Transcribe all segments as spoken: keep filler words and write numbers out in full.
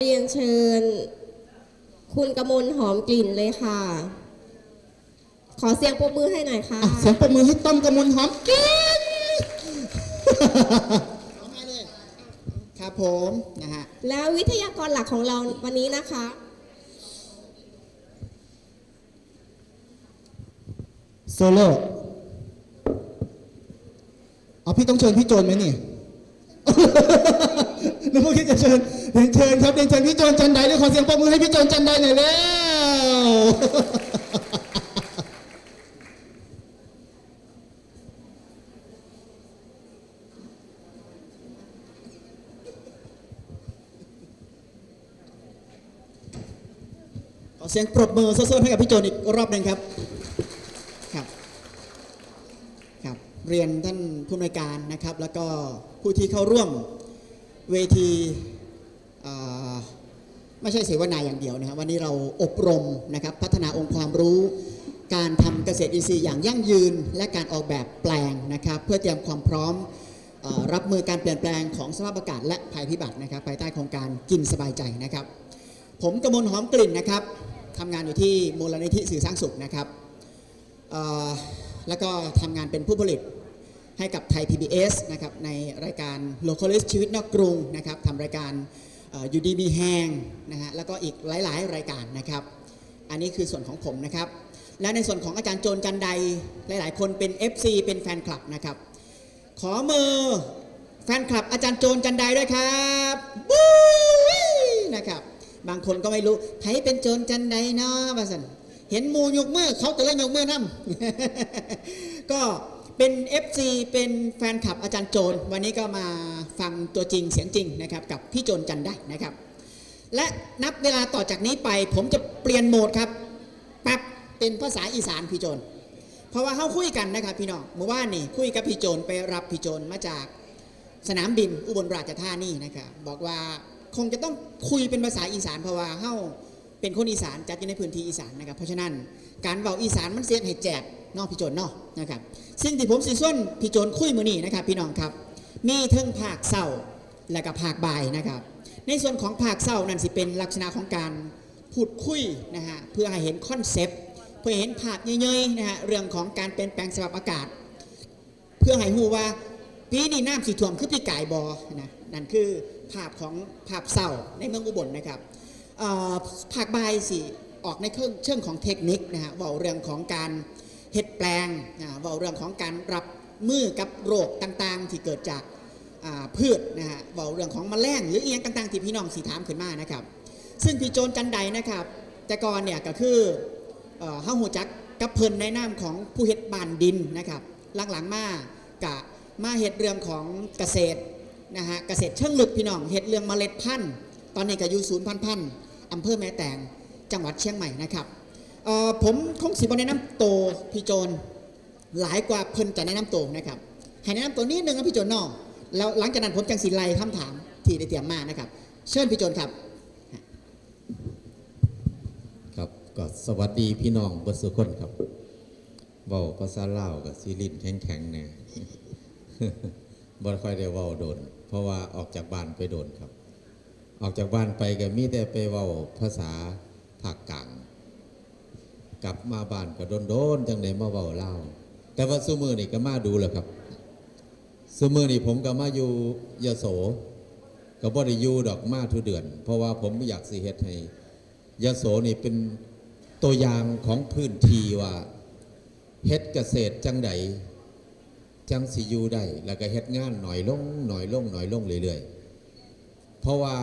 เรียนเชิญคุณกมลหอมกลิ่นเลยค่ะขอเสียงปรบมือให้หน่อยค่ะเสียงปรบมือให้ต้อมกมลหอมกลิ่นครับผมนะฮะแล้ววิทยากรหลักของเราวันนี้นะคะโซโล่เอาพี่ต้องเชิญพี่โจนไหมนี่นึกว่าคิดจะเชิญเรียนเชิญครับเรียนเชิญพี่โจนจันไดด้วยขอเสียงปรบมือให้พี่โจนจันไดหน่อยเร็วขอเสียงปรบมือโซ่ๆให้กับพี่โจนอีกรอบหนึ่งครับครับครับเรียนท่านผู้อำนวยการนะครับแล้วก็ผู้ที่เข้าร่วมเวทีไม่ใช่เสวนาอย่างเดียวนะครับวันนี้เราอบรมนะครับพัฒนาองค์ความรู้การทำเกษตรอินทรีย์อย่างยั่งยืนและการออกแบบแปลงนะครับเพื่อเตรียมความพร้อมรับมือการเปลี่ยนแปลงของสภาพอากาศและภัยพิบัตินะครับภายใต้โครงการกินสบายใจนะครับผมกมลหอมกลิ่นนะครับทำงานอยู่ที่มูลนิธิสื่อสร้างสุขนะครับแล้วก็ทำงานเป็นผู้ผลิตให้กับไทย พี บี เอส นะครับในรายการ Localist ชีวิตนอกกรุงนะครับทำรายการอยู่ดีมีแฮงนะฮะแล้วก็อีกหลายๆรายการนะครับอันนี้คือส่วนของผมนะครับและในส่วนของอาจารย์โจนจันไดหลายๆคนเป็น เอฟ ซี เป็นแฟนคลับนะครับขอมือแฟนคลับอาจารย์โจนจันไดด้วยครับบู๊นะครับบางคนก็ไม่รู้ใครเป็นโจนจันไดเนาะว่าสันเห็นมูยกมือเขาแต่ละยกมือนั่ม ก็เป็น เอฟ ซี เป็นแฟนคลับอาจารย์โจนวันนี้ก็มาฟังตัวจริงเสียงจริงนะครับกับพี่โจนจันได้นะครับและนับเวลาต่อจากนี้ไปผมจะเปลี่ยนโหมดครับปั๊บเป็นภาษาอีสานพี่โจนเพราะว่าเขาคุยกันนะครับพี่น้องเมื่อวานนี่คุยกับพี่โจนไปรับพี่โจนมาจากสนามบินอุบลราชธานีนะครับบอกว่าคงจะต้องคุยเป็นภาษาอีสานเพราะว่าเขาเป็นคนอีสานจัดอยู่ในพื้นที่อีสานนะครับเพราะฉะนั้นการเว้าอีสานมันเสียให้แจกนอกพี่โจนนอกนะครับซึ่งที่ผมสีส้นพี่โจนคุยมือนี่นะครับพี่น้องครับมีเทิงภาคเศร้าและก็ภาคบ่ายนะครับในส่วนของภาคเศร้านั่นสิเป็นลักษณะของการพูดคุยนะฮะเพื่อให้เห็นคอนเซปต์เพื่อเห็นภาพเยอะๆนะฮะเรื่องของการเปลี่ยนแปลงสภาพอากาศเพื่อให้รู้ว่าปีนี้น้ำสีท่วมคือปีกายบอนะนั่นคือภาพของภาพเศร้าในเมืองอุบลนะครับภาคบ่ายสิออกในเชิงของเทคนิคนะฮะว่าเรื่องของการเฮ็ดแปลงว่าเรื่องของการรับมือกับโรคต่างๆที่เกิดจากพืชนะฮะว่าเรื่องของแมลงหรืออีกต่างๆที่พี่น้องสีถามขึ้นมานะครับซึ่งพี่โจนจันไดนะครับแต่ก่อนเนี่ยก็คือเฮาหูจักกับเพิ่นในนามของผู้เฮ็ดบ้านดินนะครับหลังๆมากะมาเฮ็ดเรื่องของเกษตรนะฮะเกษตรเชิงลึกพี่น้องเฮ็ดเรื่องเมล็ดพันธุ์ตอนนี้ก็อยู่ศูนย์พันธุ์พันธุ์อำเภอแม่แตงจังหวัดเชียงใหม่นะครับผมคงสิบแนะนำโตพี่โจนหลายกว่าเพิ่นจะแนะนำโตนะครับให้แนะนำตัวนิดนึงนะพี่โจนนอกแล้วหลังจากนั้นผมจังสิไล่คำถามที่ได้เตรียมมานะครับเชิญพี่โจนครับครับก็สวัสดีพี่น้องเบิดสุคนครับเว้าภาษาลาวกับซีรินแข็งๆเนี่ยบ่ค่อยได้เว้าโดนเพราะว่าออกจากบ้านไปโดนครับออกจากบ้านไปก็มีแต่ไปเว้าภาษาภาคกลางกลับมาบ้านก็โดนๆจังได๋มาเว้าลาวแต่ว่าซุมื้อนี่ก็มาดูแล้วครับซุมื้อนี่ผมก็มาอยู่ยโสก็บ่ได้อยู่ดอกมาทุกเดือนเพราะว่าผมอยากสิเฮ็ดให้ยโสนี่เป็นตัวอย่างของพื้นที่ว่าเฮ็ดเกษตรจังได๋จังสิอยู่ได้แล้วก็เฮ็ดงานหน่อยลงหน่อยลงหน่อยลงเรื่อยๆเพราะว่า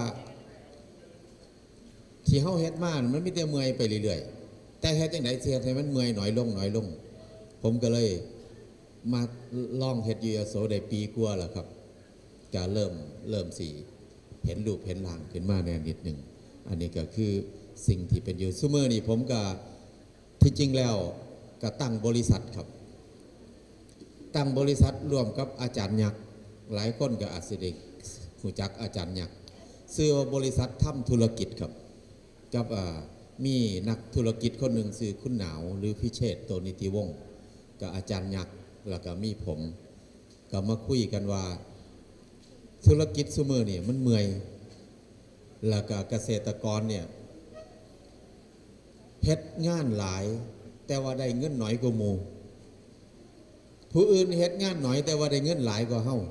ที่เฮาเฮ็ดมามันมีแต่เมื่อยไปเรื่อยๆแต่เฮ็ดจังได๋สิเฮ็ดให้มันเมื่อยหน่อยลงหน่อยลงผมก็เลยมาลองเฮ็ดอยู่ยโสได้ปีกว่าแล้วครับก็เริ่มเริ่มสิเห็นรูปเห็นร่างขึ้นมาแน่นิดนึงอันนี้ก็คือสิ่งที่เป็นอยู่ซุมื้อนี้ผมก็ที่จริงแล้วก็ตั้งบริษัทครับตั้งบริษัทร่วมกับอาจารย์ยักษ์หลายคนก็อาจสิได้รู้จักอาจารย์ยักษ์ชื่อว่าบริษัททำธุรกิจครับกับมีนักธุรกิจคนหนึ่งชื่อคุณหนาวหรือพิเชษฐ์โตนิติวงศ์กับอาจารย์ยักษ์แล้วก็มีผมก็มาคุยกันว่าธุรกิจซุมื้อนี่มันเมื่อยแล้วก็เกษตรกรเนี่ยเฮ็ดงานหลายแต่ว่าได้เงินน้อยกว่าหมู่ผู้อื่นเฮ็ดงานน้อยแต่ว่าได้เงินหลายกว่าเฮา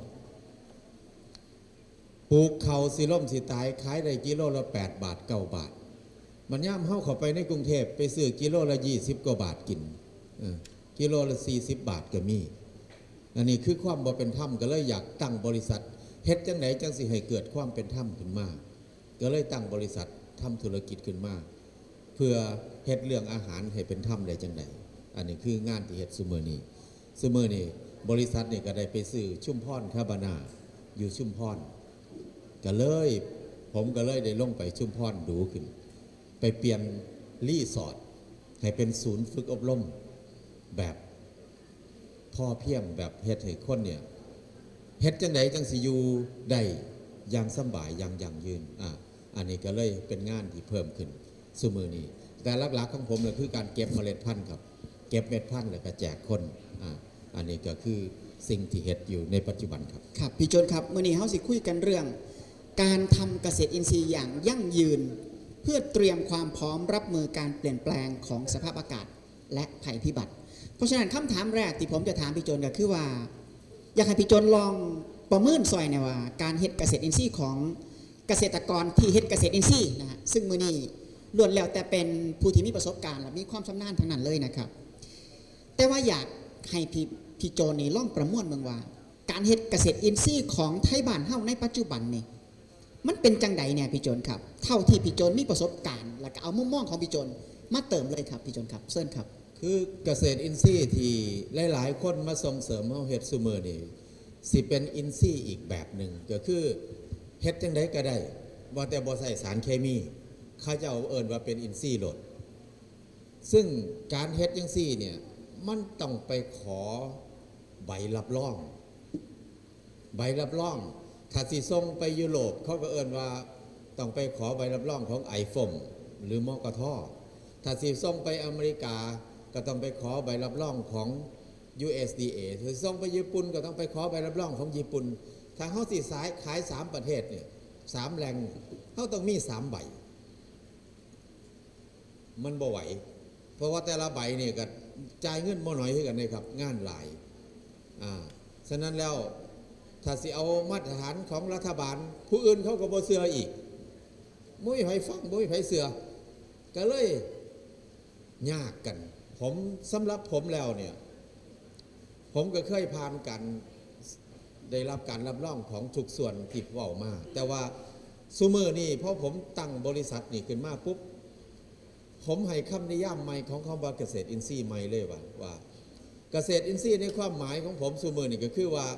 ปลูกเขาสิล่มสิตายขายได้กิโลละแปดบาทเก้าบาทมันย่ำเฮาเข้าไปในกรุงเทพไปซื้อกิโลละยี่สิบกว่าบาทกินกิโลละสี่สิบบาทก็มีอันนี้คือความบ่เป็นธรรมก็เลยอยากตั้งบริษัทเฮ็ดจังไหนจังสิให้เกิดความเป็นธรรมขึ้นมาก็เลยตั้งบริษัททำธุรกิจขึ้นมาเพื่อเฮ็ดเรื่องอาหารให้เป็นธรรมได้จังไหนอันนี้คืองานที่เฮ็ดซุมื้อนี้ซุมื้อนี้บริษัทนี่ก็ได้ไปซื้อชุมพรคาบานาอยู่ชุมพรก็เลยผมก็เลยได้ลงไปชุมพรดูขึ้นไปเปลี่ยนรีสอร์ทให้เป็นศูนย์ฝึกอบรมแบบพ่อเพียงแบบเฮ็ดให้คนเนี่ยเฮ็ดจังไหนจังสิอยู่ได้อย่างสบายอย่างยั่งยืนอ่ะอันนี้ก็เลยเป็นงานที่เพิ่มขึ้นซุมื้อนี้แต่หลักๆของผมเลยคือการเก็บเมล็ดพันธุ์ครับเก็บเม็ดพันธุ์แล้วก็แจกคนอ่ะอันนี้ก็คือสิ่งที่เฮ็ดอยู่ในปัจจุบันครับครับพี่โจนครับมื้อนี้เฮาสิคุยกันเรื่องการทำเกษตรอินทรีย์อย่างยั่งยืนเพื่อเตรียมความพร้อมรับมือการเปลี่ยนแปลงของสภาพอากาศและภัยพิบัติเพราะฉะนั้นคำถามแรกที่ผมจะถามพี่โจนก็คือว่าอยากให้พี่โจนลองประเมินซอยเนี่ยว่าการเฮ็ดเกษตรอินทรีย์ของเกษตรกรที่เฮ็ดเกษตรอินทรีย์นะฮะซึ่งมื้อนี้ล้วนแล้วแต่เป็นผู้ที่มีประสบการณ์และมีความชำนาญทั้งนั้นเลยนะครับแต่ว่าอยากให้พี่พี่โจนนี่ลองประมวลเมืองว่าการเฮ็ดเกษตรอินทรีย์ของไทยบ้านเฮาในปัจจุบันนี่มันเป็นจังใดเนี่ยพี่โจนครับเท่าที่พี่โจนมีประสบการณ์แล้วก็เอามุมมองของพี่โจนมาเติมเลยครับพี่โจนครับเชิญครับคือเกษตรอินทรีย์ที่หลายๆคนมาส่งเสริมเฮาเฮ็ดซุมื้อนี่สิเป็นอินทรีย์อีกแบบหนึ่งก็คือเฮ็ดจังไดก็ได้บ่แต่บ่ใส่สารเคมีเขาจะเอาเอิ้นว่าเป็นอินทรีย์โลดซึ่งการเฮ็ดจังซี่เนี่ยมันต้องไปขอใบรับรองใบรับรองถ้าสิส่งไปยุโรปเขาก็เอิ้นว่าต้องไปขอใบรับรองของไอโฟมหรือมกท.ถ้าสิส่งไปอเมริกาก็ต้องไปขอใบรับรองของ ยู เอส ดี เอ ถ้าส่งไปญี่ปุ่นก็ต้องไปขอใบรับรองของญี่ปุ่นถ้าเฮาสิขายขายสามประเทศเนี่ยสามแหล่งเฮาต้องมีสามใบมันบ่ไหวเพราะว่าแต่ละใบเนี่ยก็จ่ายเงินบ่น้อยคือกันเลยครับงานหลายอ่าฉะนั้นแล้วถ้าสิเอามาตรฐานของรัฐบาลผู้อื่นเขาก็บ่เชื่ออีกบ่มีไผฟังบ่มีไผเชื่อก็เลยยากกันผมสำหรับผมแล้วเนี่ยผมก็เคยผ่านกันได้รับการรับรองของทุกส่วนที่เว้ามาแต่ว่าซุมื้อนี้พอผมตั้งบริษัทนี่ขึ้นมาปุ๊บผมให้คำนิยามใหม่ของคำว่าเกษตรอินทรีย์ใหม่เลยว่าว่าเกษตรอินทรีย์ในความหมายของผมซุมื้อนี่ก็คือว่า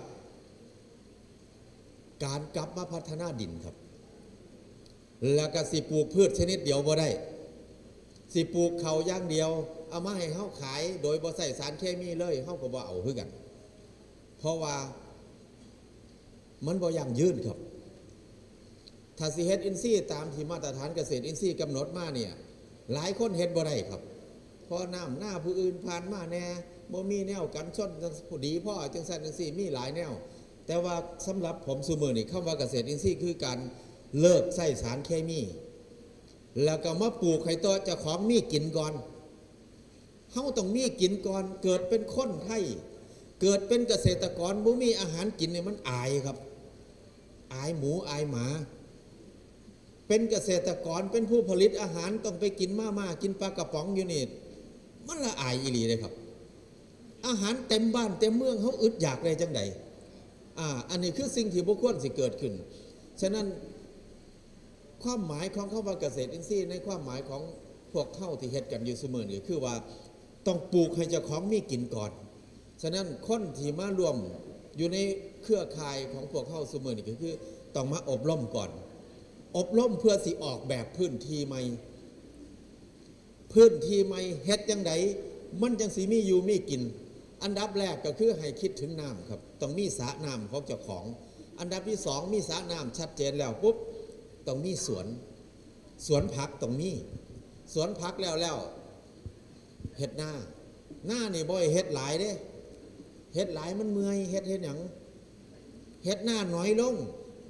การกลับมาพัฒนาดินครับแล้วก็สิปลูกพืชชนิดเดียวบ่ได้สิปลูกเขาอย่างเดียวเอามาให้เฮาขายโดยบ่ใส่สารเคมีเลยเฮาก็บ่เอาคือกันเพราะว่ามันบ่ยั่งยืนครับถ้าสิเฮ็ดอินทรีย์ตามที่มาตรฐานเกษตรอินทรีย์กำหนดมาเนี่ยหลายคนเฮ็ดบ่ได้ครับเพราะน้ำหน้าผู้อื่นผ่านมาแน่บ่มีแนวกันชนผู้ดีพ่อจังซั่นจังซี่มีหลายแนวแต่ว่าสำหรับผมซุมื้อนี้คำว่าเกษตรอินทรีย์คือการเลิกใส่สารเคมีแล้วก็มาปลูกให้ตัวเจ้าของมีกินก่อนเฮาต้องมีกินก่อนเกิดเป็นคนไทยเกิดเป็นเกษตรกรบ่มีอาหารกินเนี่ยมันอายครับอายหมูอายหมาเป็นเกษตรกรเป็นผู้ผลิตอาหารต้องไปกินมาม่ากินปลากระป๋องอยู่นี่มันละอายอีหลีเลยครับอาหารเต็มบ้านเต็มเมืองเฮาอึดอยากได้จังไดอ่าอันนี้คือสิ่งที่บ่ควรสิเกิดขึ้นฉะนั้นความหมายของคำว่าเกษตรอินทรีย์ในความหมายของพวกเฮาที่เฮ็ดกันอยู่เสมอนี่คือว่าต้องปลูกให้เจ้าของมีกินก่อนฉะนั้นคนที่มารวมอยู่ในเครือข่ายของพวกเฮาเสมอนี่ก็คือต้องมาอบรมก่อนอบรมเพื่อสิออกแบบพื้นที่ใหม่พื้นที่ใหม่เฮ็ดจังไดมันจังสิมีอยู่มีกินอันดับแรกก็คือให้คิดถึงน้ำครับต้องมีสระน้ำของเจ้าของอันดับที่สองมีสระน้ำชัดเจนแล้วปุ๊บต้องมีสวนสวนผักต้องมีสวนผักแล้วแล้วเฮ็ดหน้าหน้านี่บ่อยเฮ็ดหลายเด้เฮ็ดหลายมันเมื่อยเฮ็ดเฮ็ดหยังเฮ็ดหน้าน้อยลง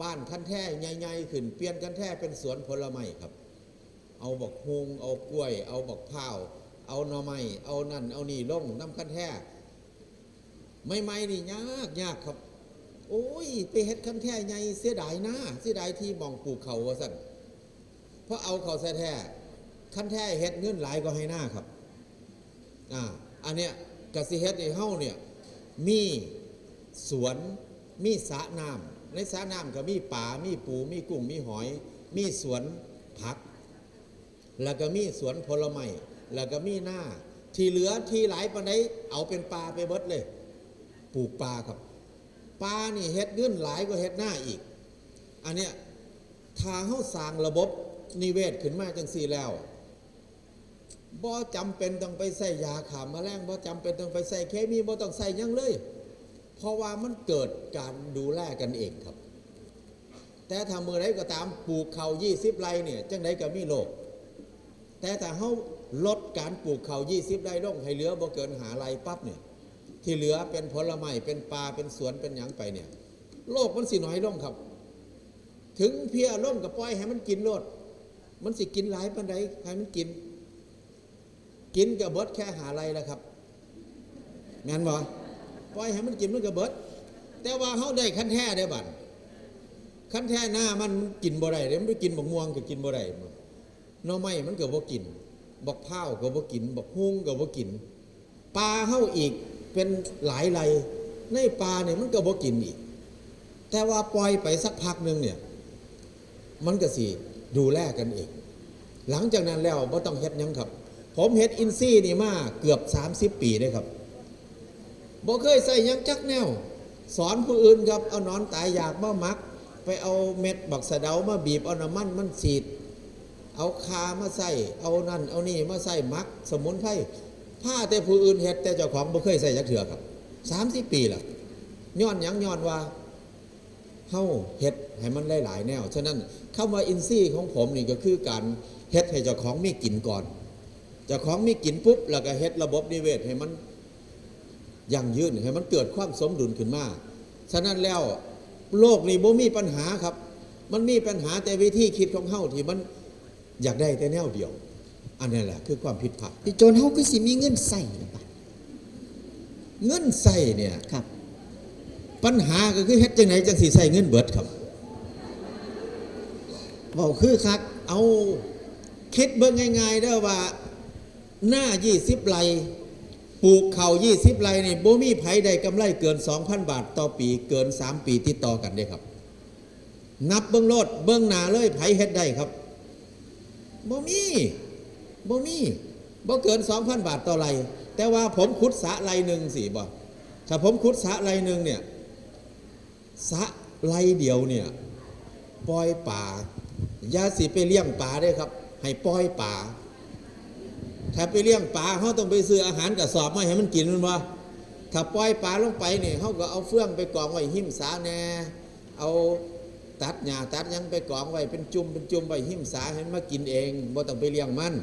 ป้านคันแท่ใหญ่ๆขึ้นเปลี่ยนคันแท่เป็นสวนผลไม้ครับเอาบักฮุงเอากล้วยเอาบักพร้าวเอาหน่อไม้เอานั่นเอานี่ลงน้ำคันแท่ไม่ไม่นี่ยากยากครับโอ้ยไปเฮ็ดคันแท่ใหญ่เสียดายนะเสียดายที่มองปลูกเขาว่าสั่นเพราะเอาเขาแท้คันแท่เฮ็ดเงินหลายก็ให้หน้าครับอ่าอันเนี้ยกสิเฮ็ดในเฮ้าเนี่ยมีสวนมีสระน้ำในสระน้ำก็มีปลามีปูมีกุ้งมีหอยมีสวนผักแล้วก็มีสวนผลไม้แล้วก็มีหน้าที่เหลือที่หลายปานใดเอาเป็นปลาไปเบิดเลยปลูกปลาครับปลานี่เฮ็ดเงินหลายก็เฮ็ดหน้าอีกอันเนี้ยถ้าเฮาสร้างระบบนิเวศขึ้นมาจังซี่แล้วบ่จำเป็นต้องไปใส่ยาฆ่าแมลงบ่จำเป็นต้องไปใส่เคมีบ่ต้องใส่หยังเลยเพราะว่ามันเกิดการดูแลกันเองครับแต่ถ้าเมื่อใดก็ตามปลูกข้าวยี่สิบไร่เนี่ยจังไดก็มีโรคแต่ถ้าเฮาลดการปลูกข้าวยี่สิบไร่ลงให้เหลือบ่เกินหาไร่ปั๊บเนี่ยที่เหลือเป็นผลไม้เป็นปลาเป็นสวนเป็นหยังไปเนี่ยโรคมันสิน้อยลงครับถึงเพียลงก็ปล่อยให้มันกินโลดมันสิกินหลายปานใดให้มันกินกินกับเบิดแค่หาไรแล้วครับงั้นบ่ปล่อยให้มันกินมันกับเบิดแต่ว่าเขาได้ขั้นแท้ได้บัดขั้นแท้หน้ามันกินบ่ได้เดี๋ยวมันไปกินบักม่วงก็กินบ่ได้หน่อไม้มันก็บ่กินบักพร้าวก็บ่กินบักฮุ้งก็บ่กินปลาเฮาอีกเป็นหลายไรในปลาเนี่ยมันก็บ่กินอีกแต่ว่าปล่อยไปสักพักนึงเนี่ยมันก็สิดูแลกันเองหลังจากนั้นแล้วบ่ต้องเฮ็ดหยังครับผมเฮ็ดอินซี่นี่มาเกือบสามสิบปีได้ครับบ่เคยใส่ยังจักแนวสอนผู้อื่นครับเอานอนตายอยากมามักไปเอาเม็ดบักสะเดามาบีบเอาน้ำมันมันสีดเอาคามาใส่เอานั่นเอานี่มาใส่มักสมุนไพรผ้าแต่ผู้อื่นเฮ็ดแต่เจ้าของบ่เคยใส่จักเถื่อครับสามสิบปีละย้อนหยังย้อนว่าเฮาเฮ็ดให้มันหลายๆแนวฉะนั้นคำว่าอินซี่ของผมนี่ก็คือการเฮ็ดให้เจ้าของมีกินก่อนเจ้าของมีกินปุ๊บแล้วก็เฮ็ดระบบนิเวศให้มันยั่งยืนให้มันเกิดความสมดุลขึ้นมาฉะนั้นแล้วโลกนี้บ่มีปัญหาครับมันมีปัญหาแต่วิธีคิดของเฮาที่มันอยากได้แต่แนวเดียวอันนี้แหละคือความผิดพลาดที่โจรเฮาคือสิมีเงินใส่หรือเปล่าเงินใส่เนี่ยครับปัญหาก็คือเฮ็ดจังไหนจังสิใส่เงินเบิดครับเว้าคือคักเอาคิดเบิ่งง่ายๆเด้อว่าหน้ายี่สิบไร่ปลูกข้าวยี่สิบไร่นี่บ่มีไผได้กำไรเกิน สองพัน บาทต่อปีเกินสามปีติดต่อกันได้ครับนับเบิ่งโลดเบิ่งหน้าเลยไผเฮ็ดได้ครับบ่มีบ่มีบ่เกิน สองพัน บาทต่อไร่แต่ว่าผมขุดสระไร่นึงสิบ่ถ้าผมขุดสระไร่นึงเนี่ยสระไร่เดียวเนี่ยปล่อยป่าอย่าสิไปเลี้ยงป่าได้ครับให้ปล่อยป่าถ้าไปเลี้ยงปลาเขาต้องไปซื้ออาหารกระสอบมาให้มันกินมันวะถ้าปล่อยปลาลงไปเนี่ยเขาก็เอาเฟื่องไปกองไว้หิมสาแน่เอาตัดหญ้าตัดยังไปกองไว้เป็นจุ่มเป็นจุ่มไว้หิมสาให้มันมากินเองบ่ต้องไปเลี้ยงมัน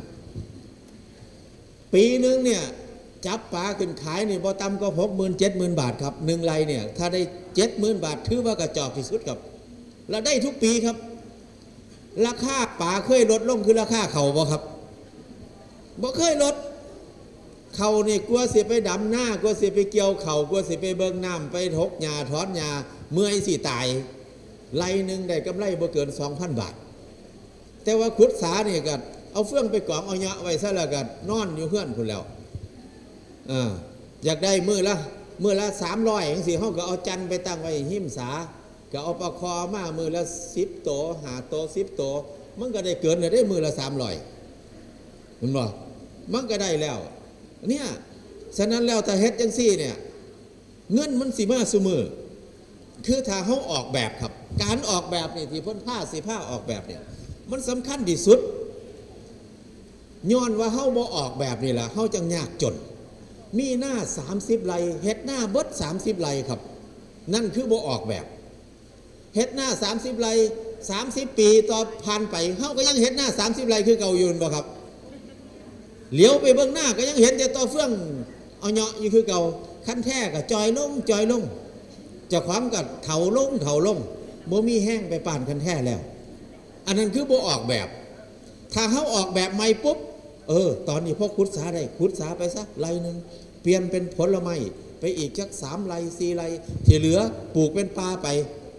ปีนึงเนี่ยจับปลาขึ้นขายนี่บ่ต่ำก็หกหมื่นเจ็ดหมื่นบาทครับหนึ่งไร่เนี่ยถ้าได้เจ็ดหมื่นบาทถือว่ากระจอกที่สุดครับเราได้ทุกปีครับราคาปลาเคยลดลงคือราคาเขาบ่ครับบ่เคยลดเขานี่กลัวสิไปดำหน้ากลัวสิไปเกี่ยวเขากลัวสิไปเบิ่งน้ำไปทกหญ้าถอนหญ้าเมื่อยสิตายไร่นึงได้กำไรบ่เกิน สองพัน บาทแต่ว่าขุดสานี่ก็เอาเฟื่องไปกองเอาหญ้าไว้ซะแล้วก็นอนอยู่เฮือนพุ่นแล้วอ่าอยากได้มื้อละมื้อละสามร้อยจังซี่เฮาก็เอาจันไปตั้งไว้หิมสาก็เอาปลาคอมามื้อละสิบโตห้าโตสิบโตมันก็ได้เกินได้มื้อละสามร้อยเห็นบ่มันก็ได้แล้วเนี่ยฉะนั้นแล้วถ้าเฮ็ดจังซี่เนี่ยเงินมันสิมาซุมื้อคือถ้าเฮาออกแบบครับการออกแบบนี่ที่เพิ่นพาสิพาออกแบบเนี่ยมันสำคัญที่สุดย้อนว่าเฮาบ่ออกแบบนี่ล่ะเฮาจังยากจนมีหน้าสามสิบไร่เฮ็ดหน้าเบิดสามสิบไร่ครับนั่นคือบ่ออกแบบเฮ็ดหน้าสามสิบไร่สามสิบปีต่อผ่านไปเฮาก็ยังเฮ็ดหน้าสามสิบไร่คือเก่าอยู่บ่ครับเหลียวไปเบื้องหน้าก็ยังเห็นแต่ต่อเฟื่องเอาเหาะอยู่คือเก่าขั้นแท้ก็จอยลงจอยลงเจ้าของก็เถาลงเถาลงบ่มีแห้งไปป่านคันแท้แล้วอันนั้นคือบ่ออกแบบถ้าเขาออกแบบใหม่ปุ๊บเออตอนนี้พอขุดสาได้ขุดสาไปซะไรหนึ่งเปลี่ยนเป็นผลไม้ไปอีกจักสามไรสี่ไรที่เหลือปลูกเป็นป่าไป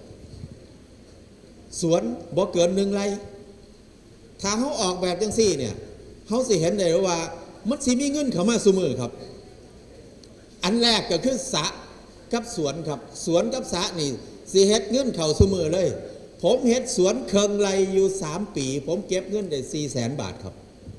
สวนบ่เกินหนึ่งไรถ้าเขาออกแบบจังซี่เนี่ยเขาสิเห็นได้ว่ามันสิมีเงินเข้ามาซุมือครับอันแรกก็คือสระกับสวนครับสวนกับสระนี่สิเฮ็ดเงินเข้าซุมือเลยผมเฮ็ดสวนเคิงไรอยู่สามปีผมเก็บเงินได้สี่แสนบาทครับ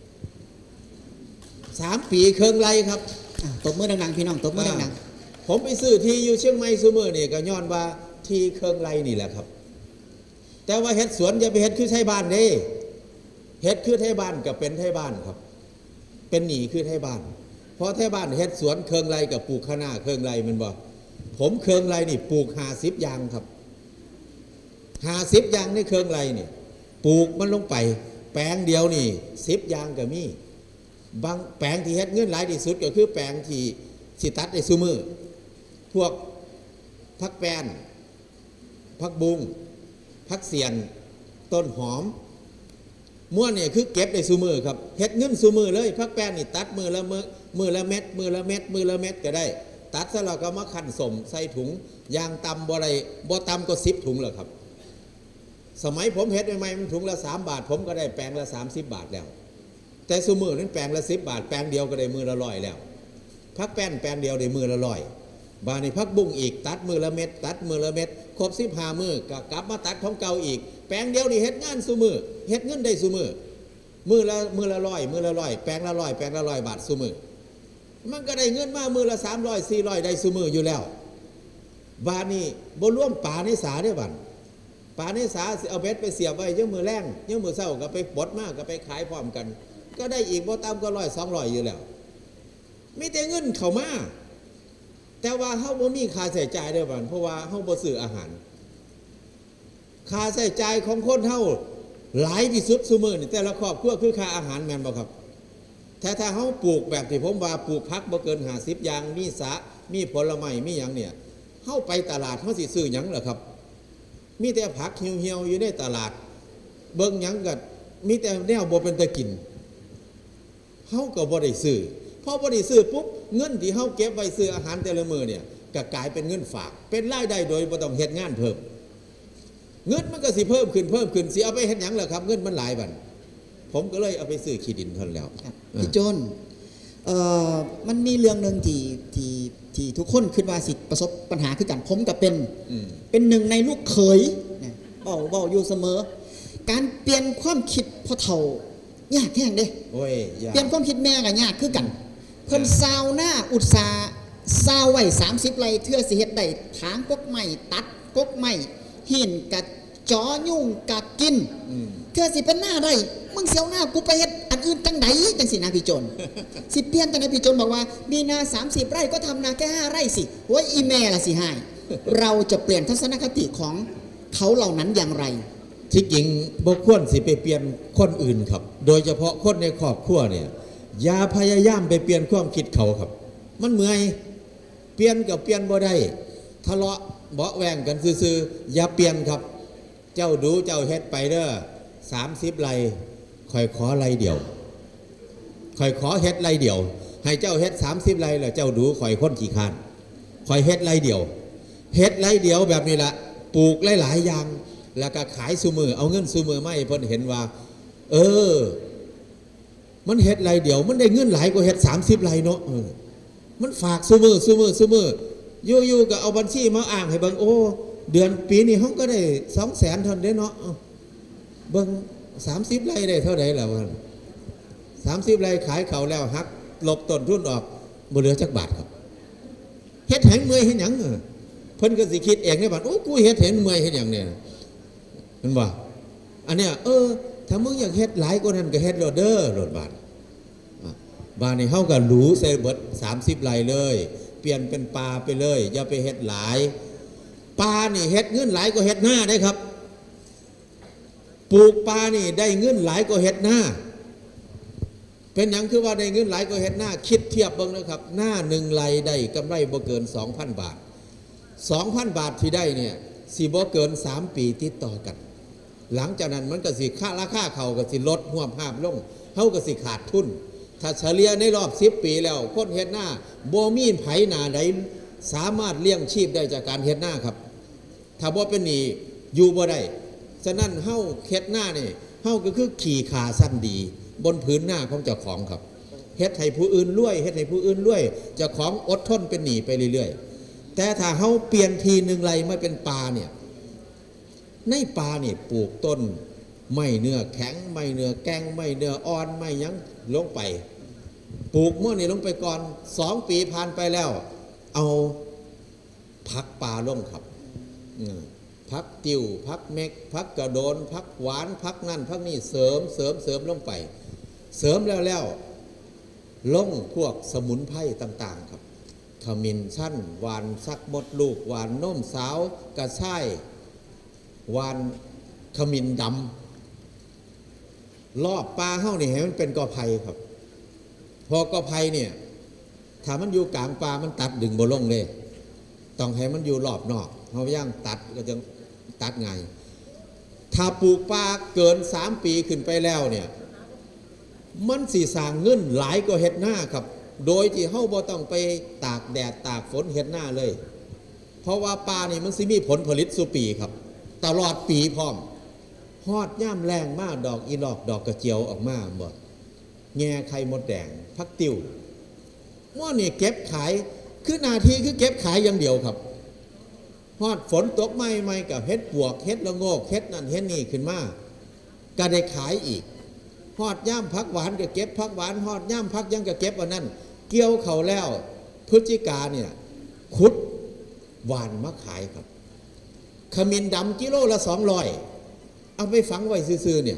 สามปีเคิงไรครับตบมือดังๆพี่น้องตบมือดังๆผมไปซื้อที่อยู่เชียงใหม่ซุมือนี่ก็ย้อนว่าที่เคิงไรนี่แหละครับแต่ว่าเฮ็ดสวนอย่าไปเฮ็ดคือไทยบ้านเด้เฮ็ดคือไทยบ้านกับเป็นไทยบ้านครับเป็นหนีคือไทยบ้านเพราะไทยบ้านเฮ็ดสวนเคิงไรกับปลูกคะน้าเคิงไรมันบ่ผมเคิงไรนี่ปลูกห้าสิบยางครับห้าสิบยางในเคิงไรนี่ปลูกมันลงไปแปลงเดียวนี่สิบยางก็มีบางแปลงที่เฮ็ดเงินหลายที่สุดก็คือแปลงที่สิตัดในซุมือพวกพักแป้นพักบุงพักเสียนต้นหอมม้วนเนี่ยคือเก็บในซุมือครับเฮ็ดเงินซุมือเลยพักแป้นนี่ตัดมือละมือมือละเม็ดมือละเม็ดมือละเม็ดก็ได้ตัดซะแล้วก็มาคั่นสมใส่ถุงยางตำบ่ได้บ่ตำก็สิบถุงแล้วครับสมัยผมเฮ็ดใหม่ๆมันถุงละสามบาทผมก็ได้แปลงละสามสิบบาทแล้วแต่ซุมือนั้นแปลงละสิบบาทแปลงเดียวก็ได้มือละร้อยแล้วพักแป้นแปลงเดียวได้มือละร้อยบานี่พักบุ้งอีกตัดมือละเม็ดตัดมือละเม็ดครบสิบห้ามือก็กลับมาตัดของเก่าอีกแปลงเดียวนี่เฮ็ดงานซุมือเฮ็ดเงินได้ซุมือมือละมือละร้อยมือละร้อยแปลงละร้อยแปลงละร้อยบาทซุมือมันก็ได้เงินมามือละสามร้อยสี่ร้อยได้ซุมืออยู่แล้วบานี่บ่รวมป่าในสาได้บัดป่าในสาเอาเบ็ดไปเสียบไว้ยังมือแรงยังมือเศร้าก็ไปปลดมากก็ไปขายพร้อมกันก็ได้อีกบ่ต่ำก็ร้อยสองร้อยอยู่แล้วมีแต่เงินเข้ามาแต่ว่าเฮาบ่มีค่าใช้จ่ายเด้อบัดเพราะว่าเฮาบ่ซื้ออาหารค่าใช้จ่ายของคนเฮาหลายที่สุดซุมื้อนี่แต่ละครอบครัวคือค่าอาหารแม่นบ่ครับแต่ถ้าเฮาปลูกแบบที่ผมว่าปลูกผักบ่เกินห้าสิบอย่างมีสระมีผลไม้มีหยังเนี่ยเฮาไปตลาดเฮาสิซื้อหยังล่ะครับมีแต่ผักเหี่ยวๆอยู่ในตลาดเบิ่งหยังก็มีแต่แนวบ่เป็นตะกินเฮาก็บ่ได้ซื้อพอบ่ได้ซื้อปุ๊บเงินที่เฮาเก็บไว้ซื้ออาหารแต่ละมื้อเนี่ยก็กลายเป็นเงินฝากเป็นรายได้โดยบ่ต้องเฮ็ดงานเพิ่มเงินมันก็สิเพิ่มขึ้นเพิ่มขึ้นสิเอาไปเฮ็ดหยังล่ะครับเงินมันหลายบัดผมก็เลยเอาไปซื้อขี้ดินเท่านั้นแล้วพี่โจนเอ่อมันมีเรื่องนึงที่ที่ที่ทุกคนคิดว่าสิประสบปัญหาคือกันผมก็เป็นเป็นหนึ่งในลูกเขยเนี่ยเว้าเว้าอยู่เสมอการเปลี่ยนความคิดพ่อเฒ่ายากแท้งเด้โอ้ยเปลี่ยนความคิดแม่ก็ยากคือกันเพิ่นซาวหน้าอุตสาห์ซาวไว้สามสิบไร่เทื่อสิเฮ็ดได้ถางกกไม้ตัดกกไม้หินกะจอยุ่งกะกินเทื่อสิเป็นหน้าได้มึงเสียวหน้ากูไปเฮ็ดอันอื่นจังไดจังสินะพี่โจนสิเปลี่ยนจังไดพี่โจนบอกว่ามีนาสามสิบไร่ก็ทำนาแค่ห้าไร่สิโอ้ยอีแม่ล่ะสิให้เราจะเปลี่ยนทัศนคติของเขาเหล่านั้นอย่างไรที่จริงบ่ควรสิไปเปลี่ยนคนอื่นครับโดยเฉพาะคนในครอบครัวเนี่ยอย่าพยายามไปเปลี่ยนความคิดเขาครับมันเมื่อยเปลี่ยนกับเปลี่ยนบ่ได้ทะเลาะเบาะแวงกันซื่อๆอย่าเปลี่ยนครับเจ้าดูเจ้าเฮ็ดไปเด้อสามสิบไร่คอยขอไร่เดียวคอยขอเฮ็ดไร่เดียวให้เจ้าเฮ็ดสามสิบไร่แล้วเจ้าดูคอยคนขี้คร้านคอยเฮ็ดไร่เดียวเฮ็ดไร่เดียวแบบนี้ละปลูกหลายๆอย่างแล้วก็ขายซุมือเอาเงินซุมือมาให้เพิ่นเห็นว่าเออมันเฮ็ดไรเดี๋ยวมันได้เงินหลายกว่าเฮ็ดสามสิบไรเนาะมันฝากซุมือซุมือซุมืออยู่ๆก็เอาบัญชีมาอ่างให้เบิ่งโอ้เดือนปีนี้ห้องก็ได้สองแสนเท่านั้นเนาะเบิ่งสามสิบไรได้เท่าไหร่ล่ะวะสามสิบไรขายเขาแล้วหักลบต้นทุนออกบ่เหลือจักบาทครับเฮ็ดแหงเมื่อยเฮ็ดหยังเพิ่นก็สิคิดเองเนี่ยบัดโอ้กูเฮ็ดเห็นเมื่อยเฮ็ดหยังเนี่ยมันว่าอันเนี้ยเออถ้ามึงอยากเฮ็ดหลายกว่านั้นก็เฮ็ดโลดเด้อโลดบาทบ้านนี้เฮาก็หรูใส่เบิดสามสิบไร่เลยเปลี่ยนเป็นปลาไปเลยอย่าไปเฮ็ดหลายปลานี่เฮ็ดเงินหลายกว่าเฮ็ดหน้าได้ครับปลูกปลานี่ได้เงินหลายกว่าเฮ็ดหน้าเป็นหยังคือว่าได้เงินหลายกว่าเฮ็ดหน้าคิดเทียบเบิ่งนะครับหน้าหนึ่งไร่ได้กำไรบ่เกิน สองพัน บาท สองพัน บาทที่ได้เนี่ยสิบ่เกินสามปีติดต่อกันหลังจากนั้นมันก็สิค่าราคาเขาก็สิลดห่วงภาพลงเฮาก็สิขาดทุนถ้าเฉลี่ยในรอบสิบปีแล้วคนเฮ็ดหน้าบ่มีไผหน้าใดสามารถเลี้ยงชีพได้จากการเฮ็ดหน้าครับถ้าบ่เป็นหนี้อยู่บ่ได้ฉะนั้นเฮาเฮ็ดหน้านี่เฮาก็คือขี่ขาสั้นดีบนผืนหน้าของเจ้าของครับเฮ็ดให้ผู้อื่นรวยเฮ็ดให้ผู้อื่นรวยเจ้าของอดทนเป็นหนี้ไปเรื่อยๆแต่ถ้าเฮาเปลี่ยนทีนึงไรมาเป็นป่าเนี่ยในป่านี่ปลูกต้นไม่เนื้อแข็งไม่เนื้อแกงไม่เนื้ออ่อนไม่ยั้งลงไปปลูกเมื่อนี่ลงไปก่อนสองปีผ่านไปแล้วเอาพักป่าลงครับพักติวพักเม็กพักกระโดนพักหวานพักนั่นพักนี่เสริมเสริมเสริมลงไปเสริมแล้วแล้วลงพวกสมุนไพรต่างๆครับขมิ้นชั่นหวานซักมดลูกหวานนมสาวกระช่ายวานขมิ้นดำรอบปลาเฮ้านี่ให้มันเป็นกอไผ่ครับพอกอไผ่เนี่ยถ้ามันอยู่กลางปลามันตัดดึงบ่ลงเลยต้องให้มันอยู่รอบนอกเฮาย่างตัดก็จะตัดไงถ้าปลูกปลาเกินสามปีขึ้นไปแล้วเนี่ยมันสิสร้างเงินหลายกว่าเฮ็ดหน้าครับโดยที่เฮาบ่ต้องไปตากแดดตากฝนเฮ็ดหน้าเลยเพราะว่าปลานี่มันสิมีผลผลิตสู่ปีครับตลอดปีพร้อมฮอดย่ำแรงมากดอกอีหลอกดอกกระเจียวออกมาหมดแง่ไข่มดแดงพักติ้วม้อนี่เก็บขายคือนาทีคือเก็บขายอย่างเดียวครับฮอดฝนตกไม่ไม่กับเฮ็ดปวกเฮ็ดละโงกเฮ็ดนั่นเฮ็ดนี่ขึ้นมาก็ได้ขายอีกฮอดย่ำพักหวานก็เก็บพักหวานฮอดย่ำพักยังก็เก็บอันนั้นเกี่ยวเขาแล้วพฤศจิกาเนี่ยขุดหวานมาขายครับขมิ้นดำกิโลละสองร้อยเอาไปฝังไว้ซื่อๆเนี่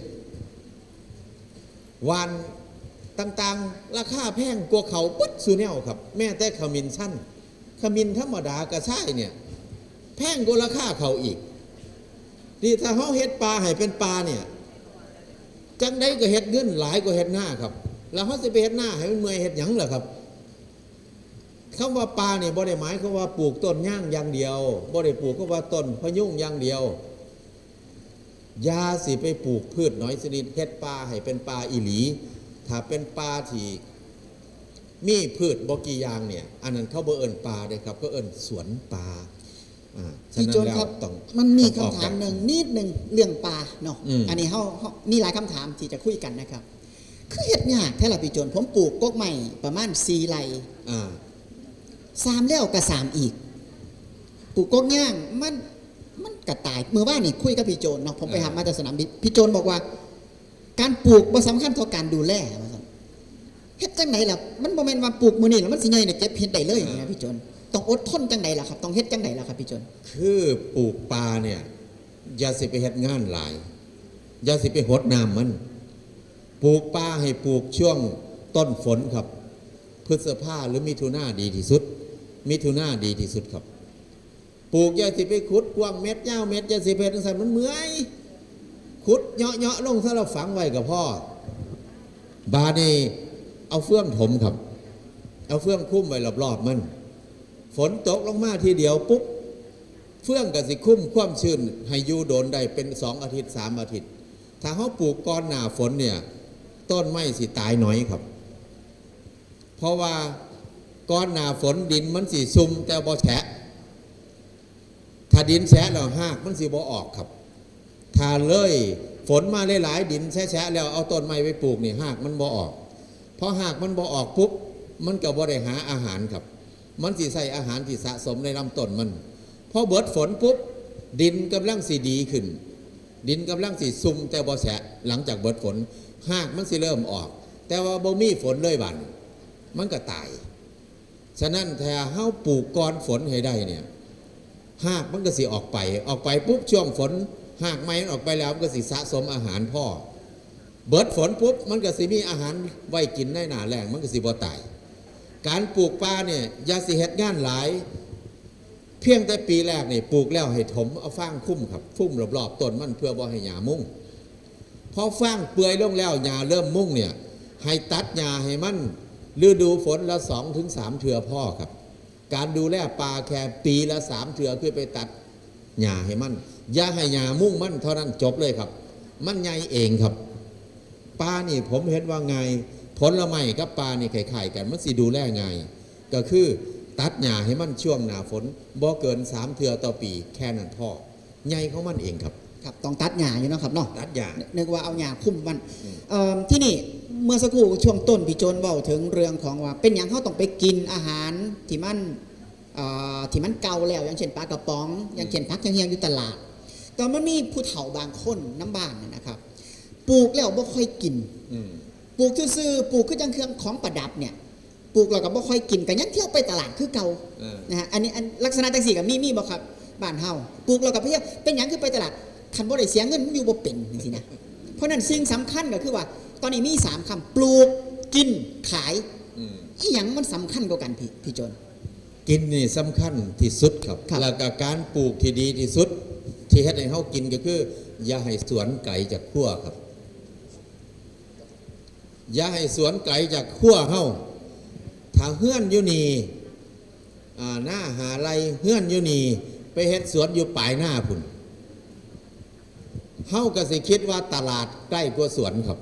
ยวานต่างๆราคาแพงกว่าเขาปุ๊บสูแนวครับแม้แต่ขมิ้นสั้นขมิ้นธรรมดากระช่ายเนี่ยแพงกว่าราคาเขาอีกที่ถ้าเขาเฮ็ดปลาให้เป็นปลาเนี่ยจังได้ก็เฮ็ดเงินหลายกว่าเฮ็ดหน้าครับแล้วเขาจะไปเฮ็ดหน้าให้มันเมื่อยเฮ็ดหยังเหรอครับคำว่าปลาเนี่ยบ่ได้หมายเขาว่าปลูกต้นย่างอย่างเดียวบ่ได้ปลูกเขาว่าต้นพะยุงอย่างเดียวยาสิไปปลูกพืชน้อยชนิดเฮ็ดปลาให้เป็นปลาอีหลีถ้าเป็นปลาที่มีพืชบ่กี่อย่างเนี่ยอันนั้นเขาบ่เอิ้นปลาเลยครับก็เอิ้นสวนปลาอ่าฉะนั้นแล้วต้องมันมีคำถามหนึ่งนิดหนึ่งเรื่องปลาเนาะอ, อันนี้เขามีหลายคำถามที่จะคุยกันนะครับคือเฮ็ดยากแท้ละพี่โจนผมปลูกกกใหม่ประมาณสี่ไร่อ่าสามแล้วกับสามอีกปลูกกกย่างมันมันกระต่ายเมื่อว่านี่คุยกับพี่โจนเนาะผมไปหามาจากสนามบินพี่โจนบอกว่าการปลูกบ่สำคัญเท่าการดูแลเฮ็ดจังไหนล่ะมันบ่แม่นว่าปลูกมื้อนี้แล้วมันสิใหญ่เนี่ยเก็บเฮ็ดได้เลยนะพี่โจนต้องอดทนจังไหนล่ะครับต้องเฮ็ดจังไหนล่ะครับพี่โจนคือปลูกปลาเนี่ยอย่าสิไปเฮ็ดงานหลายอย่าสิไปหดน้ำมันปลูกปลาให้ปลูกช่วงต้นฝนครับพฤษภาหรือมิถุนาดีที่สุดมิถุนาดีที่สุดครับปลูกอย่าสิไปขุดกว้างเม็ดยาวเม็ดอย่าสิไปเฮ็ดจังซั่นมันเมื่อยขุดเหาะๆลงซะแล้วฝังไว้กับพ่อบาดนี้เอาเฟื่องถมครับเอาเฟื่องคุ้มไว้รอบๆมันฝนตกลงมาทีเดียวปุ๊บเฟื่องก็สิคุ้มความชื้นให้อยู่โดนได้เป็นสองอาทิตย์สามอาทิตย์ถ้าเขาปลูกก่อนหน้าฝนเนี่ยต้นไม้สิตายน้อยครับเพราะว่าก่อนหน้าฝนดินมันสิซุ่มแต่บ่แฉะถ้าดินแฉะแล้วหากมันสิบ่ออกครับถ้าเลยฝนมาหลายๆดินแฉะๆแล้วเอาต้นไม้ไปปลูกนี่หากมันบ่ออกเพราะหากมันบ่ออกปุ๊บมันก็บ่ได้หาอาหารครับมันสิใส่อาหารที่สะสมในลำต้นมันพอเบิดฝนปุ๊บดินกำลังสิดีขึ้นดินกำลังสิซุ่มแต่บ่แฉะหลังจากเบิดฝนหากมันสิเริ่มออกแต่ว่าบ่มีฝนเลยบัดมันก็ตายฉะนั้นถ้าเฮาปลูกก่อนฝนให้ได้เนี่ยหากมันก็สิออกไปออกไปปุ๊บช่วงฝนหากไม้ออกไปแล้วมันก็สิสะสมอาหารพ่อเบิดฝนปุ๊บมันก็สิมีอาหารไว้กินในหน้าแล้งมันก็สิบ่ตายการปลูกปลาเนี่ยอย่าสิเฮ็ดงานหลายเพียงแต่ปีแรกนี่ปลูกแล้วให้ถมเอาฟางคุ้มครับฟุ้มรอบๆต้นมันเพื่อบ่ให้หญ้ามุ่งพอฟางเปื่อยลงแล้วหญ้าเริ่มมุ่งเนี่ยให้ตัดหญ้าให้มันฤดูฝนละสองถึงสามเทื่อพ่อครับการดูแลปลาแค่ปีละสามเทื่อคือไปตัดหญ้าให้มันอย่าให้หญ้ามุ่งมันเท่านั้นจบเลยครับมันใหญ่เองครับปลานี่ผมเห็นว่าไงผลไม้กับปลานี่คล้ายๆกันมันสิดูแลไงก็คือตัดหญ้าให้มันช่วงหน้าฝนบ่เกินสามเทื่อต่อปีแค่นั้นพอใหญ่ของมันเองครับครับต้องตัดหญ้าอยู่เนาะครับเนาะตัดหญ้านึกว่าเอาหญ้าคุ้มมันที่นี่เมื่อสักครู่ช่วงต้นพี่โจนเว้าถึงเรื่องของว่าเป็นอย่างเขาต้องไปกินอาหารที่มันที่มันเก่าแล้วอย่างเช่นปลากระป๋องอย่างเช่นผักเฮียงๆอยู่ตลาดแต่มันมีผู้เฒ่าบางคนน้ำบ้านนะครับปลูกแล้วบ่ค่อยกินปลูกซื่อๆปลูกคือจังเครื่องของประดับเนี่ยปลูกแล้วก็บ่ค่อยกินกันยังเที่ยวไปตลาดคือเก่านะฮะอันนี้ลักษณะจังสี่กับมีมีบ่ครับบ้านเฮาปลูกแล้วก็เพี่เป็นอย่างคือไปตลาดคันบ่ได้เสียเงินมันอยู่บ่เป็นจังซี่นะเพราะนั้นสิ่งสำคัญก็คือว่าตอนนี้มีสามคำปลูกกินขายอีหยังมันสำคัญกว่ากันพี่พี่โจนกินนี่สำคัญที่สุดครับแล้วก็การปลูกที่ดีที่สุดที่เฮ็ดให้เฮากินก็คืออย่าให้สวนไก่จากขั้วครับอย่าให้สวนไก่จากขั้วเฮาถ้าเฮือนอยู่นี่หน้าหาไรเฮือนอยู่นี่ไปเฮ็ดสวนอยู่ปลายหน้าพุ่นเฮาก็สิคิดว่าตลาดใกล้กว่าสวนครับ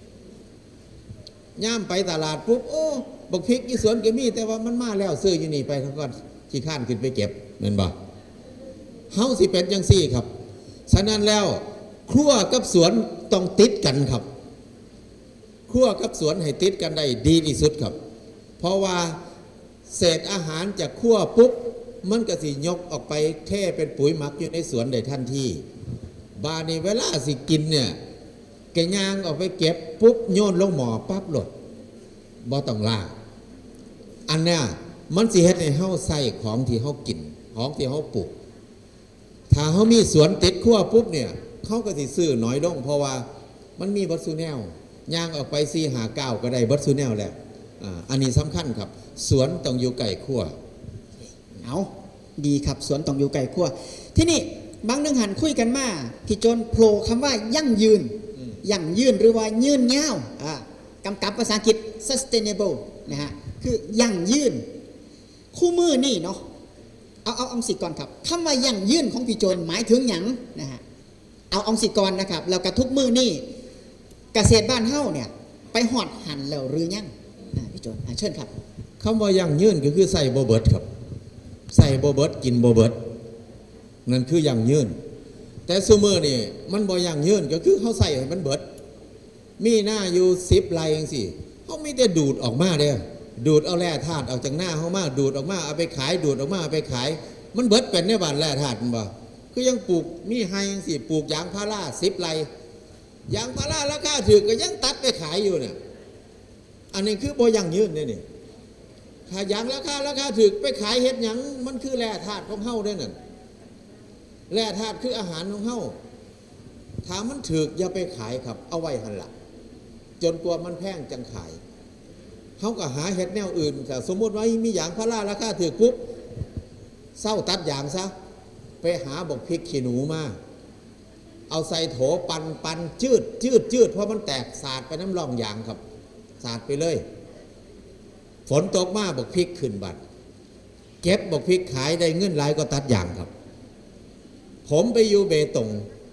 ย่ามไปตลาดปุ๊บโอ้บักพริกที่สวนก็มีแต่ว่ามันมาแล้วซื้ออยู่นี่ไปทั้งก่อนขี้ข้านขึ้นไปเก็บเหมือนบ่เฮาสิเป็นจังซี่ครับฉะนั้นแล้วครัวกับสวนต้องติดกันครับครัวกับสวนให้ติดกันได้ดีที่สุดครับเพราะว่าเศษอาหารจากครัวปุ๊บมันก็สิยกออกไปเทเป็นปุ๋ยหมักอยู่ในสวนได้ทันทีบานี้เวลาสิกินเนี่ยแกย่างออกไปเก็บปุ๊บโยนลงหม้อปั๊บหลดบ่ต้องล้างอันเนี้ยมันสิเฮ็ดให้เฮาใส่ของที่เฮากินของที่เฮาปลูกถ้าเขามีสวนติดขั้วปุ๊บเนี่ยเขาก็สิซื้อน้อยลงเพราะว่ามันมีบัตรซูแนลย่างออกไปสี่หาเก้าก็ได้บัตรซูแนลแล้วอ่าอันนี้สำคัญครับสวนต้องอยู่ไกลขั้วเอาดีครับสวนต้องอยู่ไกลขั้วที่นี่บางเรื่องหันคุยกันมาพี่โจนโผล่คำว่ายั่งยืนยั่งยืนหรือว่ายืนยาวอ่ากำกับภาษาอังกฤษ sustainable นะฮะคือยั่งยืนคู่มือนี่เนาะเอาเอาองสิก่อนครับคำว่ายั่งยืนของพี่โจนหมายถึงหยังนะฮะเอาองสิก่อนนะครับแล้วกระทุกมือนี่เกษตรบ้านเฮ้าเนี่ยไปหอดหันแล้วหรือยังนะพี่โจนเชิญครับคำว่ายั่งยืนก็คือใส่โบเบิร์ตครับใส่โบเบิร์ตกินโบเบิร์ตนั่นคือยั่งยืนแต่ซูเมอร์นี่มันบ่ยั่งยืนก็คือเขาใส่ให้มันเบิร์ตมีหน้าอยู่สิบไร่เองสิเขาไม่ได้ดูดออกมาเด้อดูดเอาแร่ธาตุออกจากหน้าเขามาดูดออกมาเอาไปขายดูดออกมาเอาไปขายมันเบิดเป็นในบ้านแร่ธาตุมันบ่คือยังปลูกมีไฮยังสิปลูกยางพาราสิบไร่ยางพาราราคาถูกก็ยังตัดไปขายอยู่เนี่ยอันนี้คือบ่ยั่งยืนเนี่ยนี่ถ้ายางราคาราคาถูกไปขายเฮ็ดหยังมันคือแร่ธาตุของเฮาเด้อนั่นแร่ธาตุคืออาหารของเฮาถ้ามันถูกอย่าไปขายครับเอาไว้หั่นล่ะจนกว่ามันแพงจังขายเขาก็หาเห็ดแนวอื่นแต่สมมติว่ามีอย่างพาราราคาถือปุ๊บเศร้าตัดอย่างซะไปหาบอกพริกขี้หนูมาเอาใส่โถปันปันจืดจืดจืดเพราะมันแตกสาดไปน้ำรองอย่างครับสาดไปเลยฝนตกมาบอกพริกขึ้นบัดเก็บบอกพริกขายได้เงินหลายก็ตัดอย่างครับผมไปอยู่เบตง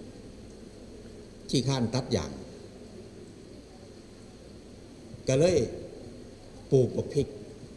ขี้ข้านตัดอย่างก็เลยปลูกบักพริก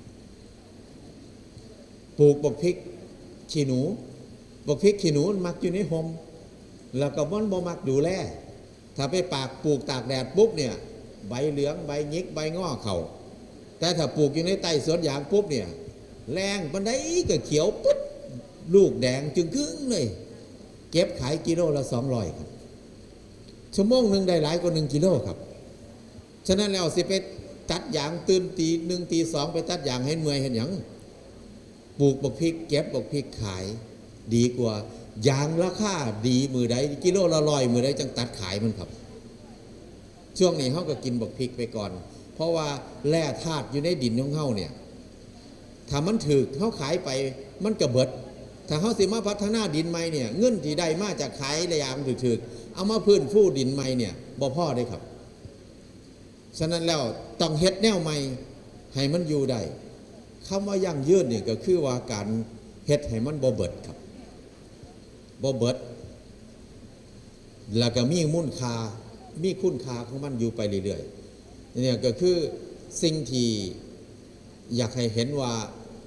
ปลูกบักพริกขี้หนูบักพริกขี้หนูมันมักอยู่ในห่มแล้วก็มันบ่มักดูแลถ้าไปปากปลูกตากแดดปุ๊บเนี่ยใบเหลืองใบหยิกใบง้อเข่าแต่ถ้าปลูกอยู่ในใต้สวนยางปุ๊บเนี่ยแรงบันไดก็เขียวปุ๊บลูกแดงจึงครึ่งเลยเก็บขายกิโลละสองร้อยครับชั่วโมงหนึ่งได้หลายกว่าหนึ่งกิโลครับฉะนั้นแล้วสิไปตัดอย่างตื่นตีหนึ่งตีสองไปตัดอย่างให้เมื่อยเห็นอย่างปลูกบักพริกเก็บบักพริกขายดีกว่าอย่างราคาดีมือใดกิโลละร้อยมือใดจังตัดขายมันครับช่วงนี้เขาก็กินบักพริกไปก่อนเพราะว่าแร่ธาตุอยู่ในดินของเขาเนี่ยถ้ามันถือเขาขายไปมันก็เบิดถ้าเขาสิมาพัฒนาดินใหม่เนี่ยเงินที่ได้มาจากขายระยำถือๆเอามาพื้นฟูดินใหม่เนี่ยบ่พอได้ครับฉะนั้นแล้วต้องเฮ็ดแนวใหม่ให้มันอยู่ได้คำว่ายั่งยืนเนี่ยก็คือว่าการเฮ็ดให้มันบ่เบิดครับบ่เบิดแล้วก็มีมูลค่ามีคุณค่าของมันอยู่ไปเรื่อยๆเนี่ยก็คือสิ่งที่อยากให้เห็นว่า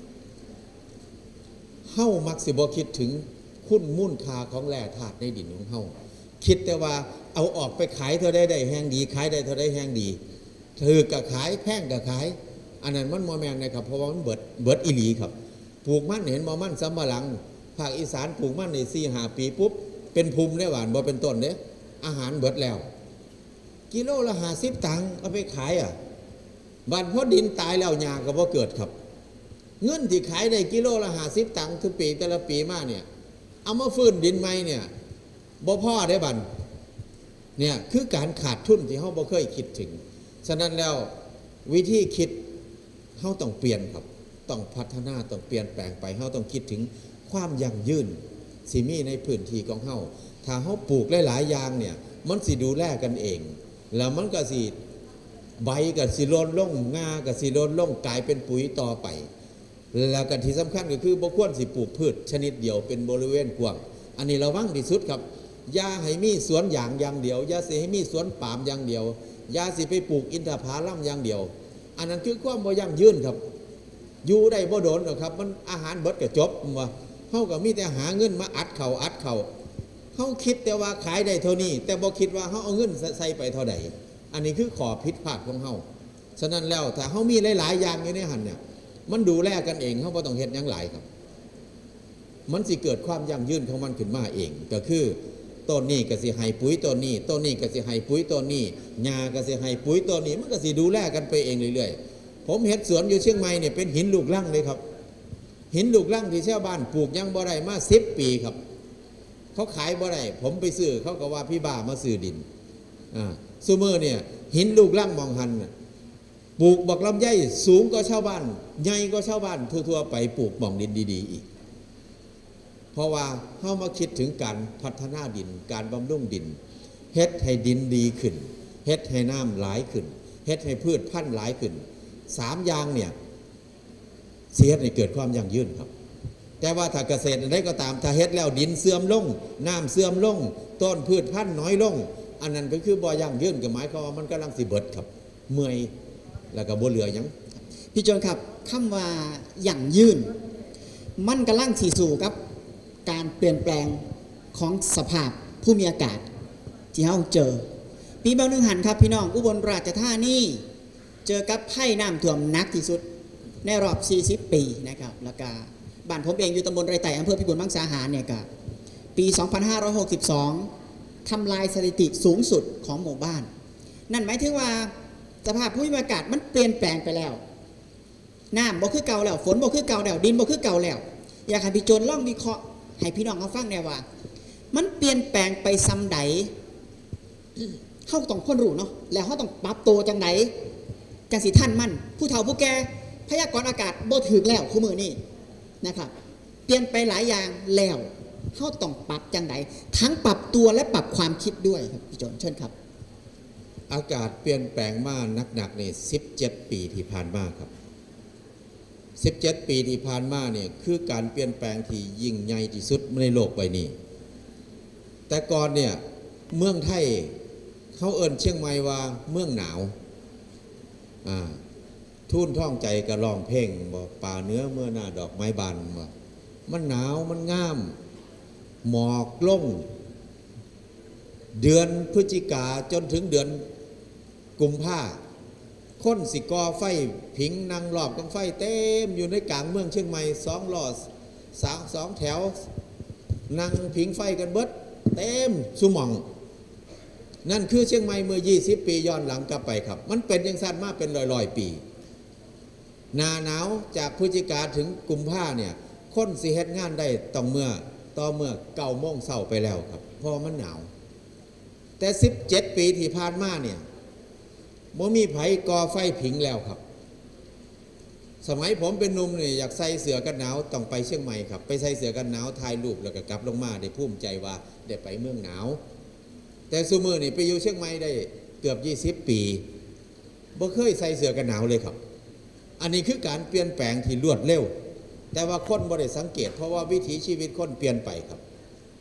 เฮ้ามักสิบ่คิดถึงคุณมูลค่าของแร่ธาตุในดินของเฮ้าคิดแต่ว่าเอาออกไปขายเท่าได้ได้แห้งดีขายได้เท่าได้แห้งดีถือกับขายแพงกับขายอันนั้นมันโมแมนนะครับเพราะว่ามันเบิดเบิดอีหลีครับปลูกมันเห็นมอมันสำมะหลังภาคอีสานปลูกมันในสี่ห้าปีปุ๊บเป็นภูมิได้หวานบ่เป็นต้นเด้อาหารเบิดแล้วกิโลละห้าสิบตังค์เอาไปขายอ่ะบ้านพอดินตายแล้วหญ้าก็บ่เกิดครับเงินที่ขายได้กิโลละห้าสิบตังค์ทุกปีแต่ละปีมาเนี่ยเอามาฟื้นดินใหม่เนี่ยบ่พอได้บันเนี่ยคือการขาดทุนที่เฮาบ่เคยคิดถึงฉะนั้นแล้ววิธีคิดเฮาต้องเปลี่ยนครับต้องพัฒนาต้องเปลี่ยนแปลงไปเฮาต้องคิดถึงความยั่งยืนสิมีในพื้นที่ของเฮาถ้าเฮาปลูกหลายๆอย่างเนี่ยมันสิดูแลกันเองแล้วมันก็สิใบก็สิลดลงงาก็สิลดลงกลายเป็นปุ๋ยต่อไปแล้วก็ที่สำคัญก็คือบ่ควรสิปลูกพืชชนิดเดียวเป็นบริเวณกว้างอันนี้ระวังที่สุดครับอย่าให้มีสวนยางอย่างเดียวอย่าสิให้มีสวนปาล์มอย่างเดียวอย่าสิไปปลูกอินทผลัมอย่างเดียวอันนั้นคือความบ่ยั่งยืนครับอยู่ได้บ่โดนหรอกครับมันอาหารเบิดก็จบว่าเฮาก็มีแต่หาเงินมาอัดเข่าอัดเข่าเฮาคิดแต่ว่าขายได้เท่านี้แต่บ่คิดว่าเฮาเอาเงินใส่ไปเท่าใดอันนี้คือข้อผิดพลาดของเฮาฉะนั้นแล้วถ้าเฮามีหลายๆอย่างอยู่ในหันเนี่ยมันดูแลกันเองเฮาบ่ต้องเฮ็ดหยังหลายครับมันสิเกิดความยั่งยืนของมันขึ้นมาเองก็คือต้นนี้ก็สิให้ปุ๋ยต้นนี้ต้นนี้ก็สิให้ปุ๋ยต้นนี้หญ้าก็สิให้ปุ๋ยต้นนี้มันก็สิดูแลกันไปเองเรื่อยๆผมเฮ็ดสวนอยู่เชียงใหม่เนี่ยเป็นหินลูกรังเลยครับหินลูกรังที่ชาวบ้านปลูกยังบ่ได้มาสิบปีครับเขาขายบ่ได้ผมไปซื้อเขาก็ว่าพี่บ้ามาซื้อดินอ่าซุมื้อเนี่ยหินลูกรังมองหันปลูกบักลำไยสูงกว่าชาวบ้านใหญ่กว่าชาวบ้านทั่วๆไปปลูกหม่องดินดีๆอีกเพราะว่าเฮามาคิดถึงการพัฒนาดินการบำรุงดินเฮ็ดให้ดินดีขึ้นเฮ็ดให้น้ำหลายขึ้นเฮ็ดให้พืชพันธุ์หลายขึ้นสามอย่างเนี่ยเสียให้เกิดความยั่งยืนครับแต่ว่าถ้าเกษตรอะไรก็ตามถ้าเฮ็ดแล้วดินเสื่อมลงน้ำเสื่อมลงต้นพืชพันธุ์น้อยลงอันนั้นก็คือบ่ยั่งยืนก็หมายความว่ามันกำลังสิเบิดครับเมื่อยแล้วก็บ่เหลือหยังพี่จนครับคำว่ายั่งยืนมันกำลังสิสู่ครับการเปลี่ยนแปลงของสภาพภูมิอากาศที่เราเจอปีบางหนึ่งหันครับพี่น้องอุบลราชธานีเจอกับภัยน้ำท่วมหนักที่สุดในรอบสี่สิบปีนะครับแล้วก็บ้านผมเองอยู่ตำบลไรไต่อำเภอพิบูลมังสาหารเนี่ยก็ปีสองพันห้าร้อยหกสิบสองทำลายสถิติสูงสุดของหมู่บ้านนั่นหมายถึงว่าสภาพภูมิอากาศมันเปลี่ยนแปลงไปแล้วน้ำบ่คือเก่าแล้วฝนบ่คือเก่าแล้วดินบ่คือเก่าแล้วอยากให้พี่โจนล่องวิเคราะห์ให้พี่น้องเขาฟังแน่ว่ามันเปลี่ยนแปลงไปซ้ำใดเขาต้องคนรู้เนาะแล้วเขาต้องปรับตัวจังไหนจังสิท่านมั่นผู้เฒ่าผู้แก่พยากรณ์อากาศบ่ถึกแล้วคู่มือนี่นะครับเปลี่ยนไปหลายอย่างแล้วเขาต้องปรับจังไหนทั้งปรับตัวและปรับความคิดด้วยครับพี่โจนเชิญครับอากาศเปลี่ยนแปลงมาหนักๆนี่สิบเจ็ดปีที่ผ่านมาครับสิบเจ็ดปีที่ผ่านมาเนี่ยคือการเปลี่ยนแปลงที่ยิ่งใหญ่ที่สุดในโลกใบนี้แต่ก่อนเนี่ยเมืองไทยเขาเอิ้นเชียงใหม่ว่าเมืองหนาวอ่าทุ่นท่องใจกระลองเพลงบอกป่าเนื้อเมื่อหน้าดอกไม้บานบอกมันหนาวมันง่ามหมอกลงเดือนพฤศจิกาจนถึงเดือนกุมภาค้นสิกอไฟผิงนางรอบกองไฟเต็มอยู่ในกลางเมืองเชียงใหม่สองล้อสามสองแถวนั่งผิงไฟกันเบิดเต็มสุหม่องนั่นคือเชียงใหม่เมื่อยี่สิบปีย้อนหลังกลับไปครับมันเป็นยังสั้นมาเป็นร้อยๆปีหน้าหนาวจากพฤศจิกาถึงกุมภาเนี่ยค้นสิเฮ็ดงานได้ต้องเมื่อต่อเมื่อเก้าโมงเช้าไปแล้วครับเพราะมันหนาวแต่สิบเจ็ดปีที่ผ่านมาเนี่ยบ่มีไผก่อไฟผิงแล้วครับสมัยผมเป็นหนุ่มเนี่ยอยากใส่เสื้อกันหนาวต้องไปเชียงใหม่ครับไปใส่เสื้อกันหนาวถ่ายรูปแล้วก็กลับลงมาได้ภูมิใจว่าได้ไปเมืองหนาวแต่ซุมื้อนี่ไปอยู่เชียงใหม่ได้เกือบยี่สิบปีบ่เคยใส่เสื้อกันหนาวเลยครับอันนี้คือการเปลี่ยนแปลงที่รวดเร็วแต่ว่าคนบ่ได้สังเกตเพราะว่าวิถีชีวิตคนเปลี่ยนไปครับ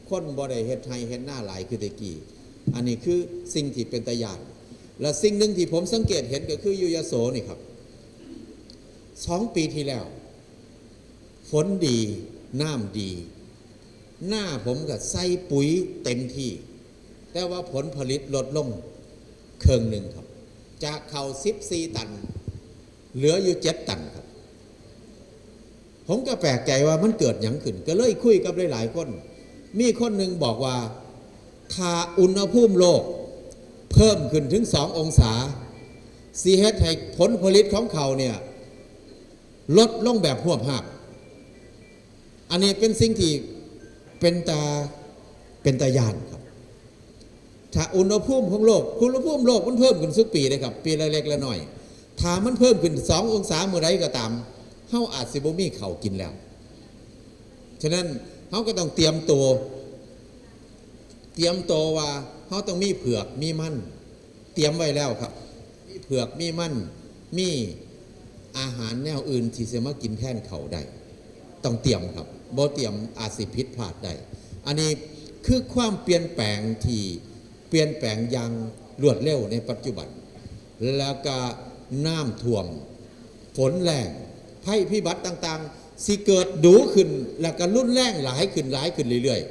คนบ่ได้เฮ็ดไทยเฮ็ดหน้าหลายคือแตะกี้อันนี้คือสิ่งที่เป็นตาญาติและสิ่งหนึ่งที่ผมสังเกตเห็นก็คืออยู่ยโสนี่ครับสองปีที่แล้วฝนดีน้ำดีหน้าผมก็ใส่ปุ๋ยเต็มที่แต่ว่าผลผลิตลดลงครึ่งหนึ่งครับจากเขาสิบสี่ตันเหลืออยู่เจ็ดตันครับผมก็แปลกใจว่ามันเกิดหยังขึ้นก็เลยคุยกับหลายๆคนมีคนหนึ่งบอกว่าถ้าอุณหภูมิโลกเพิ่มขึ้นถึงสององศาสิเฮ็ดให้ผลผลิตของเขาเนี่ยลดลงแบบหวบหักอันนี้เป็นสิ่งที่เป็นตาเป็นตายานครับถ้าอุณหภูมิของโลกอุณหภูมิโลกมันเพิ่มขึ้นทุกปีเลยครับปีละเล็กละน้อยถ้ามันเพิ่มขึ้นสององศาเมื่อไรก็ตามเฮาอาจสิบ่มีข้าวกินแล้วฉะนั้นเฮาก็ต้องเตรียมตัวเตรียมตัวว่าเฮาต้องมีเผือกมีมันเตรียมไว้แล้วครับมีเผือกมีมันมีอาหารแนวอื่นที่จะมากินแทนเขาได้ต้องเตรียมครับบ่เตรียมอาจสิผิดพลาดได้อันนี้คือความเปลี่ยนแปลงที่เปลี่ยนแปลงอย่างรวดเร็วในปัจจุบันแล้วก็น้ำท่วมฝนแรงภัยพิบัติต่างๆสิเกิดดูขึ้นแล้วก็รุนแรงหลายขึ้นหลายขึ้นเรื่อย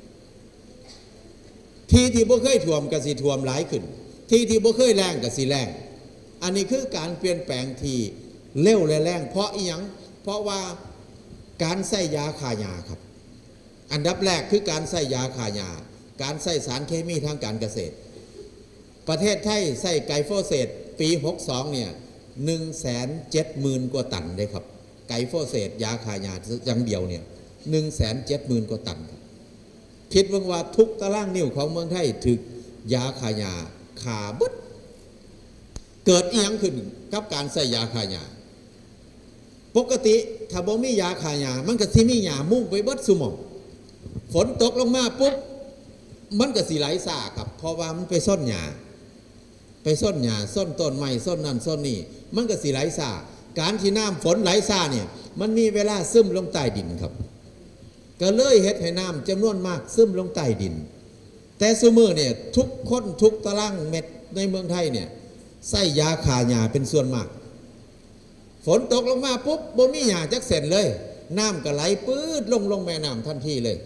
ๆที่ที่บ่เคยท่วมก็สิท่วมหลายขึ้นที่ที่บ่เคยแรงก็สิแรงอันนี้คือการเปลี่ยนแปลงที่เร็วและแรงเพราะอีหยังเพราะว่าการใส่ยาฆ่าหญ้าครับอันดับแรกคือการใส่ยาฆ่าหญ้าการใส่สารเคมีทางการเกษตรประเทศไทยใส่ไกลโฟเสตปีหกสิบสองเนี่ยหนึ่งแสนเจ็ดหมื่นกว่าตันเลยครับไกลโฟเสตยาฆ่าหญ้าอย่างเดียวเนี่ยหนึ่งแสนเจ็ดหมื่นกว่าตันครับคิดว่าทุกตารางนิ้วของเมืองไทยถึกยาฆ่าหญ้าฆ่าบึดเกิดอีหยังขึ้นกับการใส่ยาฆ่าหญ้าปกติถ้าบ่มียาฆ่าหญ้ามันก็สิมีหญ้ามุ่งไปเบิดซุหม่องฝนตกลงมาปุ๊บมันก็สิไหลซาครับเพราะว่ามันไปซ่อนหญ้าไปซ่อนหญ้าซ่อนต้นไม้ซ่อนนั่นซ่อนนี่มันก็สิไหลซาการที่น้ำฝนไหลซาเนี่ยมันมีเวลาซึมลงใต้ดินครับก็เลยเฮ็ดให้น้ำจำนวนมากซึมลงใต้ดินแต่ซุมื้อเนี่ยทุกคนทุกตารางเม็ดในเมืองไทยเนี่ยใส่ยาฆ่าหญ้าเป็นส่วนมากฝนตกลงมาปุ๊บบ่มีหญ้าจักเส้นเลยน้ำก็ไหลปื๊ดลงลงแม่น้ำทันทีเลย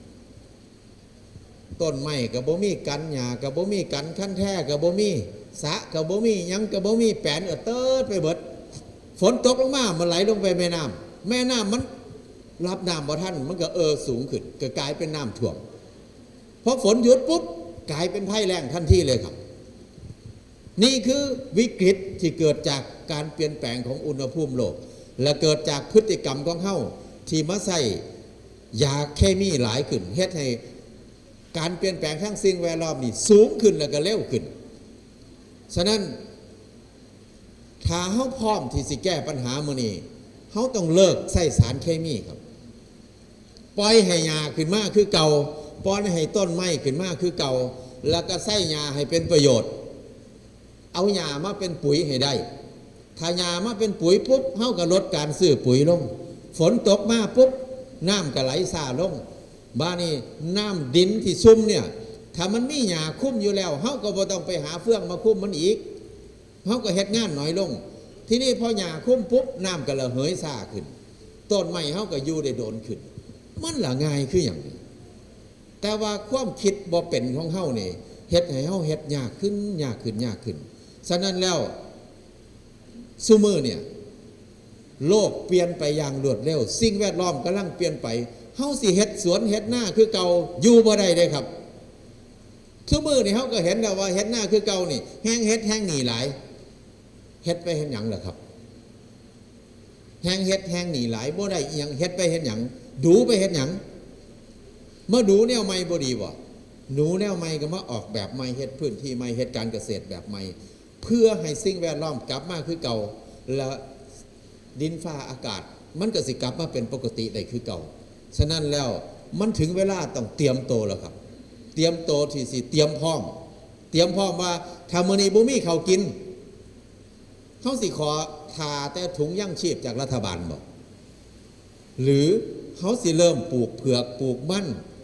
ต้นไม้ก็บ่มีกันหญ้าก็บ่มีกันขั้นแท้ก็บ่มีสระก็บ่มีหยังก็บ่มีแปลนเออเติดไปเบิดฝนตกลงมามันไหลลงไปแม่น้ำแม่น้ำมันรับน้ำบ่ทันมันก็เออสูงขึ้นก็กลายเป็นน้ำท่วมพอฝนหยุดปุ๊บกลายเป็นภัยแล้งทันทีเลยครับนี่คือวิกฤตที่เกิดจากการเปลี่ยนแปลงของอุณหภูมิโลกและเกิดจากพฤติกรรมของเฮาที่มาใส่ยาเคมีหลายขึ้นเฮ็ดให้การเปลี่ยนแปลงทั้งสิ่งแวดล้อมนี่สูงขึ้นแล้วก็เร็วขึ้นฉะนั้นถ้าเฮาพร้อมที่สิแก้ปัญหามื้อนี้เฮาต้องเลิกใส่สารเคมีครับปล่อยให้หญ้าขึ้นมาคือเก่าปล่อยให้ต้นไม้ขึ้นมาคือเก่าแล้วก็ใส่หญ้าให้เป็นประโยชน์เอาหญ้ามาเป็นปุ๋ยให้ได้ถ้าหญ้ามาเป็นปุ๋ยปุ๊บเฮาก็ลดการซื้อปุ๋ยลงฝนตกมาปุ๊บน้ำก็ไหลซ่าลงบ้านนี้น้ำดินที่ซุ่มเนี่ยถ้ามันมีหญ้าคุ้มอยู่แล้วเฮาก็บ่ต้องไปหาเฟื่องมาคุ้มมันอีกเฮาก็เฮ็ดงานน้อยลงทีนี้พอหญ้าคุ้มปุ๊บน้ำก็ระเหยซ่าขึ้นต้นไม้เฮาก็อยู่ได้โดนขึ้นมันละง่ายคืออย่างนี้แต่ว่าความคิดบ่เป็นของเฮานี่เฮ็ดให้เฮาเฮ็ดยากขึ้นยากขึ้นยากขึ้นฉะนั้นแล้วซุมื้อเนี่ยโลกเปลี่ยนไปอย่างรวดเร็วสิ่งแวดล้อมกำลังเปลี่ยนไปเฮาสิเฮ็ดสวนเฮ็ดหน้าคือเก่าอยู่บ่ได้เด้ครับซุมื้อนี่เฮาก็เห็นแล้วว่าเฮ็ดหน้าคือเก่านี่แห้งเฮ็ดแห้งหนีหลายเฮ็ดไปเฮ็ดหยังล่ะครับแห้งเฮ็ดแห้งหนีหลายบ่ได้อีหยังเฮ็ดไปเฮ็ดหยังดูไปเฮ็ดหยังมาดูแนวใหม่บ่ดีบ่หนูแนวใหม่ก็มาออกแบบใหม่เฮ็ดพื้นที่ใหม่เฮ็ดการเกษตรแบบใหม่เพื่อให้สิ่งแวดล้อมกลับมาคือเก่าและดินฟ้าอากาศมันก็สิกลับมาเป็นปกติได้คือเก่าฉะนั้นแล้วมันถึงเวลาต้องเตรียมโตแล้วครับเตรียมโตที่สิเตรียมพร้อมเตรียมพร้อมว่าถ้ามื้อนี้บ่มีข้าวกินเฮาสิขอทาแต่ถุงยั่งชีพจากรัฐบาลบ่หรือเฮาสิเริ่มปลูกเผือกปลูกมัน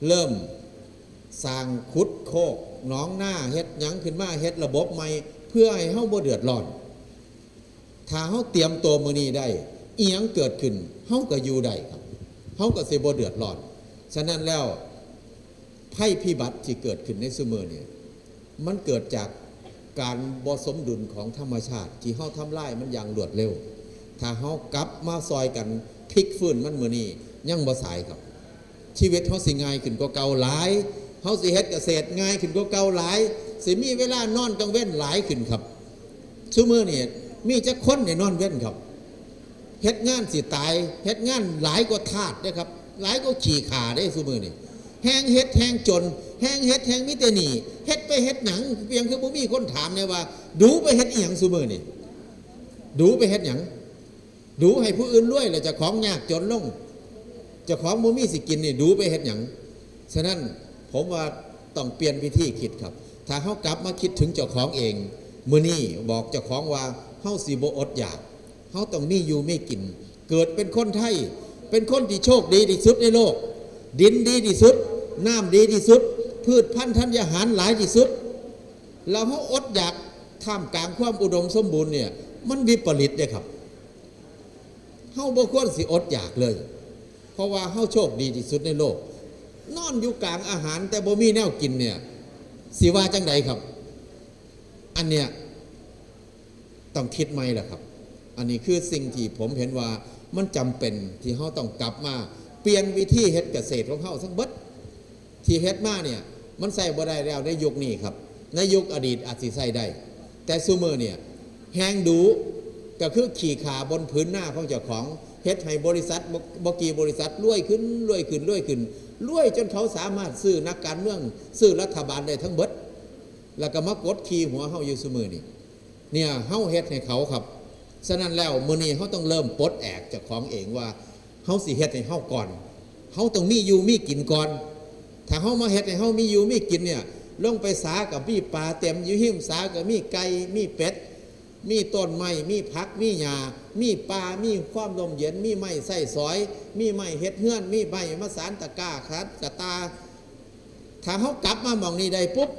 เริ่มสร้างขุดโคกหนองหน้าเฮ็ดหยังขึ้นมาเฮ็ดระบบใหม่เพื่อให้เฮาบ่เดือดร้อนถ้าเฮาเตรียมตัวมื้อนี้ได้อีหยังเกิดขึ้นเฮาก็อยู่ได้ครับเฮาก็สิบ่เดือดร้อนฉะนั้นแล้วภัยพิบัติที่เกิดขึ้นในซุมื้อนี้มันเกิดจากการบ่สมดุลของธรรมชาติที่เฮาทำลายมันอย่างรวดเร็วถ้าเฮากลับมาซอยกันพลิกฟื้นมันมื้อนี้ยังบ่สายครับชีวิตเฮาสิง่ายขึ้นกว่าเก่าหลายเฮาสิเฮ็ดเกษตรง่ายขึ้นกว่าเก่าหลายสิมีเวลานอนกลางเว้นหลายขึ้นครับซุมื้อนี้มีจักคนได้นอนเว้นครับเฮ็ดงานสิตายเฮ็ดงานหลายกว่าทาสเด้อครับหลายกว่าขี้ข่าได้ซุมื้อนี้แห้งเฮ็ดแห้งจนแห้งเฮ็ดแห้งมีแต่หนี้เฮ็ดไปเฮ็ดหยังเพียงคือบ่มีคนถามเนี่ยว่าดูไปเฮ็ดอีหยังซุมื้อนี้ดูไปเฮ็ดหยังดูให้ผู้อื่นรวยแล้วเจ้าของยากจนลงเจ้าของบ่มีสิกินนี่ดูไปเฮ็ดหยังฉะนั้นผมว่าต้องเปลี่ยนวิธีคิดครับถ้าเฮากลับมาคิดถึงเจ้าของเองมื้อนี้บอกเจ้าของว่าเฮาสิบ่อดอยากเฮาต้องมีอยู่มีกินเกิดเป็นคนไทยเป็นคนที่โชคดีที่สุดในโลกดินดีที่สุดน้ำดีที่สุดพืชพันธุ์ธัญญาหารหลายที่สุดแล้วเฮาอดอยากท่ามกลางความอุดมสมบูรณ์เนี่ยมันวิปริตเด้ครับเฮาบ่ควรสิอดอยากเลยเพราะว่าเฮาโชคดีที่สุดในโลกนอนอยู่กลางอาหารแต่บ่มีแนวกินเนี่ยสิว่าจังใดครับอันเนี้ยต้องคิดใหม่ล่ะครับอันนี้คือสิ่งที่ผมเห็นว่ามันจำเป็นที่เฮาต้องกลับมาเปลี่ยนวิธีเฮ็ดเกษตรของเฮาทั้งเบิดที่เฮ็ดมาเนี่ยมันใส่บ่ได้แล้วในยุคนี้ครับในยุคอดีตอาจสิใส่ได้แต่ซุมื้อเนี่ยแฮงดูก็คือขี่ขาบนพื้นหน้าของเจ้าของเฮ็ดให้บริษัทบ่กี่บริษัทรวยขึ้นรวยขึ้นรวยขึ้นรวยจนเขาสามารถซื้อนักการเมืองซื้อรัฐบาลได้ทั้งเบิดแล้วก็มากดขี่หัวเฮาอยู่ซุมื้อนี่เนี่ยเฮาเฮ็ดให้เขาครับฉะนั้นแล้วมื้อนี้เฮาต้องเริ่มปลดแอกเจ้าของเองว่าเฮาสิเฮ็ดให้เฮาก่อนเฮาต้องมีอยู่มีกินก่อนถ้าเฮามาเฮ็ดให้เฮามีอยู่มีกินเนี่ยลงไปสากับมีปลาเต็มอยู่หิ้มสากับมีไก่มีเป็ดมีต้นไม้มีผักมีหญ้ามีปลามีความลมเย็นมีไม้ใส่สอยมีไม้เฮ็ดเฮือนมีใบมะสานตะกร้าคัดกะตาถ้าเฮากลับมาหม่องนี้ได้ปุ๊บ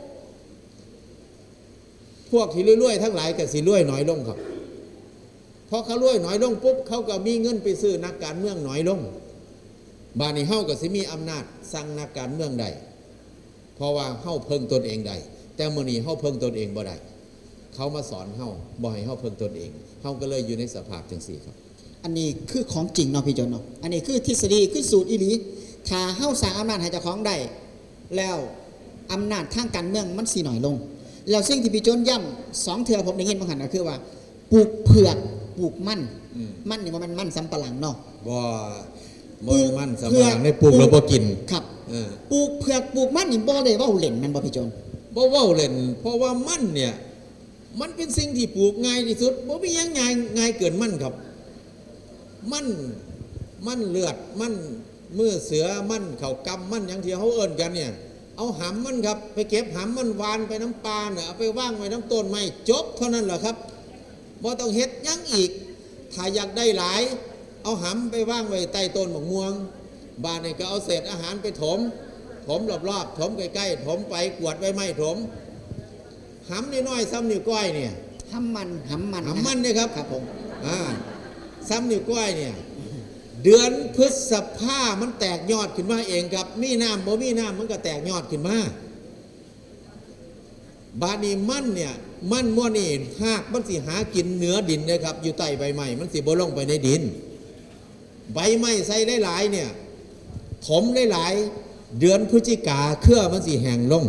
พวกที่รวยๆทั้งหลายก็สิรวยน้อยลงครับพอเขารวยน้อยลงปุ๊บเขาก็มีเงินไปซื้อนักการเมืองน้อยลงบ้านนี้เฮาก็สิมีอำนาจสั่งนักการเมืองได้เพราะว่าเฮาเพิ่งตนเองได้แต่มื้อนี้เฮาเพิ่งตนเองบ่ได้เขามาสอนเฮาบ่ให้เฮาเพิ่งตนเองเฮาก็เลยอยู่ในสภาพจังซี่ครับอันนี้คือของจริงเนาะพี่จนเนาะอันนี้คือทฤษฎีคือสูตรอีหลีถ้าเฮาสร้างอำนาจให้เจ้าของได้แล้วอำนาจทางการเมืองมันสิน้อยลงแล้วสิ่งที่พี่จนย้ำสองเทื่อผมได้ยินมาหันก็คือว่าปลูกเผือกปลูกมันมันนี่มันมันสำปะหลังเนาะบ่บ่มันสำปะหลังได้ปลูกแล้วบ่กินครับปลูกเผือกปลูกมันนี่บ่ได้เว้าเล่นมันบ่พี่จนบ่เว้าเล่นเพราะว่ามันเนี่ยมันเป็นสิ่งที่ปลูกง่ายที่สุดบ่มีหยังง่ายง่ายเกินมันครับมันมันเลือดมันมือเสือมันเข่ากำมันหยังที่เขาเอิ้นกันเนี่ยเอาหำมันครับไปเก็บหำมันวานไปน้ำปลาเนี่ยเอาไปว่างไว้น้ำต้นไม้จบเท่านั้นแหละครับบ่ต้องเฮ็ดยังอีกถ้าอยากได้หลายเอาหำไปว่างไว้ใต้ต้นมะม่วงบ้านนี่ก็เอาเศษอาหารไปถมถมรอบๆถมใกล้ๆถมไปกวดไว้ไม่ถมหำน้อยๆซ้ำนิ้วก้อยเนี่ยหำมันหำมันหำมันเนี่ยครับครับผมอ่าซ้ำนิ้วก้อยเนี่ยเดือนพฤษภามันแตกยอดขึ้นมาเองครับมีน้ำบ่มีน้ำมันก็แตกยอดขึ้นมาบาดนี้มันเนี่ยมันมั่วนี่หากมันสิหากินเนื้อดินนะครับอยู่ใต้ใบไม้มันสิบ่ลงไปในดินใบไม้ใส่หลายๆเนี่ยถมหลายๆเดือนพฤศจิกาเครือมันสิแห้งลง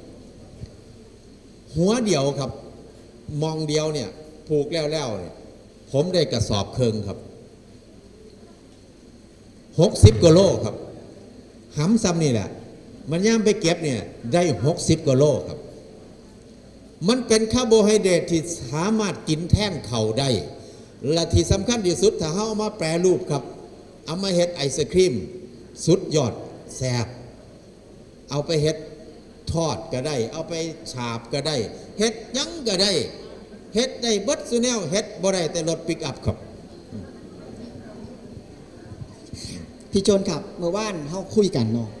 หัวเดียวครับมองเดียวเนี่ยผูกแล้วๆเนี่ยผมได้กระสอบเคิงครับหกสิบกิโลครับหำซ้ำนี่แหละมันย่ำไปเก็บเนี่ยได้หกสิบกิโลครับมันเป็นคาร์โบไฮเดรตที่สามารถกินแทนเข่าได้และที่สำคัญที่สุดถ้าเขาเอามาแปรรูปครับเอามาเฮ็ดไอศครีมสุดยอดแซ่บเอาไปเฮ็ดทอดก็ได้เอาไปฉาบก็ได้เฮ็ดยังก็ได้เฮ็ดได้เบิดซุแนวเฮ็ดบ่ได้แต่รถปิกอัพครับพี่โจนครับเมื่อวานเฮาคุยกันเนาะ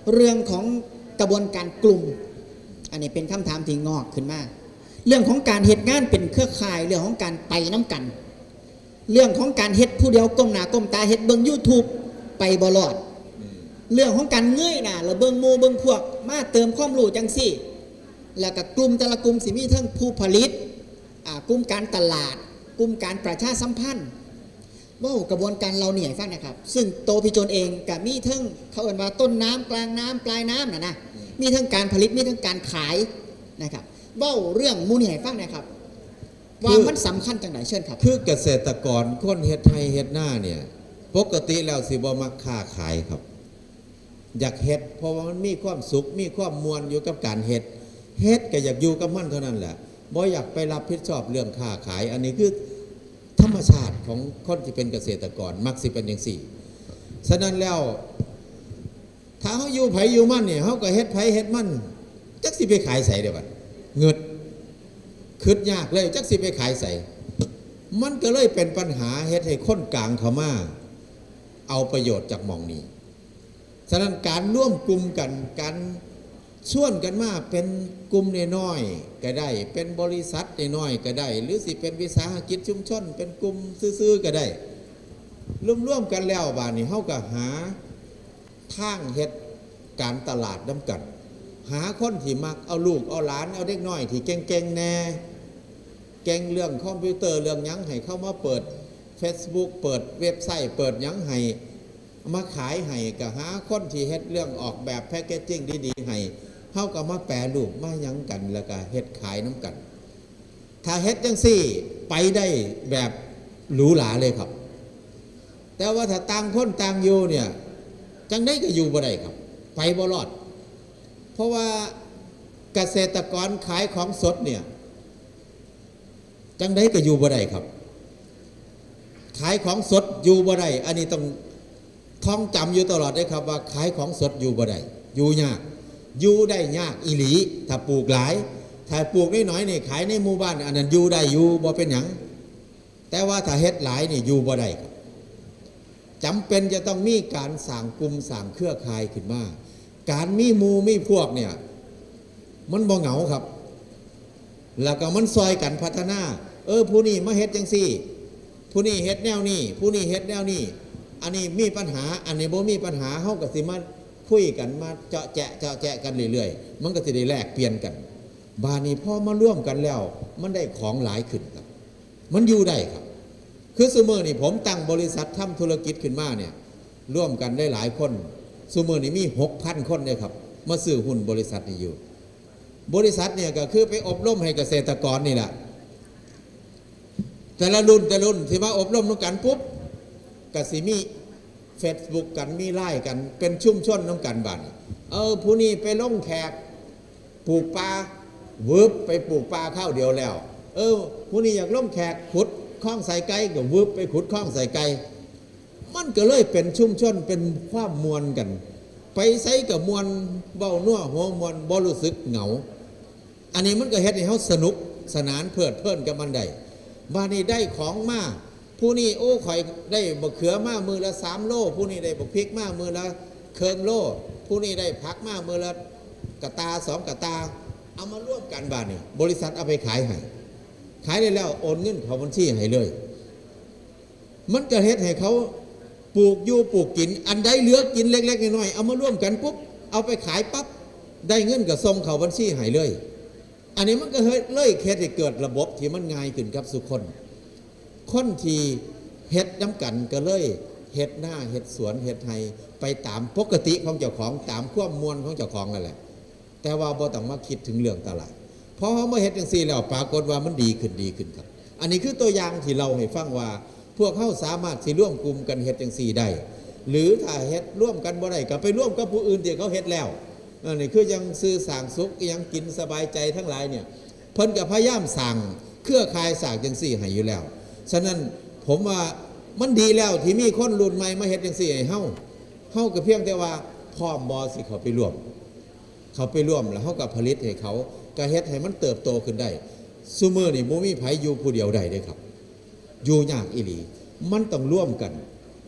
เรื่องของกระบวนการกลุ่มอันนี้เป็นคำถามที่งอกขึ้นมาเรื่องของการเหตุงานเป็นเครือข่ายเรื่องของการไปน้ำกันเรื่องของการเฮ็ดผู้เดียวก้มหน้าก้มตาเฮ็ดเบิ่ง YouTube ไปบ่รอดเรื่องของการเงยหน้าแล้วเบิ่งหมู่เบิ่งพวกมาเติมความรู้จังซี่แล้วก็กลุ่มแต่ละกลุ่มสิมีทั้งผู้ผลิตอ่ากลุ่มการตลาดกลุ่มการประชาสัมพันธ์ว่ากระบวนการเราเนี่ยฟังนะครับซึ่งโตพี่โจนเองก็มีทั้งเขาเอ่ยว่าต้นน้ำกลางน้ำปลายน้ำน่ะนะมีทั้งการผลิตมีทั้งการขายนะครับเว้าเรื่องมูนี่ให้ฟังนะครับว่ามันสำคัญจังไหนเชิญครับคือเกษตรกรคนเฮ็ดไทยเฮ็ดหน้าเนี่ยปกติแล้วสิบ่มักค้าขายครับอยากเฮ็ดเพราะว่ามันมีความสุขมีความมวลอยู่กับการเฮ็ดเฮ็ดก็อยากอยู่กับมันเท่านั้นแหละบ่อยากไปรับผิดชอบเรื่องค้าขายอันนี้คือธรรมชาติของคนที่เป็นเกษตรกรมักสิเป็นอย่างสี่ฉะนั้นแล้วถ้าเขาอยู่ไผอยู่มันเนี่ยเขาก็เฮ็ดไผเฮ็ดมันจักสิไปขายใส่เดี๋ยวบัดเงิดคืดยากเลยจักสิไปขายใส่มันก็เลยเป็นปัญหาเฮ็ดให้คนกลางเขามาเอาประโยชน์จากมองนี้ฉะนั้นการร่วมกลุ่มกันการชวนกันมาเป็นกลุ่มน้อยๆก็ได้เป็นบริษัทน้อยๆก็ได้หรือสิเป็นวิสาหกิจชุมชนเป็นกลุ่มซื่อๆก็ได้ร่วมๆกันแล้วบาดนี้เฮาก็หาทางเฮ็ดการตลาดนำกันหาคนที่มักเอาลูกเอาหลานเอาเด็กน้อยที่เก่งๆแน่เก่งเรื่องคอมพิวเตอร์เรื่องหยังให้เข้ามาเปิด Facebook เปิดเว็บไซต์เปิดหยังให้มาขายให้ก็หาคนที่เฮ็ดเรื่องออกแบบแพคเกจจิ้งดีๆให้เฮาก็มาแปรรูปมาหยังกันแล้วก็เฮ็ดขายน้ำกันถ้าเฮ็ดจังซี่ไปได้แบบหรูหราเลยครับแต่ว่าถ้าต่างคนต่างอยู่เนี่ยจังได้ก็อยู่บ่ได้ครับไปบ่รอดเพราะว่าเกษตรกรขายของสดเนี่ยจังได้ก็อยู่บ่ได้ครับขายของสดอยู่บ่ได้อันนี้ต้องท่องจำอยู่ตลอดได้ครับว่าขายของสดอยู่บ่ได้อยู่ยากอยู่ได้ยากอีหลีถ้าปลูกหลายถ้าปลูกน้อยๆนี่ขายในหมู่บ้านอันนั้นอยู่ได้อยู่บ่เป็นหยังแต่ว่าถ้าเฮ็ดหลายนี่อยู่บ่ได้ครับจำเป็นจะต้องมีการสร้างกลุ่มสร้างเครือข่ายขึ้นมาการมีหมู่มีพวกเนี่ยมันบ่เหงาครับแล้วก็มันซอยกันพัฒนาเออผู้นี้มาเฮ็ดจังซี่ผู้นี้เฮ็ดแนวนี้ผู้นี้เฮ็ดแนวนี้อันนี้มีปัญหาอันนี้บ่มีปัญหาเฮาก็สิมาคุยกันมาเจาะแจะเจาะแจะกันเรื่อยๆมันก็สิได้แลกเปลี่ยนกันบาดนี้พอมาร่วมกันแล้วมันได้ของหลายขึ้นครับมันอยู่ได้ครับคือซุมื้อนี้ผมตั้งบริษัททำธุรกิจขึ้นมาเนี่ยร่วมกันได้หลายคนซุมื้อนี้มี หกพัน คนเลยครับมาซื้อหุ้นบริษัทนี้อยู่บริษัทเนี่ยก็คือไปอบรมให้เกษตรกรนี่แหละแต่ละรุ่นแต่ละรุ่นที่มาอบรมกันปุ๊บก็สิมีเฟซบุ๊กกันมีไลน์กันเป็นชุ่มชนน้ำกันบ้านเออผู้นี้ไปลงแขกปลูกปลาวืบไปปลูกปลาข้าวเดียวแล้วเออผู้นี้อยากลงแขกขุดคลองใส่ไก่ก็วืบไปขุดคลองใส่ไก่มันก็เลยเป็นชุ่มชนเป็นความมวลกันไปใส่กับมวลเบ้านัวหัวมวลบ่รู้สึกเหงาอันนี้มันก็เฮ็ดให้เขาสนุกสนานเพลิดเพลินกับมันได้บ้านนี้ได้ของมาผู้นี้โอ้ข่อยได้บะเขือมามือละสามโลผู้นี้ได้บะพริกมามือละเคิงโลผู้นี้ได้ผักมามือละกะตาสองกะตาเอามาร่วมกันบ้านนี้บริษัทเอาไปขายให้ขายได้แล้วโอนเงินเขาบัญชีให้เลยมันก็เฮ็ดให้เขาปลูกอยู่ปลูกกินอันใดเหลือกินเล็กๆน้อยๆเอามาร่วมกันปุ๊บเอาไปขายปั๊บได้เงินก็ส่งเขาบัญชีให้เลยอันนี้มันก็เฮ็ดเลยเฮ็ดให้เกิดระบบที่มันง่ายขึ้นครับสุคนคนที่เฮ็ดน้ำกันก็เลยเฮ็ดหน้าเฮ็ดสวนเฮ็ดไทยไปตามปกติของเจ้าของตามความมวลของเจ้าของนั่นแหละแต่ว่าบ่ต้องมาคิดถึงเรื่องตลาดพอเขามาเฮ็ดจังซี่แล้วปรากฏว่ามันดีขึ้นดีขึ้นครับอันนี้คือตัวอย่างที่เราให้ฟังว่าพวกเขาสามารถสิร่วมกลุ่มกันเฮ็ดจังซี่ได้หรือถ้าเฮ็ดร่วมกันบ่ได้ก็ไปร่วมกับผู้อื่นที่เขาเฮ็ดแล้วอันนี้คือยังซื้อสร้างสุขยังกินสบายใจทั้งหลายเนี่ยเพิ่นก็พยายามสร้างเครือข่ายสร้างจังซี่ให้อยู่แล้วฉะนั้นผมว่ามันดีแล้วที่มีคนรุ่นใหม่มาเฮ็ดจังซี่ให้เฮาเฮาก็เพียงแต่ว่าพร้อมบ่สิเขาไปร่วมเขาไปร่วมแล้วเฮาก็ผลิตให้เขาก็เฮ็ดให้มันเติบโตขึ้นได้ซุมื้อนี่บ่มีไผอยู่ผู้เดียวได้เด้ครับอยู่ยากอีหลีมันต้องร่วมกัน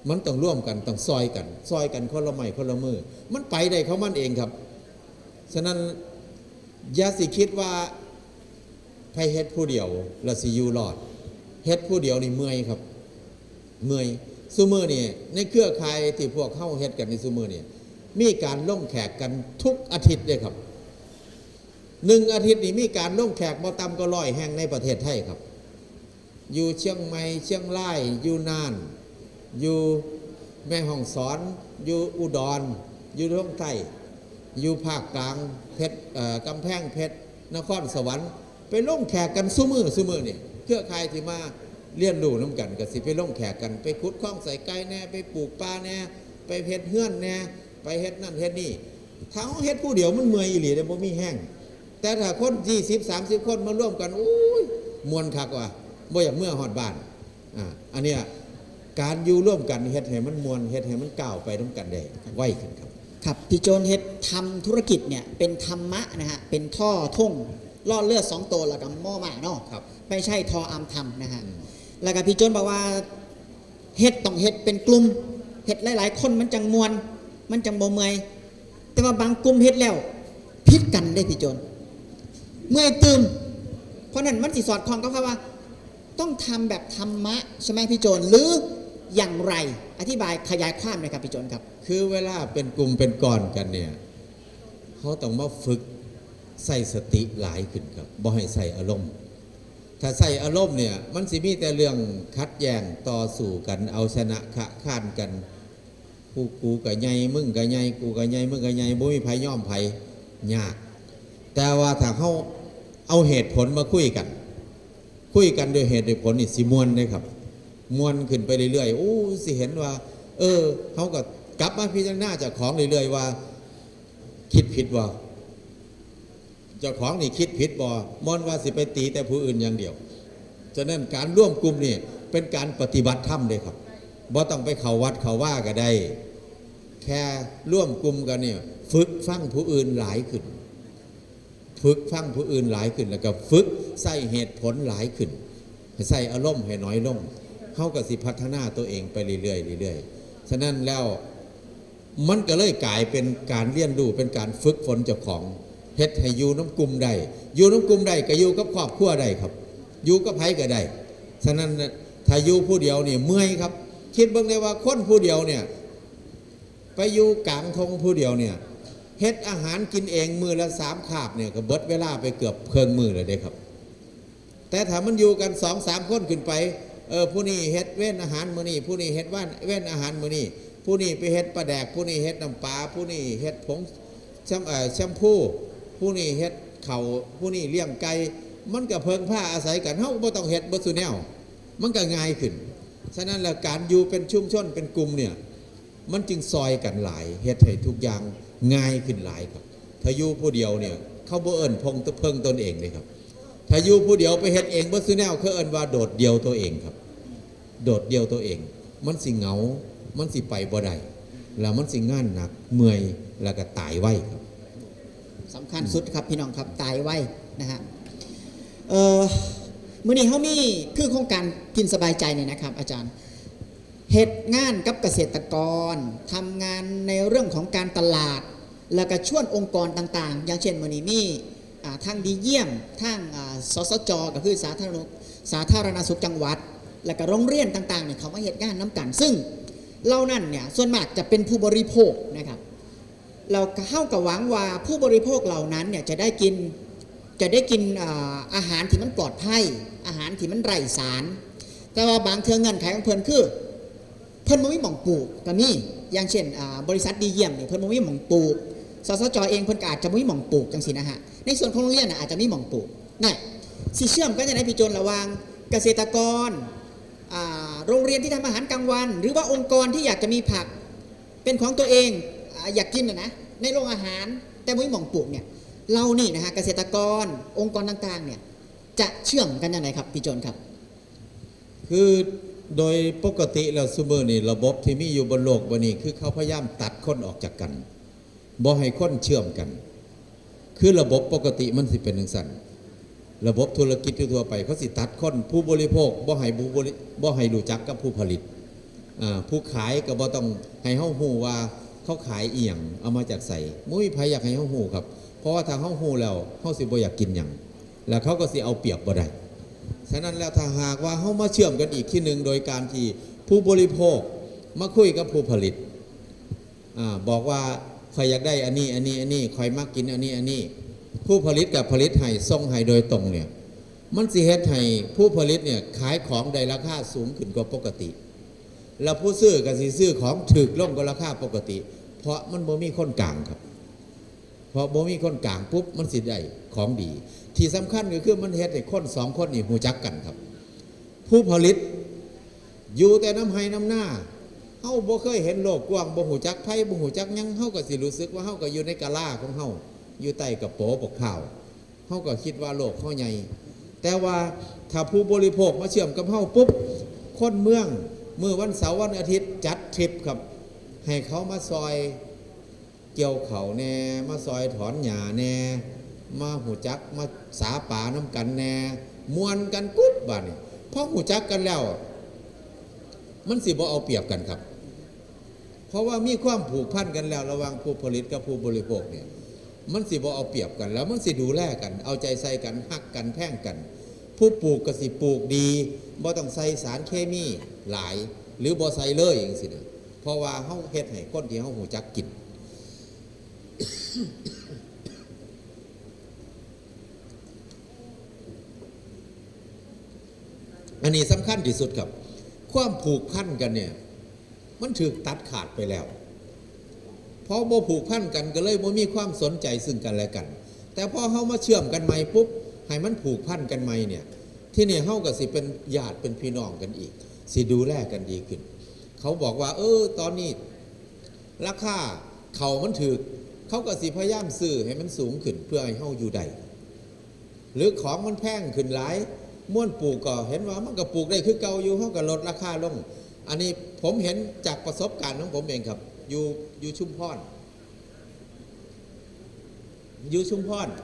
มันต้องร่วมกันต้องซอยกันซอยกันคนละไม้คนละมือมันไปได้เขามันเองครับฉะนั้นอย่าสิคิดว่าไผเฮ็ดผู้เดียวแล้วสิอยู่รอดเฮ็ดผู้เดียวนี่เมื่อยครับเมื่อยซุมื้อนี่ในเครือข่ายที่พวกเฮาเฮ็ดกันในซุมื้อนี่มีการลงแขกกันทุกอาทิตย์เลยครับหนึ่งอาทิตย์นี่มีการลงแขกบ่ต่ำก็ร้อยแห่งในประเทศไทยครับอยู่เชียงใหม่เชียงรายอยู่น่านอยู่แม่ฮ่องสอนอยู่อุดรอยู่ท่องใต้อยู่ภาคกลางเพชรกำแพงเพชรนครสวรรค์ไปลงแขกกันซุมือซุมือนี่เครือข่ายที่มาเลี้ยนดูน้ำกันก็สิไปลงแขกกันไปขุดคลองใส่ไก่แน่ไปปลูกปลาแน่ไปเฮ็ดเฮือนแน่ไปเฮ็ดนั่นเฮ็ดนี่ถ้าเขาเฮ็ดผู้เดียวมันเมื่อยอีหลีเลยบ่มีแห้งแต่ถ้าคนยี่สิบสามสิบคนมาร่วมกันโอ้ยมวนคักว่ะบ่อยากเมื่อหอดบ้านอ่าอันเนี้ยการอยู่ร่วมกันเฮ็ดให้มันมวนเฮ็ดให้มันก้าวไปน้ำกันได้ไวขึ้นครับครับพี่โจนเฮ็ดทำธุรกิจเนี่ยเป็นธรรมะนะฮะเป็นท่อท่งล่อเลือดสองตัวแล้วก็หม้อใหม่เนาะไม่ใช่ทออามทำนะฮะแล้วก็พี่โจนบอกว่าเฮ็ดต้องเฮ็ดเป็นกลุ่มเฮ็ดหลายๆคนมันจังมวนมันจังบ่เมื่อยแต่ว่าบางกลุ่มเฮ็ดแล้วพิษกันได้พี่โจนเมื่อยตืมเพราะนั้นมันสิสอดคล้องกับคำว่าต้องทำแบบธรรมะใช่ไหมพี่โจนหรืออย่างไรอธิบายขยายความหน่อยครับพี่โจนครับคือเวลาเป็นกลุ่มเป็นก้อนกันเนี่ยเขาต้องมาฝึกใส่สติหลายขึ้นครับบ่ให้ใส่อารมณ์ถ้าใส่อารมณ์เนี่ยมันสิมีแต่เรื่องคัดแย้งต่อสู้กันเอาชนะขะข้านกันกูกูกะใหญ่มึงกะใหญ่กูกะใหญ่มึงกะใหญ่บ่มีไผยอมไผยากแต่ว่าถ้าเขาเอาเหตุผลมาคุยกันคุยกันโดยเหตุโดยผลนี่สิมวนเลยครับมวนขึ้นไปเรื่อยๆโอ้สิเห็นว่าเออเขาก็กลับมาพิจารณาจากของเรื่อยๆว่าคิดผิดว่าเจ้าของนี่คิดผิดบ่มอนว่าสิไปตีแต่ผู้อื่นอย่างเดียวฉะนั้นการร่วมกลุ่มนี่เป็นการปฏิบัติธรรมเลยครับบ่ต้องไปเข้าวัดเข้าว่าก็ได้แค่ร่วมกลุ่มกันเนี่ยฝึกฟังผู้อื่นหลายขึ้นฝึกฟังผู้อื่นหลายขึ้นแล้วก็ฝึกใส่เหตุผลหลายขึ้นใส่อารมณ์ให้น้อยลงเขาก็สิพัฒนาตัวเองไปเรื่อยๆเรื่อยๆฉะนั้นแล้วมันก็เลยกลายเป็นการเรียนรู้เป็นการฝึกฝนเจ้าของเฮ็ดให้อยู่น้ำกลุ่มได้อยู่น้ำกลุ่มได้ก็อยู่กับครอบครัวได้ครับอยู่กับไผก็ได้ฉะนั้นถ้าอยู่ผู้เดียวนี่เมื่อยครับคิดเบิ่งได้ว่าคนผู้เดียวเนี่ยไปอยู่กลางทงผู้เดียวเนี่ยเฮ็ดอาหารกินเองมือละสามคาบเนี่ยก็เบิดเวลาไปเกือบเคิงมือเลยเด้ครับแต่ถ้ามันอยู่กันสองสามคนขึ้นไปเออผู้นี้เฮ็ดเว้นอาหารมื้อนี้ผู้นี้เฮ็ดว่านเว้นอาหารมื้อนี้ผู้นี้ไปเฮ็ดปลาแดกผู้นี้เฮ็ดน้ำปลาผู้นี้เฮ็ดผงแชมเอ่อแชมพูผู้นี้เฮ็ดเข่าผู้นี้เลี้ยงไก่มันก็เพิงผ้าอาศัยกันเฮาบ่ต้องเฮ็ดบ่ซุแนวมันก็ง่ายขึ้นฉะนั้นแล้วการอยู่เป็นชุมชนเป็นกลุ่มเนี่ยมันจึงซอยกันหลายเฮ็ดให้ทุกอย่างง่ายขึ้นหลายครับถ้าอยู่ผู้เดียวเนี่ยเขาบ่เอิ้นพงตะเพิงตนเองเลยครับถ้าอยู่ผู้เดียวไปเฮ็ดเองบ่ซุแนวเขาเอิ้นว่าโดดเดียวตัวเองครับโดดเดียวตัวเองมันสิเหงามันสิไปบ่ได้แล้วมันสิงานหนักเมื่อยแล้วก็ตายไวครับสำคัญสุดครับพี่น้องครับตายไวนะฮะเอ่อมื้อนี้เฮามีคือโครงการกินสบายใจเนี่ยนะครับอาจารย์เฮ็ดงานกับเกษตรกรทำงานในเรื่องของการตลาดแล้วก็ชวนองค์กรต่างๆอย่างเช่นมื้อนี้มีทางดีเยี่ยมทางสสจก็คือสาธารณสาธารณสุขจังหวัดแล้วก็โรงเรียนต่างๆเนี่ยเขามาเฮ็ดงานน้ำกันซึ่งเรานั่นเนี่ยส่วนมากจะเป็นผู้บริโภคนะครับเราเข้ากับหวังว่าผู้บริโภคเหล่านั้นเนี่ยจะได้กินจะได้กินอาหารที่มันปลอดภัยอาหารที่มันไร้สารแต่ว่าบางเทื่อเงื่อนไขของเพิ่นคือเพิ่นบ่มีหม่องปลูกก็มีอย่างเช่นบริษัทดีเยี่ยมเนี่ยเพิ่นบ่มีหม่องปลูกสสจเองเพิ่นก็อาจจะบ่มีหม่องปลูกจังซี่นะฮะในส่วนของโรงเรียนอาจจะมีหม่องปลูกนั่นสิเชื่อมกันจะได้พี่โจนระหว่างเกษตรกรโรงเรียนที่ทำอาหารกลางวันหรือว่าองค์กรที่อยากจะมีผักเป็นของตัวเองอยากกินนะนะในโรงอาหารแต่ไม่หม่องปลูกเนี่ยเรานี่นะฮะเกษตรกรองค์กรต่างๆเนี่ยจะเชื่อมกันยังไงครับพี่โจนครับคือโดยปกติแล้วซุมื้อนี่ระบบที่มีอยู่บนโลกวันนี้คือเขาพยายามตัดคนออกจากกันบ่ให้คนเชื่อมกันคือระบบปกติมันสิเป็นจังซั่นระบบธุรกิจทั่วไปเขาสิตัดคนผู้บริโภคบ่ให้ผู้บริบ่ให้รู้จักกับผู้ผลิตผู้ขายก็บ่ต้องให้เฮาฮู้ว่าเขาขายอีหยังเอามาจากใส่มุ้ยไผอยากให้เฮาฮู้ครับเพราะว่าถ้าเฮาฮู้แล้วเฮาสิบ่อยากกินหยังแล้วเขาก็สิเอาเปรียบบ่ได้ฉะนั้นแล้วถ้าหากว่าเฮามาเชื่อมกันอีกที่หนึ่งโดยการที่ผู้บริโภคมาคุยกับผู้ผลิตอ่าบอกว่าใครอยากได้อันนี้อันนี้อันนี้ใครมักกินอันนี้อันนี้ผู้ผลิตกับผลิตให้ส่งให้โดยตรงเนี่ยมันสิเฮ็ดให้ผู้ผลิตเนี่ยขายของได้ราคาสูงขึ้นกว่าปกติแล้วผู้ซื้อก็สิซื้อของถูกลงกว่าราคาปกติเพราะมันบ่มีคนกลางครับเพราะบ่มีคนกลางปุ๊บมันสิได้ของดีที่สำคัญก็คือมันเฮ็ดให้คนสองคนนี่รู้จักกันครับผู้ผลิตอยู่แต่น้ำไห้น้ำหน้าเฮาบ่เคยเห็นโลกกว้างบ่รู้จักไผบ่รู้จักหยังเฮาก็สิรู้สึกว่าเฮาก็อยู่ในกะลาของเฮาอยู่ใต้กระโปรงปกเผาเฮาก็คิดว่าโลกเฮาใหญ่แต่ว่าถ้าผู้บริโภคมาเชื่อมกับเฮาปุ๊บคนเมืองมื้อวันเสาร์วันอาทิตย์จัดทริปครับให้เขามาซอยเกี่ยวเขาแน่มาซอยถอนหญ้าแน่มาหูจักมาสาป่าน้ำกันแน่มวนกันกุ๊บบ้านี่พอหูจักกันแล้วมันสิบ่เอาเปรียบกันครับเพราะว่ามีความผูกพันกันแล้วระหว่างผู้ผลิตกับผู้บริโภคเนี่ยมันสิบ่เอาเปรียบกันแล้วมันสิดูแลกันเอาใจใส่กันฮักกันแพ่งกันผู้ปลูกก็สิปลูกดีบ่ต้องใส่สารเคมีหลายหรือบ่ใส่เลยอย่างสิเนี่ยเพราะว่าเฮาเฮ็ดให้คนที่เฮาหูจักกิน อันนี้สำคัญที่สุดครับความผูกพันกันเนี่ยมันถูกตัดขาดไปแล้วพอบ่ผูกพันกันก็เลยบ่มีความสนใจซึ่งกันและกันแต่พอเฮามาเชื่อมกันใหม่ปุ๊บให้มันผูกพันกันใหม่เนี่ยที่นี่เฮาก็สิเป็นญาติเป็นพี่น้องกันอีกสิดูแลกันดีขึ้นเขาบอกว่าเออตอนนี้ราคาเขามันถูกเขาก็สิพยายามซื้อให้มันสูงขึ้นเพื่อให้เฮาอยู่ได้หรือของมันแพงขึ้นหลายม้วนปลูกก็เห็นว่ามันก็ปลูกได้คือเก่าอยู่เฮาก็ลดราคาลงอันนี้ผมเห็นจากประสบการณ์ของผมเองครับอยู่อยู่ชุมพรอยู่ชุมพร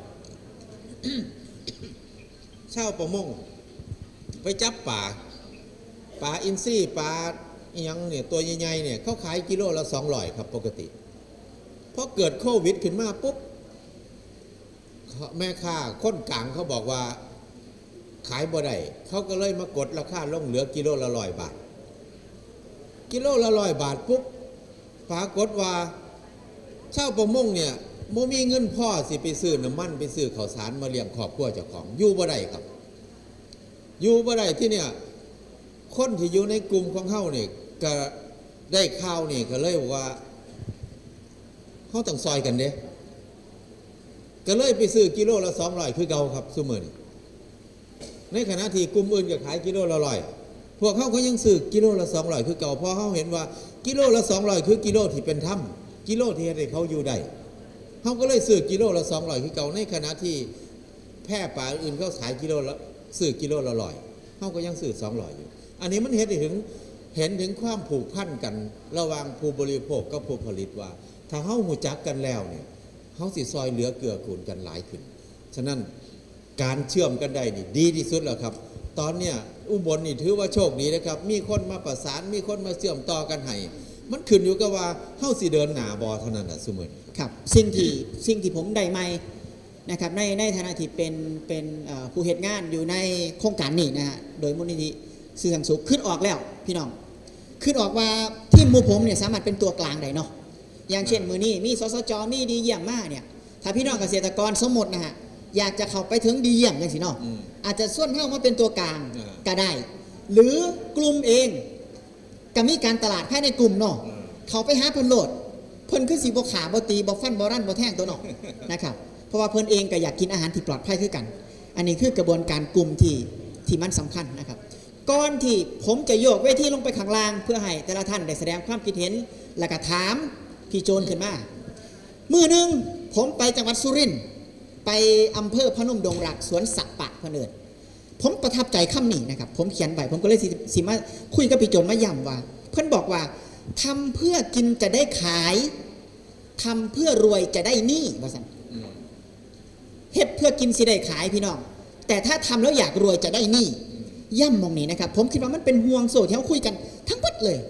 เช่าประมงไปจับป่าป่าอินทรีป่าอีหยังเนี่ยตัวใหญ่ๆเนี่ยเขาขายกิโลละสองร้อยครับปกติพอเกิดโควิดขึ้นมาปุ๊บแม่ค้าคนกลางเขาบอกว่าขายบ่ได้เขาก็เลยมากดราคาลงเหลือกิโลละร้อยบาทกิโลละร้อยบาทปุ๊บปรากฏว่าเช่าประมงเนี่ยโมมีเงินพ่อสิไปซื้อน้ำมันไปซื้อข้าวสารมาเลี้ยงครอบครัวเจ้าของอยู่บ่ได้ครับอยู่บ่ได้ที่เนี่ยคนที่อยู่ในกลุ่มของเฮาเนี่ยก็ได้ข่าวนี่ก็เลยว่าเฮาต้องซอยกันเด้ก็เลยไปซื้อกิโลละสองร้อยคือเก่าครับซุมื้อนี้ในขณะที่กลุ่มอื่นก็ขายกิโลละร้อยพวกเขาเขายังซื้อกิโลละสองร้อยคือเก่าเพราะเขาเห็นว่ากิโลละสองร้อยคือกิโลที่เป็นถ้ำกิโลที่ให้เขาอยู่ได้เขาก็เลยซื้อกิโลละสองร้อยคือเก่าในขณะที่แพร่ป่าอื่นเขาขายกิโลละซื้อกิโลละร้อยเขาก็ยังซื้อสองร้อยอยู่อันนี้มันเห็นถึงเห็นถึงความผูกพันกันระหว่างผู้บริโภคกับผู้ผลิตว่าถ้าเขาหูจักกันแล้วเนี่ยเขาสิซอยเหลือเกื้อกูลกันหลายขึ้นฉะนั้นการเชื่อมกันได้นี่ดีที่สุดแล้วครับตอนเนี้ยอุบลนี่ถือว่าโชคดีนะครับมีคนมาประสานมีคนมาเชื่อมต่อกันให้มันขึ้นอยู่กับว่าเฮาสิเดินหน้าบ่เท่านั้นน่ะซุมื้อครับสิ่งที่สิ่งที่ผมได้ใหม่นะครับในในฐานะที่เป็นเป็นผู้เฮ็ดงานอยู่ในโครงการนี้นะฮะโดยมูลนิธิสื่อสังสุขขึ้นออกแล้วพี่น้องขึ้นออกว่าทีมหมู่ผมเนี่ยสามารถเป็นตัวกลางได้เนาะอย่างเช่นมื้อนี้มีสสจมีดีเยี่ยมมากเนี่ยถ้าพี่น้องเกษตรกรสมมุตินะฮะอยากจะเข้าไปถึงดีเยี่ยมจังซี่เนาะอาจจะส่วนเฮามาเป็นตัวกลางก็ได้หรือกลุ่มเองก็มีการตลาดภายในกลุ่มเนาะเขาไปหาเพิ่นโลดเพิ่นคือสิบ่ขาบ่ตีบ่ฟันบ่รั่นบ่แทงตัวเนาะนะครับเพราะว่าเพิ่นเองก็อยากกินอาหารที่ปลอดภัยคือกันอันนี้คือกระบวนการกลุ่มที่ที่มันสำคัญนะครับก่อนที่ผมจะโยกเวทีลงไปข้างล่างเพื่อให้แต่ละท่านได้แสดงความคิดเห็นแล้วก็ถามพี่โจนขึ้นมามื้อนึงผมไปจังหวัดสุรินทร์ไปอำเภอพนมดงรักสวนสัตว์ป่าเพิ่นเอิ้นผมประทับใจคำนี้นะครับผมเขียนไว้ผมก็เลยสิมาคุยกับพี่โจนมาย้ำว่าเพิ่นบอกว่าทำเพื่อกินจะได้ขายทำเพื่อรวยจะได้หนี้ว่าซั่นเฮ็ดเพื่อกินสิได้ขายพี่น้องแต่ถ้าทำแล้วอยากรวยจะได้หนี้ย่ำมองนี้นะครับผมคิดว่ามันเป็นห่วงโซ่ที่เขาคุยกันทั้งหมดเลย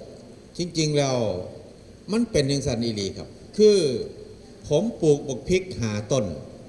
จริงๆแล้วมันเป็นอย่างสันอีหลีครับคือผมปลูกบักพริกหาต้น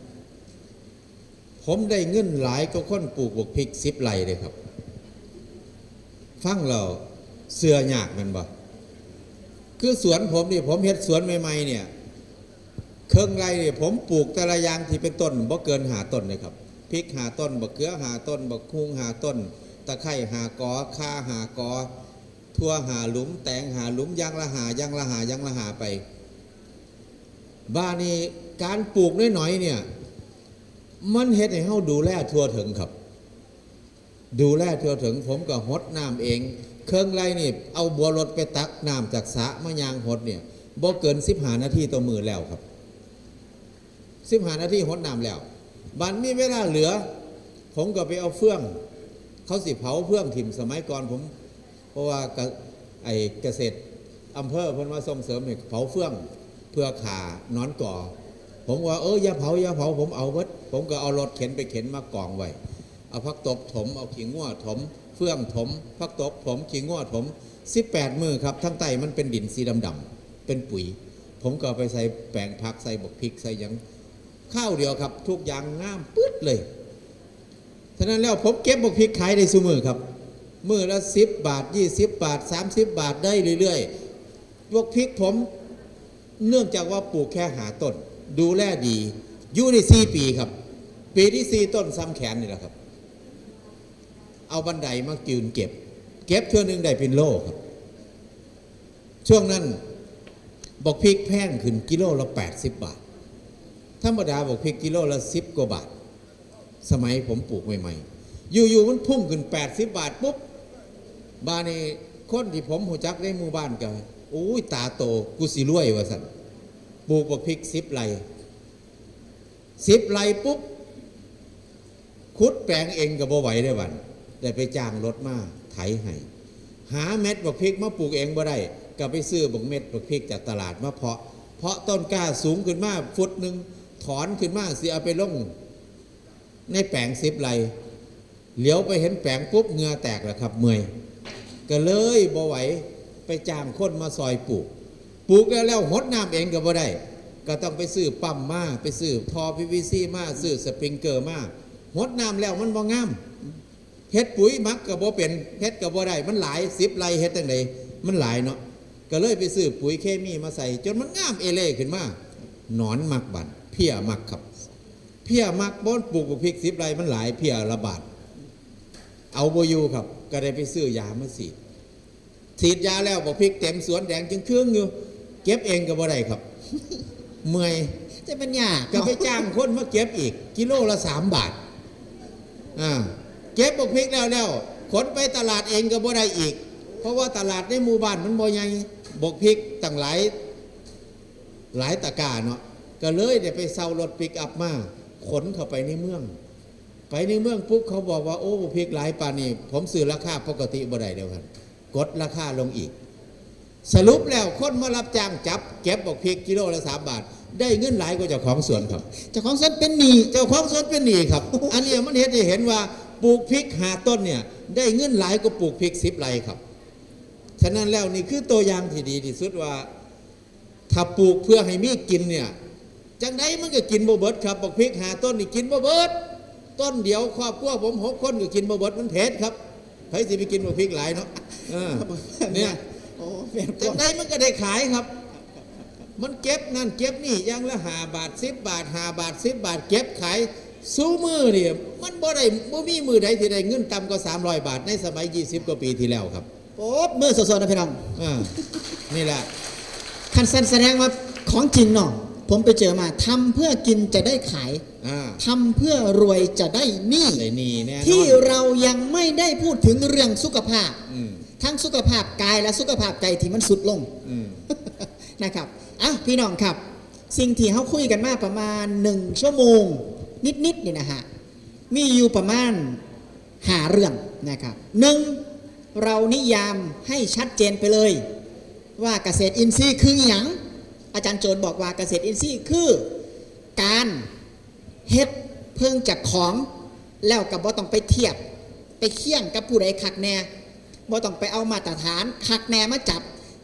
ผมได้เงินหลายก็คนปลูกบักพริกสิบไร่เลยครับฟังเราเสือยากมันบ่คือสวนผมนี่ผมเฮ็ดสวนใหม่ๆเนี่ยเครื่องไรเนี่ยผมปลูกแต่ละอย่างที่เป็นต้นบ่เกินหาต้นเลยครับพริกหาต้นบักเขือหาต้นบักคุ้งหาต้นตะไคร้หากอข่าหากอทั่วหาหลุมแตงหาหลุมยางละหายางละหายางละหาไปบ้านนี้การปลูกน้อยๆเนี่ยมันเฮ็ดให้เฮาดูแลทั่วถึงครับดูแลทั่วถึงผมก็หดน้ำเองเครื่องไรนี่เอาบัวรถไปตักน้ำจากสระมายางหดเนี่ยบ่เกินสิบห้านาทีต่อมือแล้วครับสิบห้านาทีหดน้ำแล้วบันมีเวลาเหลือผมก็ไปเอาเฟื่องเขาสิเผาเฟื่องถิ่มสมัยก่อนผมเพราะว่าไอ้เกษตรอำเภอเพิ่นมาส่งเสริมให้เผาเฟื่องเพื่อขานอนก่อผมว่าเอออย่าเผาอย่าเผาผมเอาเบิดผมก็เอารถเข็นไปเข็นมากองไว้เอาพักตบถมเอาขี้ง่วถมเฟื่องถมพักตบถมขี้ง่วถมสิบแปดมือครับทั้งใต้มันเป็นดินสีดำๆเป็นปุ๋ยผมก็ไปใส่แปลงผักใส่บกพริกใส่ยังข้าวเดียวครับทุกอย่างงามปึ๊ดเลยฉะนั้นแล้วผมเก็บบกพริกขายได้ซุมือครับมือละสิบบาทยี่สิบบาทสามสิบบาทได้เรื่อยๆบกพริกผมเนื่องจากว่าปลูกแค่หาต้นดูแลดีอยู่ในสี่ปีครับปีที่สี่ต้นซ้ำแขนนี่แหละครับเอาบันไดมายืนเก็บเก็บเท่านึงได้เป็นโลครับช่วงนั้นบอกพริกแพงขึ้นกิโลละแปดสิบบาทธรรมดาบอกพริกกิโลละสิบกว่าบาทสมัยผมปลูกใหม่ๆอยู่ๆมันพุ่งขึ้นแปดสิบบาทปุ๊บบาในคนที่ผมหูจักได้หมู่บ้านกันโอ้ยตาโตกูสิรวยวะสันปลูกบอกพริกสิบไร่สิบไร่ปุ๊บขุดแปลงเองกับบ่ไหวได้วันได้ไปจ้างรถมาไถให้หาเม็ดบักพริกมาปลูกเองบ่ได้ก็ไปซื้อบักเม็ดบักพริกจากตลาดมาเพาะเพาะต้นกล้าสูงขึ้นมาฟุตหนึ่งถอนขึ้นมาสิเอาไปลงในแปลงสิบไร่เหลียวไปเห็นแปลงปุ๊บเหงื่อแตกแล้วครับเมื่อยก็เลยบ่ไหวไปจ้างคนมาซอยปลูกปลูกแล้วแล้วหดน้ำเองก็บ่ได้ก็ต้องไปซื้อปั๊มมาไปซื้อท่อ พี วี ซี มาซื้อสปริงเกอร์มาหดน้ำแล้วมันบ่งามเฮ็ดปุ๋ยมักกับบ่เป็นเฮ็ดกับบ่ได้มันหลายสิบไร่เฮ็ดจังไดมันหลายเนาะก็เลยไปซื้อปุ๋ยเคมีมาใส่จนมันงามเอเล่ขึ้นมาหนอนมักบัดเพี้ยมักครับเพี้ยมักบ่ปลูกพริกสิบไร่มันหลายเพี้ยระบาดเอาบ่อยู่ครับก็ได้ไปซื้อยามาฉีดฉีดยาแล้วบอกพริกเต็มสวนแดงจึงเครื่องอยู่เก็บเองก็บ่ได้ครับเมื่อยจะเป็นยากก็ไปจ้างคนมาเก็บอีกกิโลละสามบาทอ่าเก็บบอกพริกแล้วแล้วขนไปตลาดเองก็บ่ได้อีกเพราะว่าตลาดในหมู่บ้านมันบ่ใหญ่บอกพริกตั้งหลายหลายตะกร้าเนาะก็เลยเดี๋ยวไปเซารถปิกอัพมาขนเข้าไปในเมืองไปในเมืองปุ๊บเขาบอกว่าโอ้พริกหลายปานนี้ผมซื้อราคาปกติบ่ได้เดียวกันกดราคาลงอีกสรุปแล้วคนมารับจ้างจับเก็บบอกพริกกิโลละสามบาทได้เงินหลายกว่าเจ้าของสวนครับเจ้าของสวนเป็นหนี้เจ้าของสวนเป็นหนี้ครับอันนี้มันเห็นได้เห็นว่าปลูกพริกหาต้นเนี่ยได้เงินหลายกว่าปลูกพริกสิบไร่ครับฉะนั้นแล้วนี่คือตัวอย่างที่ดีที่สุดว่าถ้าปลูกเพื่อให้มีกินเนี่ยจังไดมันก็กินบ่เบิดครับบอกพริกหาต้นนี่กินบ่เบิดต้นเดียวครอบครัวผมหกคนก็กินบ่เบิดมันเผ็ดครับใครสิไปกินบอกพริกหลายเนาะเนี่ยจังไดมันก็ได้ขายครับมันเก็บนั่นเก็บนี่อย่างละห้าบาทสิบบาทห้าบาทสิบบาทเก็บขายสู้มือเนี่ยมันบ่ได้บ่มีมือใดที่ได้เงินต่ำกว่าสามร้อยบาทในสมัยยี่สิบกว่าปีที่แล้วครับโอ้มือสดๆนะพี่น้องอ่านี่แหละคันสันแสดงว่าของจริงเนาะผมไปเจอมาทำเพื่อกินจะได้ขายทำเพื่อรวยจะได้หนี้ที่เรายังไม่ได้พูดถึงเรื่องสุขภาพทั้งสุขภาพกายและสุขภาพใจที่มันสุดลงนะครับอ่ะพี่น้องครับสิ่งที่เขาคุยกันมาประมาณหนึ่งชั่วโมงนิดๆนี่นะฮะมีอยู่ประมาณหาเรื่องนะครับหนึ่งเรานิยามให้ชัดเจนไปเลยว่าเกษตรอินทรีย์คือหยังอาจารย์โจรบอกว่าเกษตรอินทรีย์คือการเฮ็ดเพิ่งจากของแล้วกับบ่ต้องไปเทียบไปเคี่ยงกับผู้ใดคักแน่บ่ต้องไปเอามาตรฐานคักแน่มาจับ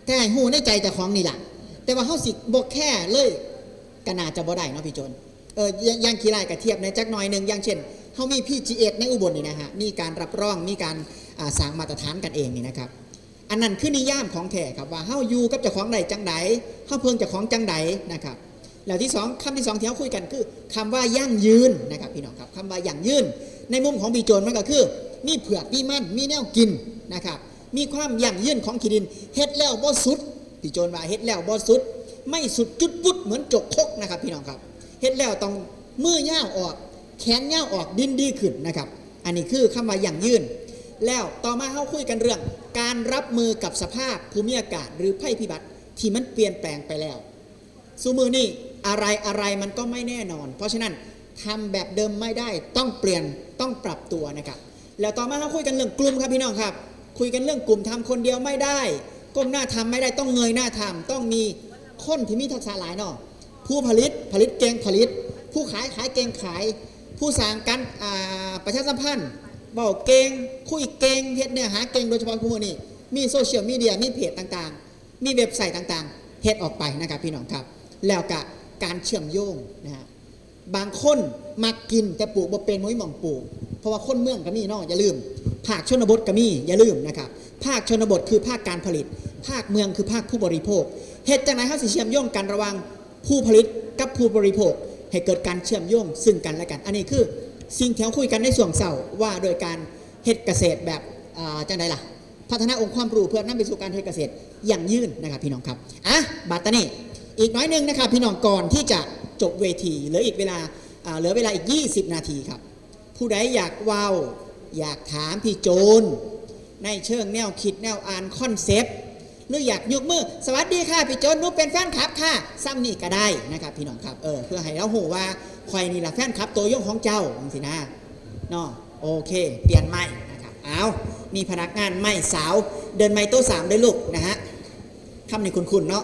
แต่ให้หูในใจเจ้าของนี่แหละแต่ว่าเฮาสิบ่แค่เลยก็น่าจะบ่ได้เนาะพี่โจนเอออย่างขี้ไล่กับเทียบในจักหน่อยหนึ่งอย่างเช่นเขามี พี จี เอส ในอุบลนี่นะฮะมีการรับรองมีการสร้างมาตรฐานกันเองนี่นะครับอันนั้นคือนิยามของแท้ครับว่าเฮาอยู่กับเจ้าของใดจังใดเฮาเพิ่งเจ้าของจังใดนะครับแล้วที่สองคำที่สองที่เขาคุยกันคือคำว่ายั่งยืนนะครับพี่น้องครับคำว่ายั่งยืนในมุมของพี่โจนมันก็คือมีเผือกมีมันมีแนวกินนะครับมีความยั่งยืนของขี้ดินเฮ็ดแล้วบ่สุดพี่โจนว่าเฮ็ดแล้วบ่สุดไม่สุดจุดปุดเหมือนจกคกนะครับพี่น้องครับเฮ็ดแล้วต้องมือย่าวออกแขนย่าวออกดินดีขึ้นนะครับอันนี้คือคำว่ายั่งยืนแล้วต่อมาเขาคุยกันเรื่องการรับมือกับสภาพภูมิอากาศหรือภัยพิบัติที่มันเปลี่ยนแปลงไปแล้วซูมือนี่อะไรอะไรมันก็ไม่แน่นอนเพราะฉะนั้นทำแบบเดิมไม่ได้ต้องเปลี่ยนต้องปรับตัวนะครับแล้วต่อมาเขาคุยกันเรื่องกลุ่มครับพี่น้องครับคุยกันเรื่องกลุ่มทำคนเดียวไม่ได้ก้มหน้าทำไม่ได้ต้องเงยหน้าทำต้องมีคนที่มีทักษะหลายเนาะผู้ผลิตผลิตเก่งผลิตผู้ขายขายเก่งขายผู้สร้างการประชาสัมพันธ์บอกเก่งคุยเก่งเฮ็ดเนี่ยหาเก่งโดยเฉพาะพวกนี้มีโซเชียลมีเดียมีเพจต่างๆมีเว็บไซต์ต่างๆเฮ็ดออกไปนะครับพี่น้องครับแล้วก็การเชื่อมโยงนะฮะบางคนมักกินแต่ปลูกบ่เป็นมุ้ยหม่องปลูกเพราะว่าคนเมืองก็มีเนาะอย่าลืมภาคชนบทก็มีอย่าลืมนะครับภาคชนบทคือภาคการผลิตภาคเมืองคือภาคผู้บริโภคเฮ็ดจังไหนเฮาสิเชื่อมโยงกันระหว่างผู้ผลิตกับผู้บริโภคให้เกิดการเชื่อมโยงซึ่งกันและกันอันนี้คือสิ่งที่เราคุยกันในส่วนเสาร์ว่าโดยการเฮ็ดเกษตรแบบจังไดล่ะพัฒนาองค์ความรู้เพื่อนำไปสู่การเฮ็ดเกษตรอย่างยืนนะครับพี่น้องครับอ่ะบัดนี้อีกน้อยนึงนะครับพี่น้องก่อนที่จะจบเวทีเหลืออีกเวลาเหลือเวลาอีกยี่สิบนาทีครับผู้ใดอยากว้าวอยากถามพี่โจนในเชิงแนวคิดแนวอ่านคอนเซปต์หรืออยากยกมือสวัสดีค่ะพี่โจนนุ๊กเป็นแฟนคลับค่ะซ้ำนี่ก็ได้นะครับพี่น้องครับเออเพื่อให้เราหูว่าคอยนี่แหละแฟนคลับตัวยงของเจ้าสินะเนาะโอเคเปลี่ยนไม้นะครับเอามีพนักงานไม้สาวเดินไม้โต๊ะสามด้วยลูกนะฮะคำนี้คุ้นๆเนาะ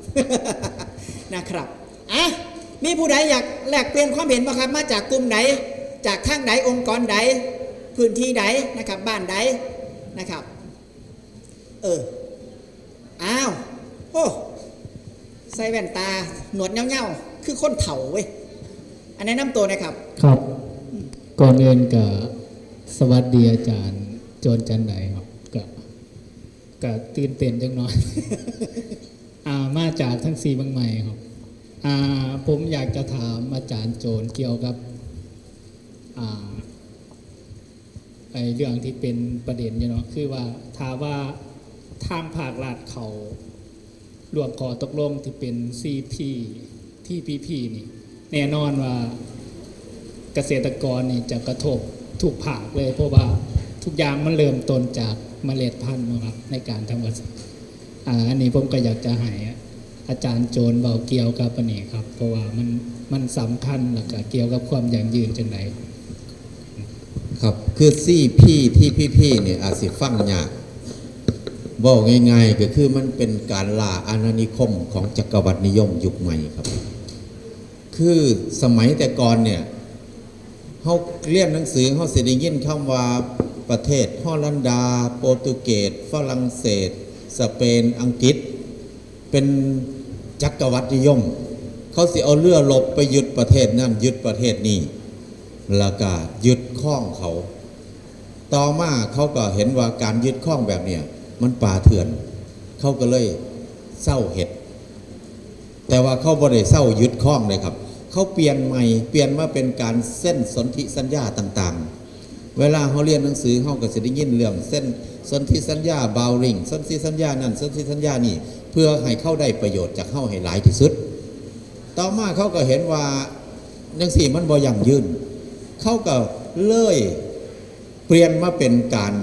นะครับอ่ะมีผู้ใดอยากแลกเปลี่ยนความเห็นบ้างครับมาจากกลุ่มไหนจากทางใดองค์กรใดพื้นที่ใดนะครับบ้านใดนะครับเอออ้าวโอ้ใส่แว่นตาหนวดเงาๆคือคนเฒ่าเว้ยอันนี้น้ำตัวนะครับครับก่อนอื่นกับสวัสดีอาจารย์โจนจันไดครับกับกับตื่นเต้นจังหน่อย อ่ามาจากทั้งสี่บางใหม่ครับอ่าผมอยากจะถามอาจารย์โจนเกี่ยวกับอ่าไอเรื่องที่เป็นประเด็นอยู่เนาะคือว่าถ้าว่าทางภาครัฐเขารวมขอตกลงที่เป็น ซี พี ที พี พี นี่แน่นอนว่าเกษตรกรนี่จะกระทบทุกภาคเลยเพราะว่าทุกอย่างมันเริ่มต้นจากเมล็ดพันธุ์นะครับในการทำเกษตรอ่าอันนี้ผมก็อยากจะให้อาจารย์โจนเบาเกี่ยวกับอันนี้ครับเพราะว่ามันมันสำคัญแล้วก็เกี่ยวกับความยั่งยืนจังไดครับคือ ซี พี ที พี พี เนี่ยอาจสิฟังยากบอกง่ายๆก็คือมันเป็นการล่าอาณานิคมของจักรวรรดินิยมยุคใหม่ครับคือสมัยแต่ก่อนเนี่ยเขาเรียนหนังสือเขาสิได้ยินคำว่าประเทศฮอลันดาโปรตุเกสฝรั่งเศสสเปนอังกฤษเป็นจักรวรรดินิยมเขาสิเอาเรือรบไปยึดประเทศนั้นยึดประเทศนี้แล้วก็ยึดข้องเขาต่อมาเขาก็เห็นว่าการยึดข้องแบบเนี้ยมันป่าเถื่อนเขาก็เลยเศร้าเห็ดแต่ว่าเขาบ่ได้เศร้ายึดข้องเลยครับเขาเปลี่ยนใหม่เปลี่ยนมาเป็นการเส้นสนธิสัญญาต่างๆเวลาเขาเรียนหนังสือเขาก็จะได้ยินเรื่องเส้นสนธิสัญญาบาวริงสนธิสัญญานั่นสนธิสัญญานี่เพื่อให้เข้าได้ประโยชน์จากเข้าให้หลายที่สุดต่อมาเขาก็เห็นว่าจังสี่มันบ่ยั่งยืนเขาก็เลยเปลี่ยนมาเป็นการ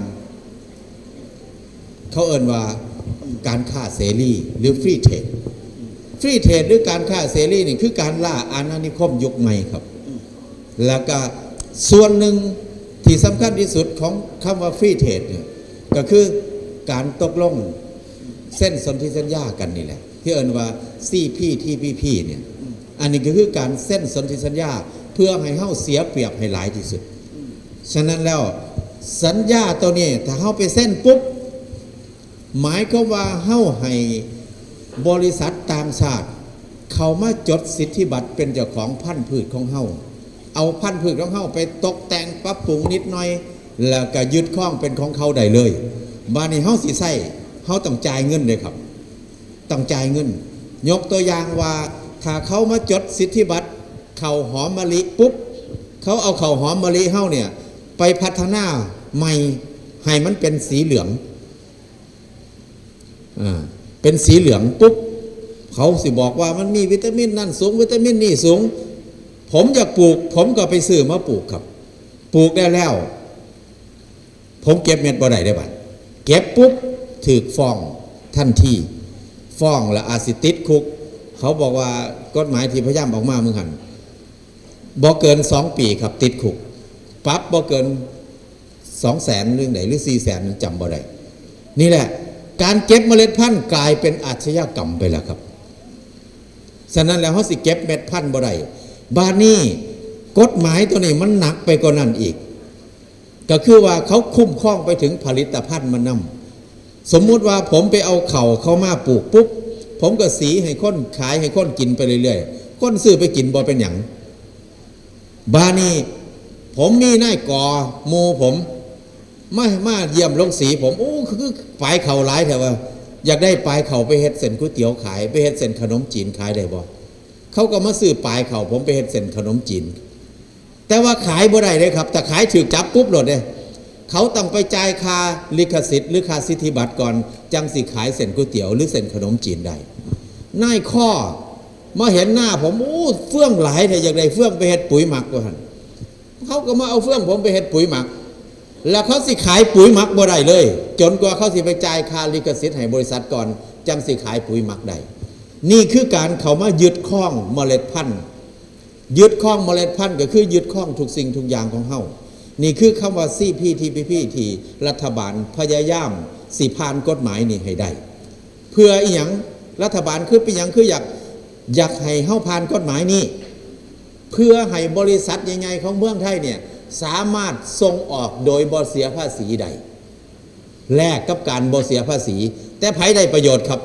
เขาเอ่นว่าการค้าเสรีหรือฟรีเทรดฟรีเทรดหรือการค้าเสรีนี่คือการล่าอาณานิคมยุคใหม่ครับแล้วก็ส่วนหนึ่งที่สำคัญที่สุดของคำว่าฟรีเทรดเนี่ยก็คือการตกลงเส้นสนธิสัญญากันนี่แหละที่เอ่นว่า ซี พี ที พี พี เนี่ยอันนี้ก็คือการเส้นสนธิสัญญาเพื่อให้เฮาเสียเปรียบให้หลายที่สุดฉะนั้นแล้วสัญญาตัวนี้ถ้าเฮาไปเส้นปุ๊บหมายก็ว่าเฮ้าให้บริษัทต่างชาติเขามาจดสิทธิบัตรเป็นเจ้าของพันธุ์พืชของเฮ้าเอาพันธุ์พืชของเฮ้าไปตกแต่งปรับปรุงนิดหน่อยแล้วก็ยึดครองเป็นของเขาได้เลยบ้านนี้เฮ้าสิใส่เฮ้าต้องจ่ายเงินเลยครับต้องจ่ายเงินยกตัวอย่างว่าถ้าเขามาจดสิทธิบัตรข้าวหอมมะลิปุ๊บเขาเอาข้าวหอมมะลิเฮ้าเนี่ยไปพัฒนาใหม่ให้มันเป็นสีเหลืองอ่าเป็นสีเหลืองปุ๊บเขาสิบอกว่ามันมีวิตามินนั่นสูงวิตามินนี่สูงผมอยากปลูกผมก็ไปซื้อมาปลูกครับปลูกได้แล้วผมเก็บเม็ดบ่ได้ได้บัดเก็บปุ๊บถูกฟ้องทันทีฟ้องและอาจสิติดคุกเขาบอกว่ากฎหมายที่พยายามออกมาเมื่อหันบ่เกินสองปีครับติดคุกปรับบ่เกินสองแสนหรือไหนหรือสี่แสนจำบ่ได้นี่แหละการเก็บเมล็ดพันธุ์กลายเป็นอาชญากรรมไปแล้วครับฉะนั้นแล้วเขาสิเก็บเม็ดพันธุ์บ่ได้บ้านนี้กฎหมายตัวนี้มันหนักไปกว่านั้นอีกก็คือว่าเขาคุ้มครองไปถึงผลิตภัณฑ์มันนำสมมุติว่าผมไปเอาเข่าเข้ามาปลูกปุ๊บผมก็สีให้คนขายให้คนกินไปเรื่อยๆคนซื้อไปกินบ่เป็นอย่างบ้านนี้ผมมีนายกอโมผมมามาเยี่ยมลงสีผมโอ้คือปลายเข่าหลายแต่ว่าอยากได้ปลายเข่าไปเฮ็ดเส้นก๋วยเตี๋ยวขายไปเฮ็ดเส้นขนมจีนขายได้บ่เขาก็มาซื้อปลายเข่าผมไปเฮ็ดเส้นขนมจีนแต่ว่าขายบ่ได้เลยครับแต่ขายถือจับปุ๊บหลดเลยเขาต้องไปจ่ายค่าลิขสิทธิ์หรือค่าสิทธิบัตรก่อนจังสิขายเส้นก๋วยเตี๋ยวหรือเส้นขนมจีนได้นายข้อมาเห็นหน้าผมโอ้เฟื่องหลายแต่อยากได้เฟื่องไปเฮ็ดปุ๋ยหมักว่าหั่นเขาก็มาเอาเฟื่องผมไปเฮ็ดปุ๋ยหมักแล้วเขาสิขายปุ๋ยหมักบ่ได้เลยจนกว่าเขาสิไปจ่ายค่าลิขสิทธิ์ให้บริษัทก่อนจังสิขายปุ๋ยหมักได้นี่คือการเขามายึดครองเมล็ดพันธุ์ยึดครองเมล็ดพันธุ์ก็คือยึดครองทุกสิ่งทุกอย่างของเฮานี่คือคำว่า ซี พี ที พี พี ที่รัฐบาลพยายามสิผ่านกฎหมายนี่ให้ได้เพื่ออีหยังรัฐบาลคือเป็นหยังคืออยากอยากให้เฮาผ่านกฎหมายนี้เพื่อให้บริษัทใหญ่ๆของเมืองไทยเนี่ยสามารถส่งออกโดยบ่เสียภาษีใดแลกกับการบ่เสียภาษีแต่ไผได้ประโยชน์ครับ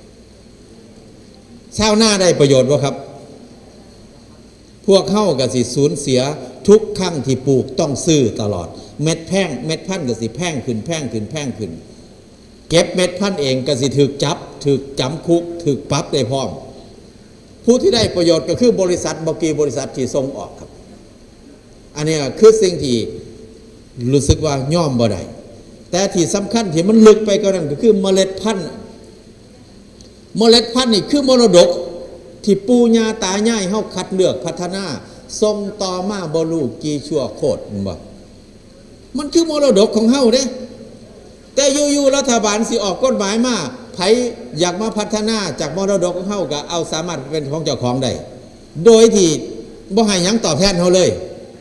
ชาวนาได้ประโยชน์บ่ครับพวกเข้ากับสิสูญเสียทุกครั้งที่ปลูกต้องซื้อตลอดเม็ดแพงเม็ดพันธุ์ก็สิแพงขึ้นแพงขึ้นแพงขึ้นเก็บเม็ดพันธุ์เองก็สิถูกจับถูกจำคุกถูกปรับได้พร้อมผู้ที่ได้ประโยชน์ก็คือบริษัทบกี่บริษัทที่ส่งออกครับอันนี้คือสิ่งที่รู้สึกว่าย่อมบ่ได้แต่ที่สำคัญที่มันลึกไปกว่านั้นก็คือเมล็ดพันธุ์เมล็ดพันธุ์นี่คือมรดกที่ปู่ย่าตายายเฮาคัดเลือกพัฒนาส่งต่อมาบ่รู้กี่ชั่วโคตรบ่มันคือมรดกของเฮาเด้แต่อยู่ๆรัฐบาลสิออกกฎหมายมาไผอยากมาพัฒนาจากมรดกของเฮาก็เอาสามารถเป็นของเจ้าของได้โดยที่บ่ให้หยังตอบแทนเฮาเลย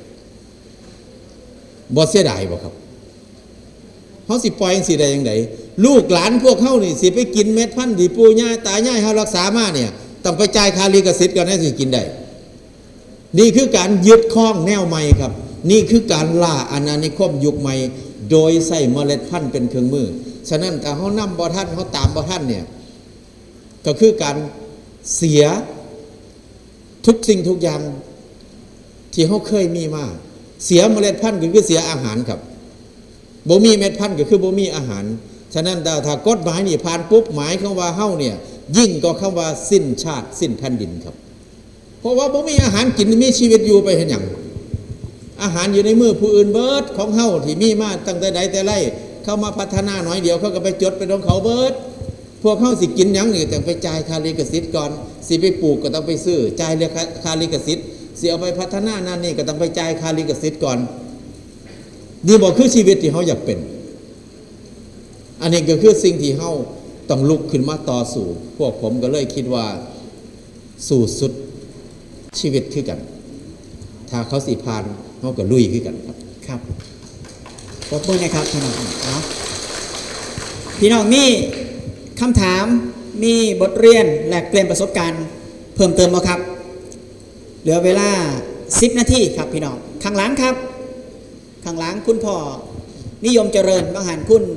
บ่เสียดายบ่ครับเฮาสิปล่อยจังซี่ได้จังไดลูกหลานพวกเฮานี่สิไปกินเม็ดพันธุ์ที่ปู่ย่าตายายเฮารักษามาเนี่ยต้องไปจ่ายค่าลิขสิทธิ์ก่อนให้สิกินได้นี่คือการยึดครองแนวใหม่ครับนี่คือการล่าอาณานิคมยุคใหม่โดยใส่เมล็ดพันธุ์เป็นเครื่องมือฉะนั้นถ้าเฮานำบ่ทันเฮาตามบ่ทันเนี่ยก็คือการเสียทุกสิ่งทุกอย่างที่เฮาเคยมีมาเสียเมล็ดพันธุ์ก็คือเสียอาหารครับบ่มีเม็ดพันธุ์ก็คือบ่มีอาหารฉะนั้นถ้ากฎหมายนี่ผ่านปุ๊บหมายคำว่าเฮาเนี่ยยิ่งก็คำว่าสิ้นชาติสิ้นแผ่นดินครับเพราะว่าบ่มีอาหารกินมีชีวิตอยู่ไปเห็นหยังอาหารอยู่ในมือผู้อื่นเบิดของเฮาที่มีมาตั้งแต่ใดแต่ไรเข้ามาพัฒนาหน่อยเดียวเขาก็ไปจดเป็นของเขาเบิดพวกเฮาสิกินหยังนี่ต้องไปจ่ายค่าลิขสิทธิ์ก่อนสิไปปลูกก็ต้องไปซื้อจ่ายเรียกค่าลิขสิทธิ์สิเอาไปพัฒนานั่นนี่ก็ต้องไปจ่ายค่าลิขสิทธิ์ก่อนนี่บอกคือชีวิตที่เฮาอยากเป็นอันนี้ก็คือสิ่งที่เฮาต้องลุกขึ้นมาต่อสู้พวกผมก็เลยคิดว่าสู่สุดชีวิตคือกันถ้าเขาสิพานเขาก็ลุยคือกันครับครับขอบคุณนะครับพี่น้องเนาะพี่น้องมีคำถามมีบทเรียนแลกเปลี่ยนประสบการณ์เพิ่มเติมมาครับเหลือเวลาสิบนาทีครับพี่น้องข้างหลังครับข้างหลังคุณพ่อนิยมเจริญบางหันคุณ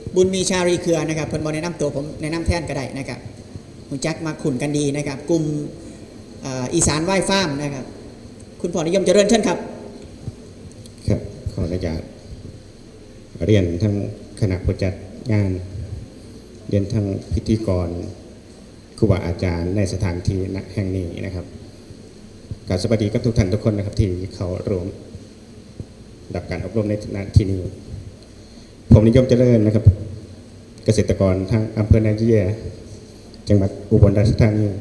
บุญมีชารีเครือนะครับเพิ่นบอกแนะนำตัวผมแนะนำแทนก็ได้นะครับคุณแจ็คมาขุนกันดีนะครับกลุ่มอีสานไหว้ฟ้ามนะครับคุณพ่อนิยมเจริญเชิญครับครับขออนุญาตเรียนทั้งคณะผู้จัดงานเรียนทั้งพิธีกรครูบาอาจารย์ในสถานที่แห่งนี้นะครับกราบสวัสดีกับทุกท่านทุกคนนะครับที่เขาร่วมดับการอบรมในที่นี้ผมนิยมเจริญนะครับเกษตรกรทางอำเภอนาเยียจังหวัดอุบลราชธานี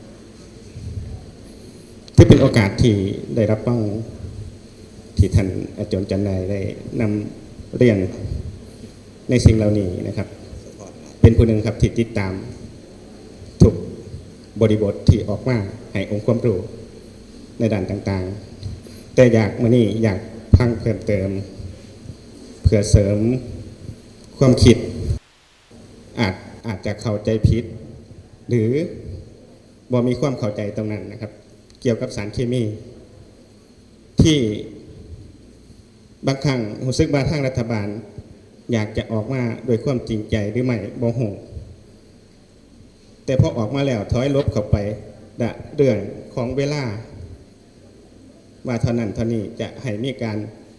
ที่เป็นโอกาสที่ได้รับฟังที่ท่านอาจารย์จันทร์ได้นำเรียนในสิ่งเหล่านี้นะครับเป็นผู้หนึ่งครับที่ติดตามทุกบริบทที่ออกมาให้องค์ความรู้ในด้านต่างๆแต่อยากมานี่อยากพังเพิ่มเติมเพื่อเสริมความคิดอาจอาจจะเข้าใจผิดหรือบ่มีความเข้าใจตรงนั้นนะครับเกี่ยวกับสารเคมีที่บางครั้งรู้สึกว่าทางรัฐบาลอยากจะออกมาโดยความจริงใจหรือไม่บ่ฮู้แต่พอออกมาแล้วถอยลบเข้าไปดะเรื่องของเวลาว่าเท่านั้นเท่านี้จะให้มีการ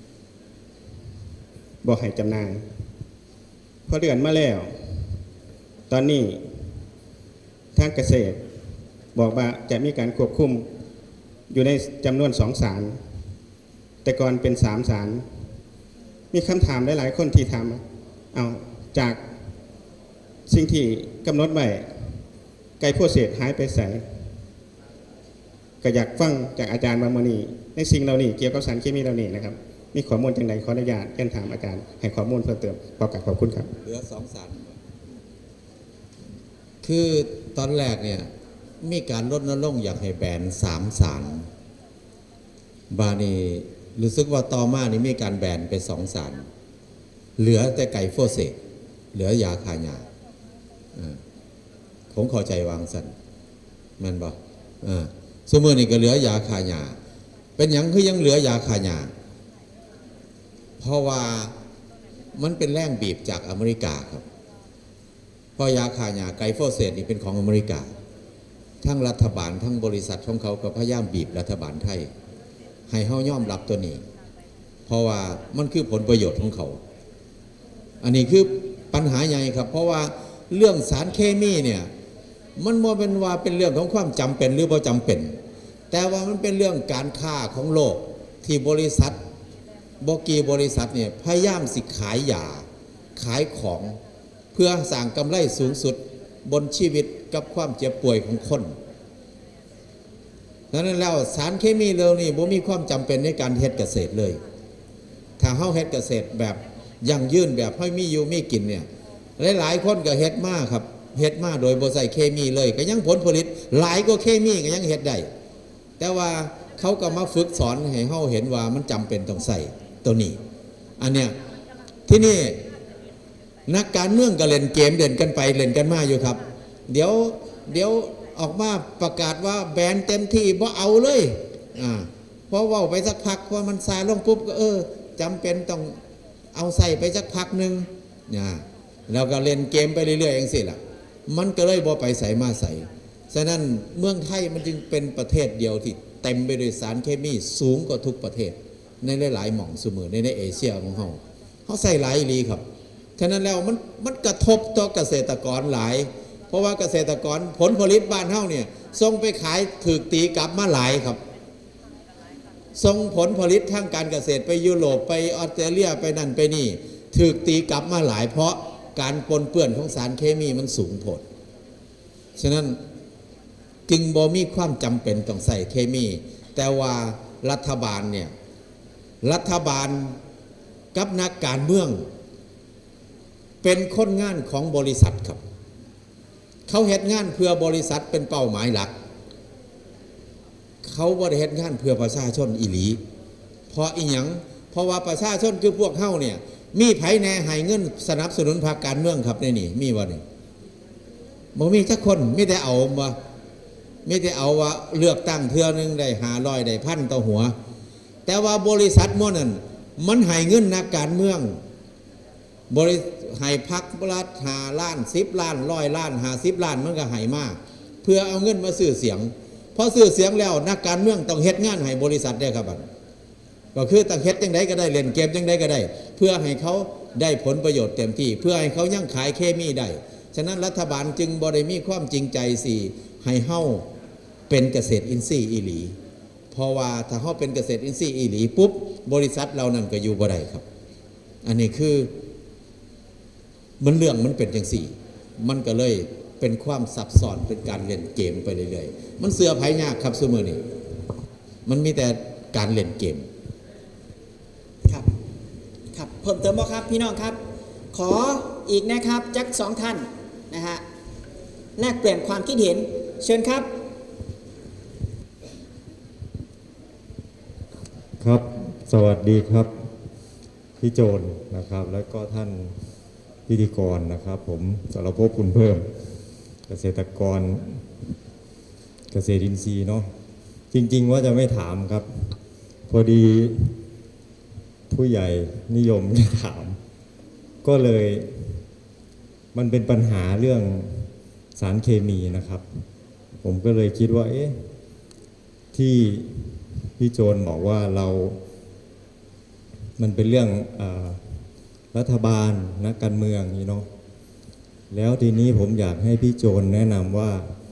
บ่ให้จำหน่ายพอเดือนมาแล้วตอนนี้ทางเกษตรบอกว่าจะมีการควบคุมอยู่ในจำนวนสองสารแต่ก่อนเป็นสามสารมีคำถามหลายๆคนที่ถามเอาจากสิ่งที่กำหนดไว้ไก่โพเศษหายไปใส่ก็อยากฟังจากอาจารย์บางมณีในสิ่งเหล่านี้เกี่ยวกับสารเคมีเหล่านี้นะครับมีข้อมูลจังใดขออนุญาตเรียนถามอาจารย์ให้ข้อมูลเพิ่มเติมขอกราบขอบคุณครับเหลือสองสารคือตอนแรกเนี่ยมีการลดน้ำลงอยากให้แบนสามสารบานีรู้สึกว่าต่อมานี่มีการแบนไปสองสารเหลือแต่ไก่โฟเซตเหลือยาคายาผมเข้าใจวางสันแม่นบอกสมมตินี่ก็เหลือยาคายาเป็นอย่างคือยังเหลือยาคายาเพราะว่ามันเป็นแรงบีบจากอเมริกาครับเพราะยาคายาไกลโฟเซตนี่เป็นของอเมริกาทั้งรัฐบาลทั้งบริษัทของเขาก็พยายามบีบรัฐบาลไทยให้เฮายอมรับตัวนี้เพราะว่ามันคือผลประโยชน์ของเขาอันนี้คือปัญหาใหญ่ครับเพราะว่าเรื่องสารเคมีเนี่ยมันบ่เป็นว่าเป็นเรื่องของความจำเป็นหรือบ่จำเป็นแต่ว่ามันเป็นเรื่องการค้าของโลกที่บริษัทบกีบริษัทเนี่ยพยายามสิขายยาขายของเพื่อสร้างกำไรสูงสุดบนชีวิตกับความเจ็บป่วยของคนดังนั้นแล้วสารเคมีเหล่านี้บ่มีความจำเป็นในการเฮ็ดเกษตรเลยถ้าเฮาเฮ็ดเกษตรแบบยั่งยืนแบบให้มีอยู่มีกินเนี่ยหลายๆคนก็เฮ็ดมาครับเฮ็ดมาโดยบ่ใส่เคมีเลยก็ยังผลผลิตหลายกว่าเคมีก็ยังเฮ็ดได้แต่ว่าเขาก็มาฝึกสอนให้เฮาเห็นว่ามันจำเป็นต้องใส่ตัวนี้อันเนี้ยที่นี่นักการเมืองก็เล่นเกมเด่นกันไปเล่นกันมาอยู่ครับเดี๋ยวเดี๋ยวออกมาประกาศว่าแบนเต็มที่บ่เอาเลยอ่าเพราะว่าไปสักพักว่ามันซาลงปุ๊บก็เออจำเป็นต้องเอาใส่ไปสักพักหนึ่งนะแล้วก็เล่นเกมไปเรื่อยๆอย่างสิล่ะมันก็เลยบ่ไปใส่มาใส่ฉะนั้นเมืองไทยมันจึงเป็นประเทศเดียวที่เต็มไปด้วยสารเคมีสูงกว่าทุกประเทศในหลายๆหม่องเสมอในในเอเชียของเขาเขาใส่หลายลีครับฉะนั้นแล้วมันมันกระทบต่อเกษตรกรหลายเพราะว่าเกษตรกรผลผลิตบ้านเฮาเนี่ยส่งไปขายถูกตีกลับมาหลายครับส่งผลผลิตทางการเกษตรไปยุโรปไปออสเตรเลียไปนั่นไปนี่ถูกตีกลับมาหลายเพราะการปนเปื้อนของสารเคมีมันสูงโพดฉะนั้นจึงบ่มีความจำเป็นต้องใส่เคมีแต่ว่ารัฐบาลเนี่ยรัฐบาลกับนักการเมืองเป็นคนงานของบริษัทครับเขาเฮ็ดงานเพื่อบริษัทเป็นเป้าหมายหลักเขาบ่ได้เฮ็ดงานเพื่อประชาชนอีหลีเพราะอีหยังเพราะว่าประชาชนคือพวกเฮาเนี่ยมีไผแน่ให้เงินสนับสนุนพรรคการเมืองครับในนี่มีบ่นี่บ่มีจักคนมีแต่เอามามีแต่เอาว่าเลือกตั้งเทื่อนึงได้ห้าร้อยได้พันต่อหัวแต่ว่าบริษัทมื้อนั้นมันให้เงินนักการเมืองบริให้พักรัฐหาล้านสิบล้านร้อยล้านหาสิบล้านมันก็ให้มากเพื่อเอาเงินมาซื้อเสียงพอซื้อเสียงแล้วนักการเมืองต้องเฮ็ดงานให้บริษัทได้ครับก็คือต้องเฮ็ดจังไดก็ได้เล่นเกมจังไดก็ได้เพื่อให้เขาได้ผลประโยชน์เต็มที่เพื่อให้เขายั่งขายเคมีได้ฉะนั้นรัฐบาลจึงบ่ได้มีความจริงใจสิให้เฮาเป็นเกษตรอินทรีย์อีหลีเพราะว่าถ้าเฮาเป็นเกษตรอินทรีย์อีหลีปุ๊บบริษัทเรานั่นก็อยู่บ่ได้ครับอันนี้คือมันเรื่องมันเป็นจังสี่มันก็เลยเป็นความซับซ้อนเป็นการเล่นเกมไปเรื่อยๆมันเสือไผยากครับซุมื้อนี้มันมีแต่การเล่นเกมครับครับเพิ่มเติมบ่ครับพี่น้องครับขออีกนะครับจักสองท่านนะฮะแลกเปลี่ยนความคิดเห็นเชิญครับครับสวัสดีครับพี่โจนนะครับแล้วก็ท่านพิธีกรนะครับผมสรภพคุณเพิ่มเกษตรกรเกษตรอินทรีย์เนาะจริงๆว่าจะไม่ถามครับพอดีผู้ใหญ่นิยมจะถามก็เลยมันเป็นปัญหาเรื่องสารเคมีนะครับผมก็เลยคิดว่าเอ๊ะที่พี่โจนบอกว่าเรามันเป็นเรื่องอรัฐบาลนักการเมืองนี่เนาะแล้วทีนี้ผมอยากให้พี่โจนแนะนำว่า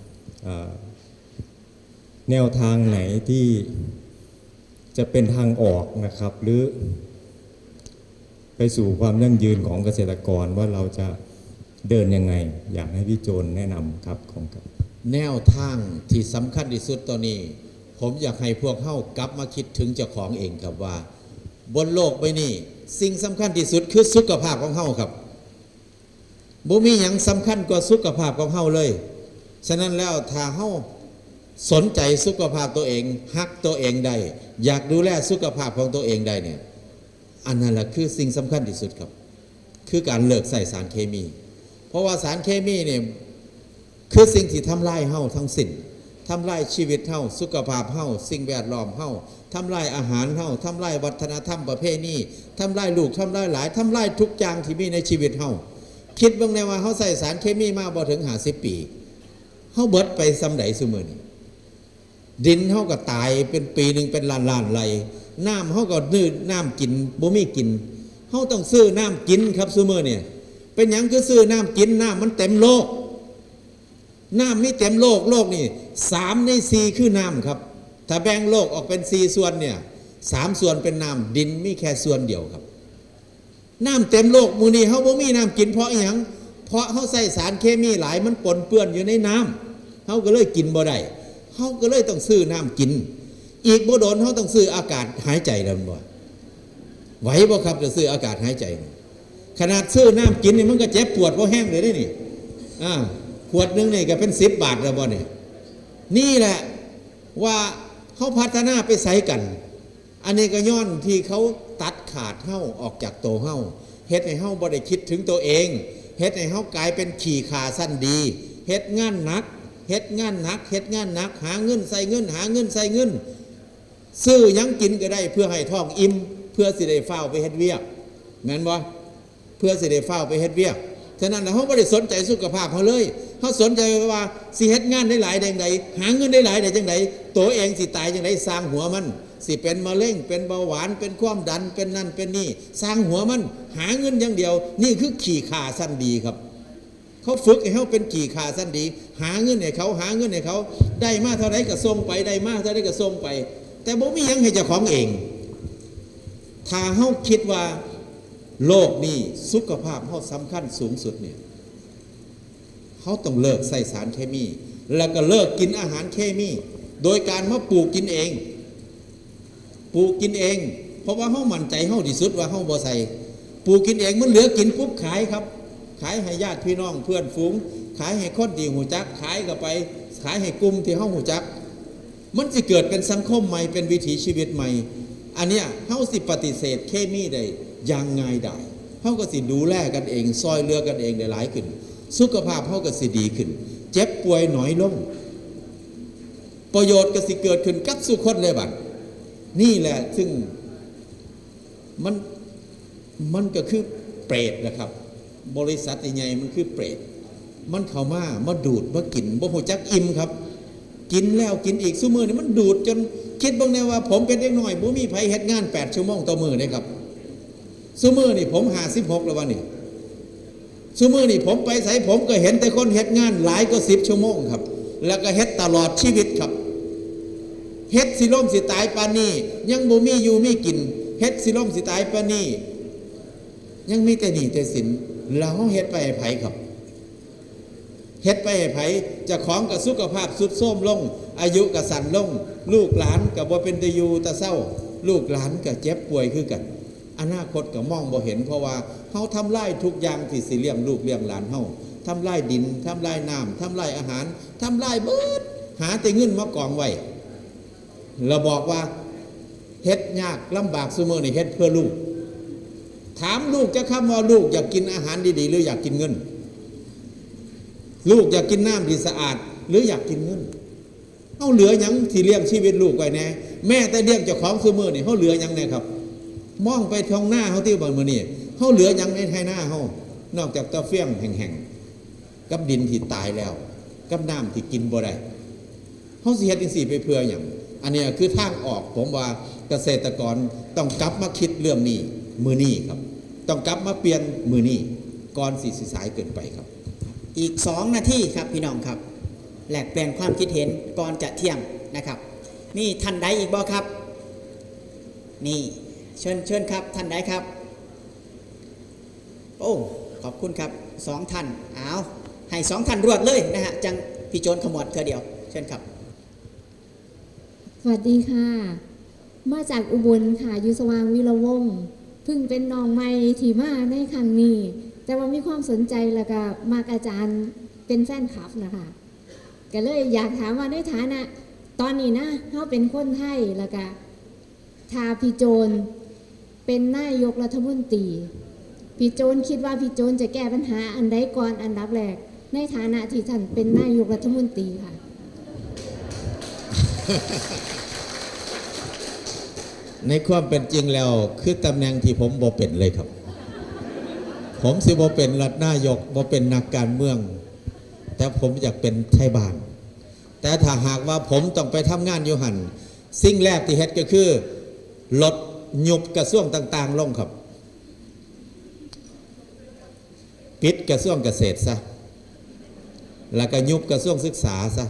แนวทางไหนที่จะเป็นทางออกนะครับหรือไปสู่ความยั่งยืนของเกษตรกรว่าเราจะเดินยังไงอยากให้พี่โจนแนะนำครับของครับแนวทางที่สำคัญที่สุดตอนนี้ผมอยากให้พวกเฮากลับมาคิดถึงเจ้าของเองครับว่าบนโลกใบนี้สิ่งสำคัญที่สุดคือสุขภาพของเฮาครับบ่มีหยังสำคัญกว่าสุขภาพของเฮาเลยฉะนั้นแล้วถ้าเฮาสนใจสุขภาพตัวเองฮักตัวเองได้อยากดูแลสุขภาพของตัวเองได้เนี่ยอันนั้นแหละคือสิ่งสำคัญที่สุดครับคือการเลิกใส่สารเคมีเพราะว่าสารเคมีเนี่ยคือสิ่งที่ทำลายเฮาทั้งสิ้นทำลายชีวิตเฮาสุขภาพเฮาสิ่งแวดล้อมเฮาทำลายอาหารเฮาทำลายวัฒนธรรมประเพณีทำลายลูกทำลายหลายทำลายทุกอย่างที่มีในชีวิตเฮาคิดบ้างในว่าเฮาใส่สารเคมีมาบ่ถึงห้าสิบปีเฮาเบิดไปซำใดซุมื้อนี้ดินเฮาก็ตายเป็นปีนึงเป็นล้านๆไร่น้ำเฮาก็นืดน้ำกินบ่มีกินเฮาต้องซื้อน้ำกินครับซุมื้อนี้เป็นหยังคือซื้อน้ำกินน้ำมันเต็มโลกน้ำนี่เต็มโลกโลกนี่สามในสี่คือน้ำครับถ้าแบ่งโลกออกเป็นสี่ส่วนเนี่ยสามส่วนเป็นน้ำดินมีแค่ส่วนเดียวครับน้ำเต็มโลกมื้อนี้เฮาบ่มีน้ำกินเพราะอีหยังเพราะเฮาใส่สารเคมีหลายมันปนเปื้อนอยู่ในน้ำเฮาก็เลยกินบ่ได้เฮาก็เลยต้องซื้อน้ำกินอีกบ่โดนเฮาต้องซื้ออากาศหายใจแล้วบ่ไหวบ่ครับจะซื้ออากาศหายใจขนาดซื้อน้ำกินนี่มันก็เจ็บปวดเพราะแห้งเลยได้นี่อ่าขวดนึงนี่ก็เป็นสิบบาทแล้วบ่เนี่ยนี่แหละว่าเขาพัฒนาไปใส่กันอันนี้ก็ย้อนที่เขาตัดขาดเฮาออกจากตัวเฮาเฮ็ดให้เฮาบ่ได้คิดถึงตัวเองเฮ็ดให้เฮากลายเป็นขี่ขาสั้นดีเฮ็ดงานหนักเฮ็ดงานหนักเฮ็ดงานหนักหาเงินใส่เงินหาเงินใส่เงินซื้อยังกินก็ได้เพื่อให้ท้องอิ่มเพื่อสิได้ฟ้าวไปเฮ็ดเวียกแม่นบ่เพื่อสิได้ฟ้าวไปเฮ็ดเวียกฉะนั้นเฮาบ่ได้สนใจสุขภาพเฮาเลยเฮาสนใจว่าสิเฮ็ดงานได้หลายได้จังไดหาเงินได้หลายได้จังไดตัวเองสิตายจังไดสร้างหัวมันสิเป็นมะเร็งเป็นเบาหวานเป็นความดันเป็นนั่นเป็นนี่สร้างหัวมันหาเงินอย่างเดียวนี่คือขี่ขาสั้นดีครับเขาฝึกให้เขาเป็นขี่ขาสั้นดีหาเงินให้เขาหาเงินให้เขาได้มาเท่าไรก็ส่งไปได้มาเท่าไรก็ส่งไปแต่บ่มีหยังให้เจ้าของเองถ้าเขาคิดว่าโลกนี้สุขภาพเขาสำคัญสูงสุดเนี่ยเขาต้องเลิกใส่สารเคมีแล้วก็เลิกกินอาหารเคมีโดยการมาปลูกกินเองปลูกกินเองเพราะว่าเขามั่นใจเขาที่สุดว่าเขาบ่ใส่ปลูกกินเองมันเหลือกินปุ๊บขายครับขายให้ญาติพี่น้องเพื่อนฝูงขายให้คนที่หูจักขายก็ไปขายให้กลุ่มที่เขาหูจักมันจะเกิดเป็นสังคมใหม่เป็นวิถีชีวิตใหม่อันเนี้ยเขาสิปฏิเสธเคมีได้อย่างง่ายได้เขาก็สิดูแลกันเองซอยเรือกันเองได้หลายขึ้นสุขภาพเขาก็สิดีขึ้นเจ็บป่วยหน่อยลงประโยชน์ก็สิเกิดขึ้นกับสุขคนเลยบัดนี่แหละซึ่งมันมันก็คือเปรตนะครับบริษัทใหญ่มันคือเปรตมันเข้ามามาดูดมากินบ่ฮู้จักอิ่มครับกินแล้วกินอีกซุมื้อนี่มันดูดจนคิดเบิ่งแน่ว่าผมเป็นเด็กน้อยบ่มีไผเฮ็ดงานแปดชั่วโมงต่อมื้อเด้ครับซุมื้อนี่ผมห้าสิบหกแล้ววะนี่ซุมื้อนี่ผมไปไสผมก็เห็นแต่คนเฮ็ดงานหลายกว่าสิบชั่วโมงครับแล้วก็เฮ็ดตลอดชีวิตครับเฮ็ดสิล่มสิตายปานนี้ยังบ่มีอยู่มีกินเฮ็ดสิล่มสิตายปานนี้ยังมีแต่หนี้แต่สินแล้วเฮาเฮ็ดไปให้ไผครับเฮ็ดไปให้ไผเจ้าของก็สุขภาพทรุดโทรมลงอายุก็สั้นลงลูกหลานก็บ่เป็นตาอยู่ตาเศร้าลูกหลานก็เจ็บป่วยคือกันอนาคตก็มองบ่เห็นเพราะว่าเฮาทำลายทุกอย่างที่สิเลี้ยงลูกเลี้ยงหลานเฮาทำลายดินทำลายน้ำทำลายอาหารทำลายเบิดหาแต่เงินมากองไว้เราบอกว่าเฮ็ดยากลำบากซุมื้อนี่เฮ็ดเพื่อลูกถามลูกจะคำว่าลูกอยากกินอาหารดีๆหรืออยากกินเงินลูกอยากกินน้ำที่สะอาดหรืออยากกินเงินเอาเหลือยังที่เลี้ยงชีวิตลูกไว้แน่แม่แต่เลี้ยงเจ้าของซุมื้อนี่เฮาเหลือยังแน่ครับมองไปท้องหน้าเฮาที่บ่มื้อนี้เฮาเหลือยังในไทยหน้าเฮานอกจากตะเฟี้ยงแห้งๆกับดินที่ตายแล้วกับน้ำที่กินบ่ได้เฮาสิเฮ็ดจังซี่ไปเพื่อหยังอันนี้คือทางออกผมว่าเกษตรกรต้องกลับมาคิดเรื่องนี้มือนี้ครับต้องกลับมาเปลี่ยนมือนี้ก่อนสิสิสายเกินไปครับอีกสองนาทีครับพี่น้องครับแหลกเปลี่ยนความคิดเห็นก่อนจะเที่ยงนะครับนี่ท่านใดอีกบ่ครับนี่เชิญเชิญครับท่านใดครับโอ้ขอบคุณครับสองท่านเอาให้สองท่านรวดเลยนะฮะจังพี่โจนขมวดเธอเดียวเชิญครับสวัสดีค่ะมาจากอุบลค่ะอยู่สว่างวิรวงศ์เพิ่งเป็นน้องใหม่ที่มาในครั้งนี้แต่ว่ามีความสนใจแล้วก็มากอาจารย์เป็นแฟนคลับนะคะก็เลยอยากถามว่าในฐานะตอนนี้นะเขาเป็นคนไทยแล้วก็ทาพี่โจนเป็นนายกรัฐมนตรีพี่โจนคิดว่าพี่โจนจะแก้ปัญหาอันใดก่อนอันดับแรกในฐานะที่ท่านเป็นนายกรัฐมนตรีค่ะในความเป็นจริงแล้วคือตำแหน่งที่ผมบ่เป็นเลยครับผมสิบ่เป็นรัฐนายกบ่เป็นนักการเมืองแต่ผมอยากเป็นไทบ้านแต่ถ้าหากว่าผมต้องไปทำงานอยู่หันสิ่งแรกที่เฮ็ดก็คือลดยุบกระทรวงต่างๆลงครับปิดกระทรวงเกษตรซะแล้วก็ยุบกระทรวงศึกษาซะ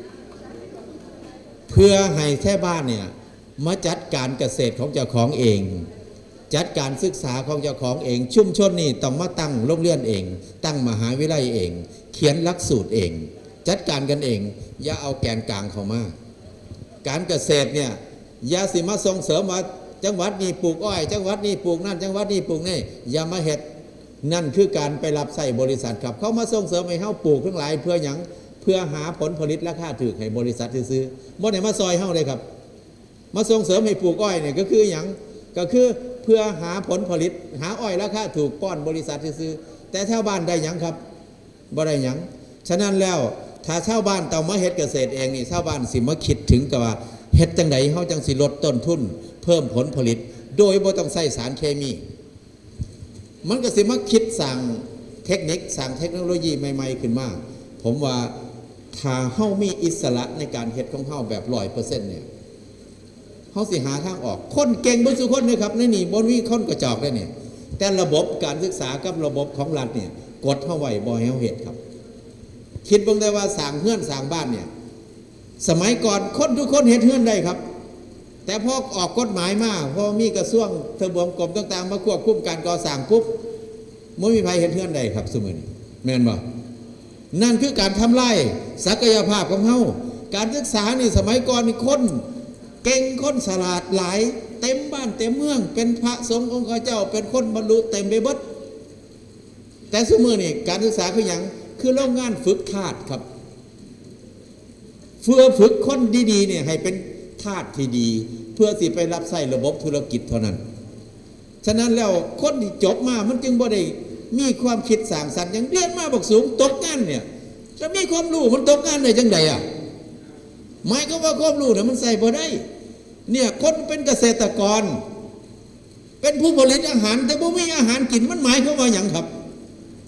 เพื่อให้แท้บ้านเนี่ยมาจัดการเกษตรของเจ้าของเองจัดการศึกษาของเจ้าของเองชุมชนนี่ต้องมาตั้งโรงเรียนเองตั้งมหาวิทยาลัยเองเขียนหลักสูตรเองจัดการกันเองอย่าเอาแกนกลางเข้ามาการเกษตรเนี่ยอย่าสิมาส่งเสริมว่าจังหวัดนี้ปลูกอ้อยจังหวัดนี้ปลูกนั่นจังหวัดนี้ปลูกนี่อย่ามาเฮ็ดนั่นคือการไปรับใส่บริษัทครับเขามาส่งเสริมให้เฮาปลูกทั้งหลายเพื่อหยังเพื่อหาผลผลิตราคาถูกให้บริษัทซื้อบ่ได้มาซอยเฮาเลยครับมาส่งเสริมให้ปลูกอ้อยเนี่ยก็คือหยังก็คือเพื่อหาผลผลิตหาอ้อยราคาถูกป้อนบริษัทซื้อแต่ชาวบ้านได้หยังครับบ่ได้หยังฉะนั้นแล้วถ้าชาวบ้านต้องมาเฮ็ดเกษตรเองนี่ชาวบ้านสิมาคิดถึงกับว่าเฮ็ดจังไดเฮาจังสิลดต้นทุนเพิ่มผลผลิตโดยบ่ต้องใช้สารเคมีมันก็สิมาคิดสั่งเทคนิคสั่งเทคโนโลยีใหม่ๆขึ้นมาผมว่าถ้าเฮามีอิสระในการเฮ็ดของเฮาแบบ ร้อยเปอร์เซ็นต์ เนี่ยเฮาสิหาทางออกคนเก่งบ่ซุคนเลยครับในนี่บ่มีคนกระจอกได้เนี่ยแต่ระบบการศึกษากับระบบของรัฐเนี่ยกดเฮาไว้บ่ให้เฮาเฮ็ดครับคิดเบิ่งได้ว่าสร้างเฮือนสร้างบ้านเนี่ยสมัยก่อนคนทุกคนเฮ็ดเฮือนได้ครับแต่พอออกกฎหมายมาพอมีกระทรวงทบวงกรมต่างๆมาควบคุมการก่อสร้างปุ๊บบ่มีไผเฮ็ดเฮือนได้ครับซุมื้อนี้แม่นบ่นั่นคือการทำลายศักยภาพของเฮาการศึกษานี่สมัยก่อนนี่คนเก่งคนฉลาดหลายเต็มบ้านเต็มเมืองเป็นพระสงฆ์องค์เจ้าเป็นคนบรรลุเต็มไปหมดแต่ซุมื้อนี้การศึกษาคือหยังคือโรงงานฝึกทาสครับเพื่อฝึกคนดีๆเนี่ยให้เป็นทาสที่ดีเพื่อสิไปรับใช้ระบบธุรกิจเท่านั้นฉะนั้นแล้วคนที่จบมามันจึงบ่ได้มีความคิดสร้างสรรค์อย่างเรียนมาบอกสูงตกงานเนี่ยจะมีความรู้มันตกงานได้จังไดอ่ะหมายก็ว่าความรู้เนี่ยมันใส่บ่ได้เนี่ยคนเป็นเกษตรกรเป็นผู้ผลิตอาหารแต่บ่มีอาหารกินมันหมายความว่าหยังครับ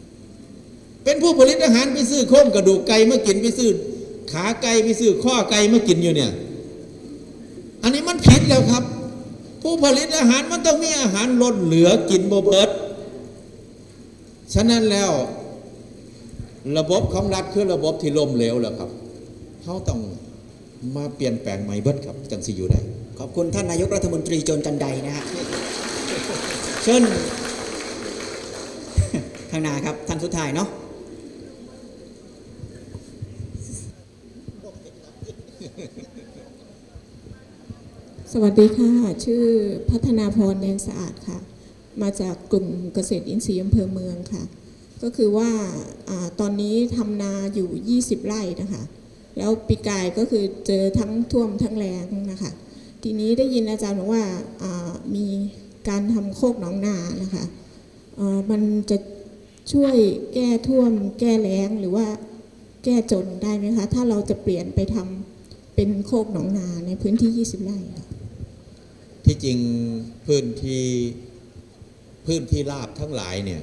เป็นผู้ผลิตอาหารไปซื้อโครงกระดูกไก่มากินไปซื้อขาไก่ไปซื้อข้อไก่มากินอยู่เนี่ยอันนี้มันผิดแล้วครับผู้ผลิตอาหารมันต้องมีอาหารล้นเหลือกินบ่เบิดฉะนั้นแล้วระบบของรัฐคือระบบที่ล้มเหลวแล้วครับเขาต้องมาเปลี่ยนแปลงใหม่เบิดครับจังสิอยู่ได้ขอบคุณท่านนายกรัฐมนตรีโจรจันไดนะฮะเชิญข้างหน้าครับท่านสุดท้ายเนาะสวัสดีค่ะชื่อพัฒนาพรแดงสะอาดค่ะมาจากกลุ่มเกษตรอินทรีย์อำเภอเมืองค่ะก็คือว่าอตอนนี้ทำนาอยู่ยี่สิบไร่นะคะแล้วปีกายก็คือเจอทั้งท่วมทั้งแล้งนะคะทีนี้ได้ยินอาจารย์บอกว่ามีการทำโคกหนองนานะคะมันจะช่วยแก้ท่วมแก้แล้งหรือว่าแก้จนได้ไหมคะถ้าเราจะเปลี่ยนไปทำเป็นโคกหนองนาในพื้นที่ยี่สิบไร่ค่ะที่จริงพื้นที่พื้นที่ราบทั้งหลายเนี่ย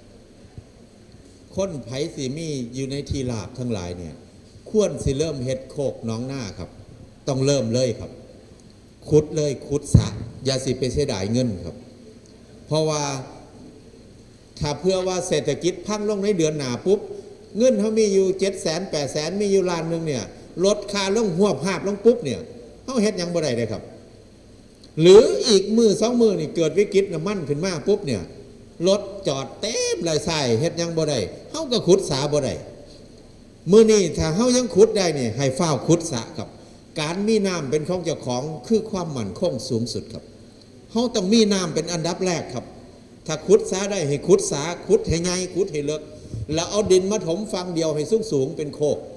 คนไผ่สีมีอยู่ในที่ราบทั้งหลายเนี่ยควรสิเริ่มเฮ็ดโคกหนองนาครับต้องเริ่มเลยครับขุดเลยขุดสระอย่าสิไปเสียดายเงินครับเพราะว่าถ้าเพื่อว่าเศรษฐกิจพังลงในเดือนหน้าปุ๊บเงินเขามีอยู่เจ็ดแสนแปดแสนมีอยู่ล้านหนึ่งเนี่ยลดค่าลงหัวภาพลงปุ๊บเนี่ยเขาเฮ็ดยังบ่ได้เลยครับหรืออีกมือสองมือนี่เกิดวิกฤตน้ำมันขึ้นมาปุ๊บเนี่ยรถจอดเต็มเลยใส่เฮ็ดยังบ่ได้เขาก็ขุดสาบ่ได้มือนี่ถ้าเขายังขุดได้เนี่ยให้ฝ้าขุดสระครับการมีน้ำเป็นของเจ้าของคือความมั่นคงสูงสุดครับเขาต้องมีน้ำเป็นอันดับแรกครับถ้าขุดสาได้ให้ขุดสาขุดให้ใหญ่ขุดให้เลิกแล้วเอาดินมาถมฟังเดียวให้สูงสูงเป็นโคก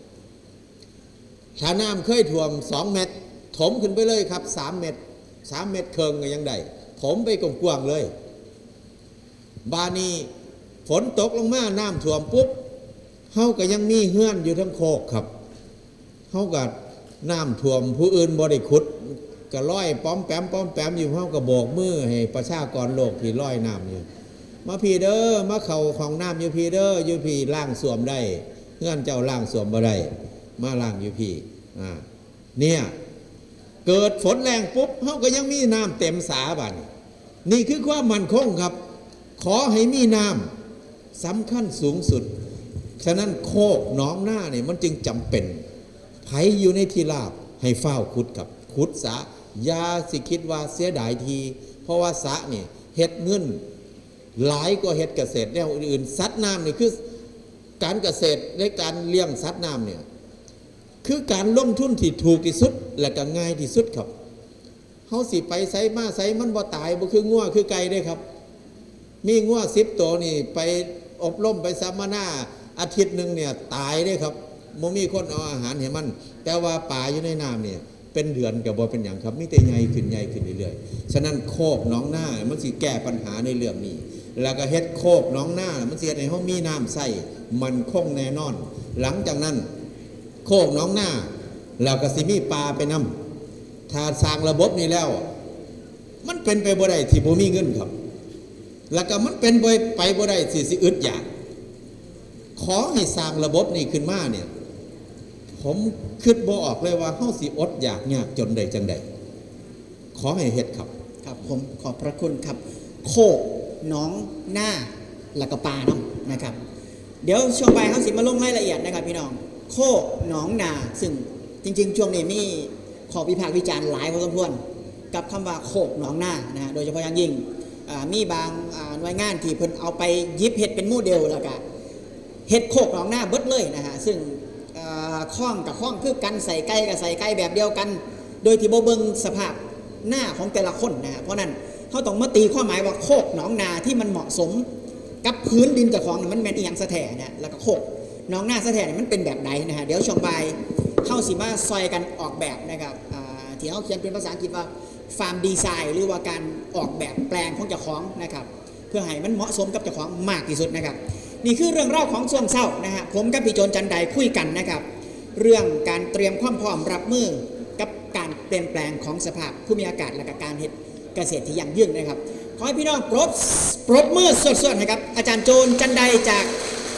ถ้าน้ำเคยท่วมสองเมตรถมขึ้นไปเลยครับสามเมตรสามเมตรเคิงก็ยังได้ถมไปกว้างๆเลยบานี้ฝนตกลงมาน้ำท่วมปุ๊บเฮาก็ยังมีเฮือนอยู่ทั้งโคกครับเฮาก็น้ำท่วมผู้อื่นบ่ได้ขุดก็ลอยป้อมแปมป้อมแปมอยู่เฮาก็โบกมือให้ประชากรโลกที่ลอยน้ำอยู่มาพี่เด้อมาเข้าของน้ำอยู่พี่เด้ออยู่พี่ล่างสวมได้เฮือนเจ้าล่างสวมบ่ได้มาล่างอยู่พี่อ่าเนี่ยเกิดฝนแรงปุ๊บเฮาก็ยังมีน้ำเต็มสาบัดนี่คือความมั่นคงครับขอให้มีน้ำสำคัญสูงสุดฉะนั้นโคกหนองหน้าเนี่ยมันจึงจำเป็นไผอยู่ในที่ราบให้เฝ้าขุดกับขุดสระอย่าสิคิดว่าเสียดายทีเพราะว่าสระเนี่ยเฮ็ดเงินหลายกว่าเฮ็ดเกษตรแนวอื่นสัตว์น้ำนี่คือการเกษตรในการเลี้ยงสัตว์น้ำเนี่ยคือการลงทุนที่ถูกที่สุดและก็ง่ายที่สุดครับเฮาสิไปไสมาไสมันบ่ตายบ่คืองัวคือไก่ได้ครับมีงัวสิบตัวนี่ไปอบรมไปสัมมนาอาทิตย์หนึ่งเนี่ยตายได้ครับบ่มีคนเอาอาหารให้มันแต่ว่าป่าอยู่ในน้ำเนี่ยเป็นเดือนก็บ่เป็นหยังครับมีแต่ใหญ่ขึ้นใหญ่ขึ้นเรื่อยๆฉะนั้นโคกหนองนามันสิแก้ปัญหาในเรื่องนี้แล้วก็เฮ็ดโคกหนองนามันสิเฮ็ดให้เฮามีน้ำใช้มันคงแน่นอนหลังจากนั้นโคกหนองนาแล้วก็สิมีปลาไปนำถ้าสร้างระบบนี้แล้วมันเป็นไปบ่ได้ที่บ่มีเงินครับแล้วก็มันเป็นไปไปบ่ได้สิสิอึดอยากขอให้สร้างระบบนี้ขึ้นมาเนี่ยผมคิดบ่ออกเลยว่าเฮาสิอดอยากยากจนใดจังใดขอให้เฮ็ดครับครับผมขอบพระคุณครับโคกหนองหน้าแล้วก็ปลาน้ำนะครับเดี๋ยวช่วงบ่ายเขาสิมาลงรายละเอียดนะครับพี่น้องโคกหนองนาซึ่งจริงๆช่วงนี้มีขอวิพากษ์วิจารณ์หลายพอสมควรกับคำว่าโคกหนองนานะฮะโดยเฉพาะอย่างยิ่งมีบางหน่วยงานที่เพิ่นเอาไปยิบเห็ดเป็นโมเดลแล้วก็เห็ดโคกหนองนาเบิดเลยนะฮะซึ่งข้องกับข้องคือกันใส่ไก่กับใส่ไก่แบบเดียวกันโดยที่บ่เบิ่งสภาพหน้าของแต่ละคนนะฮะเพราะนั้นเขาต้องมาตีข้อหมายว่าโคกหนองนาที่มันเหมาะสมกับพื้นดินเจ้าของมันแม่นอีหยังสะแท้นะแล้วก็โคกหนองนาสะแท้มันเป็นแบบไหนนะฮะเดี๋ยวช่วงบ่ายเข้าสิมาซอยกันออกแบบนะครับที่เขาเขียนเป็นภาษาอังกฤษว่าฟาร์มดีไซน์หรือว่าการออกแบบแปลงของเจ้าของนะครับเพื่อให้มันเหมาะสมกับเจ้าของมากที่สุดนะครับนี่คือเรื่องเล่าของช่วงเช้านะฮะผมกับพี่โจรจันไดคุยกันนะครับเรื่องการเตรียมความพร้อมรับมือกับการเปลี่ยนแปลงของสภาพภูมิอากาศและการเฮ็ดเกษตรที่ยั่งยืนนะครับขอให้พี่น้องปรบปรบมือสดๆนะครับอาจารย์โจรจันไดจาก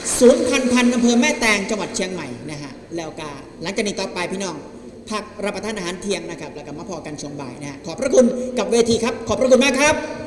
ศูนย์พันพันอำเภอแม่แตงจังหวัดเชียงใหม่นะฮะแล้วก็หลังจากนี้ต่อไปพี่น้องพักรับประทานอาหารเที่ยงนะครับแล้วก็มาพอกันช่วงบ่ายนะฮะขอบพระคุณกับเวทีครับขอบพระคุณมากครับ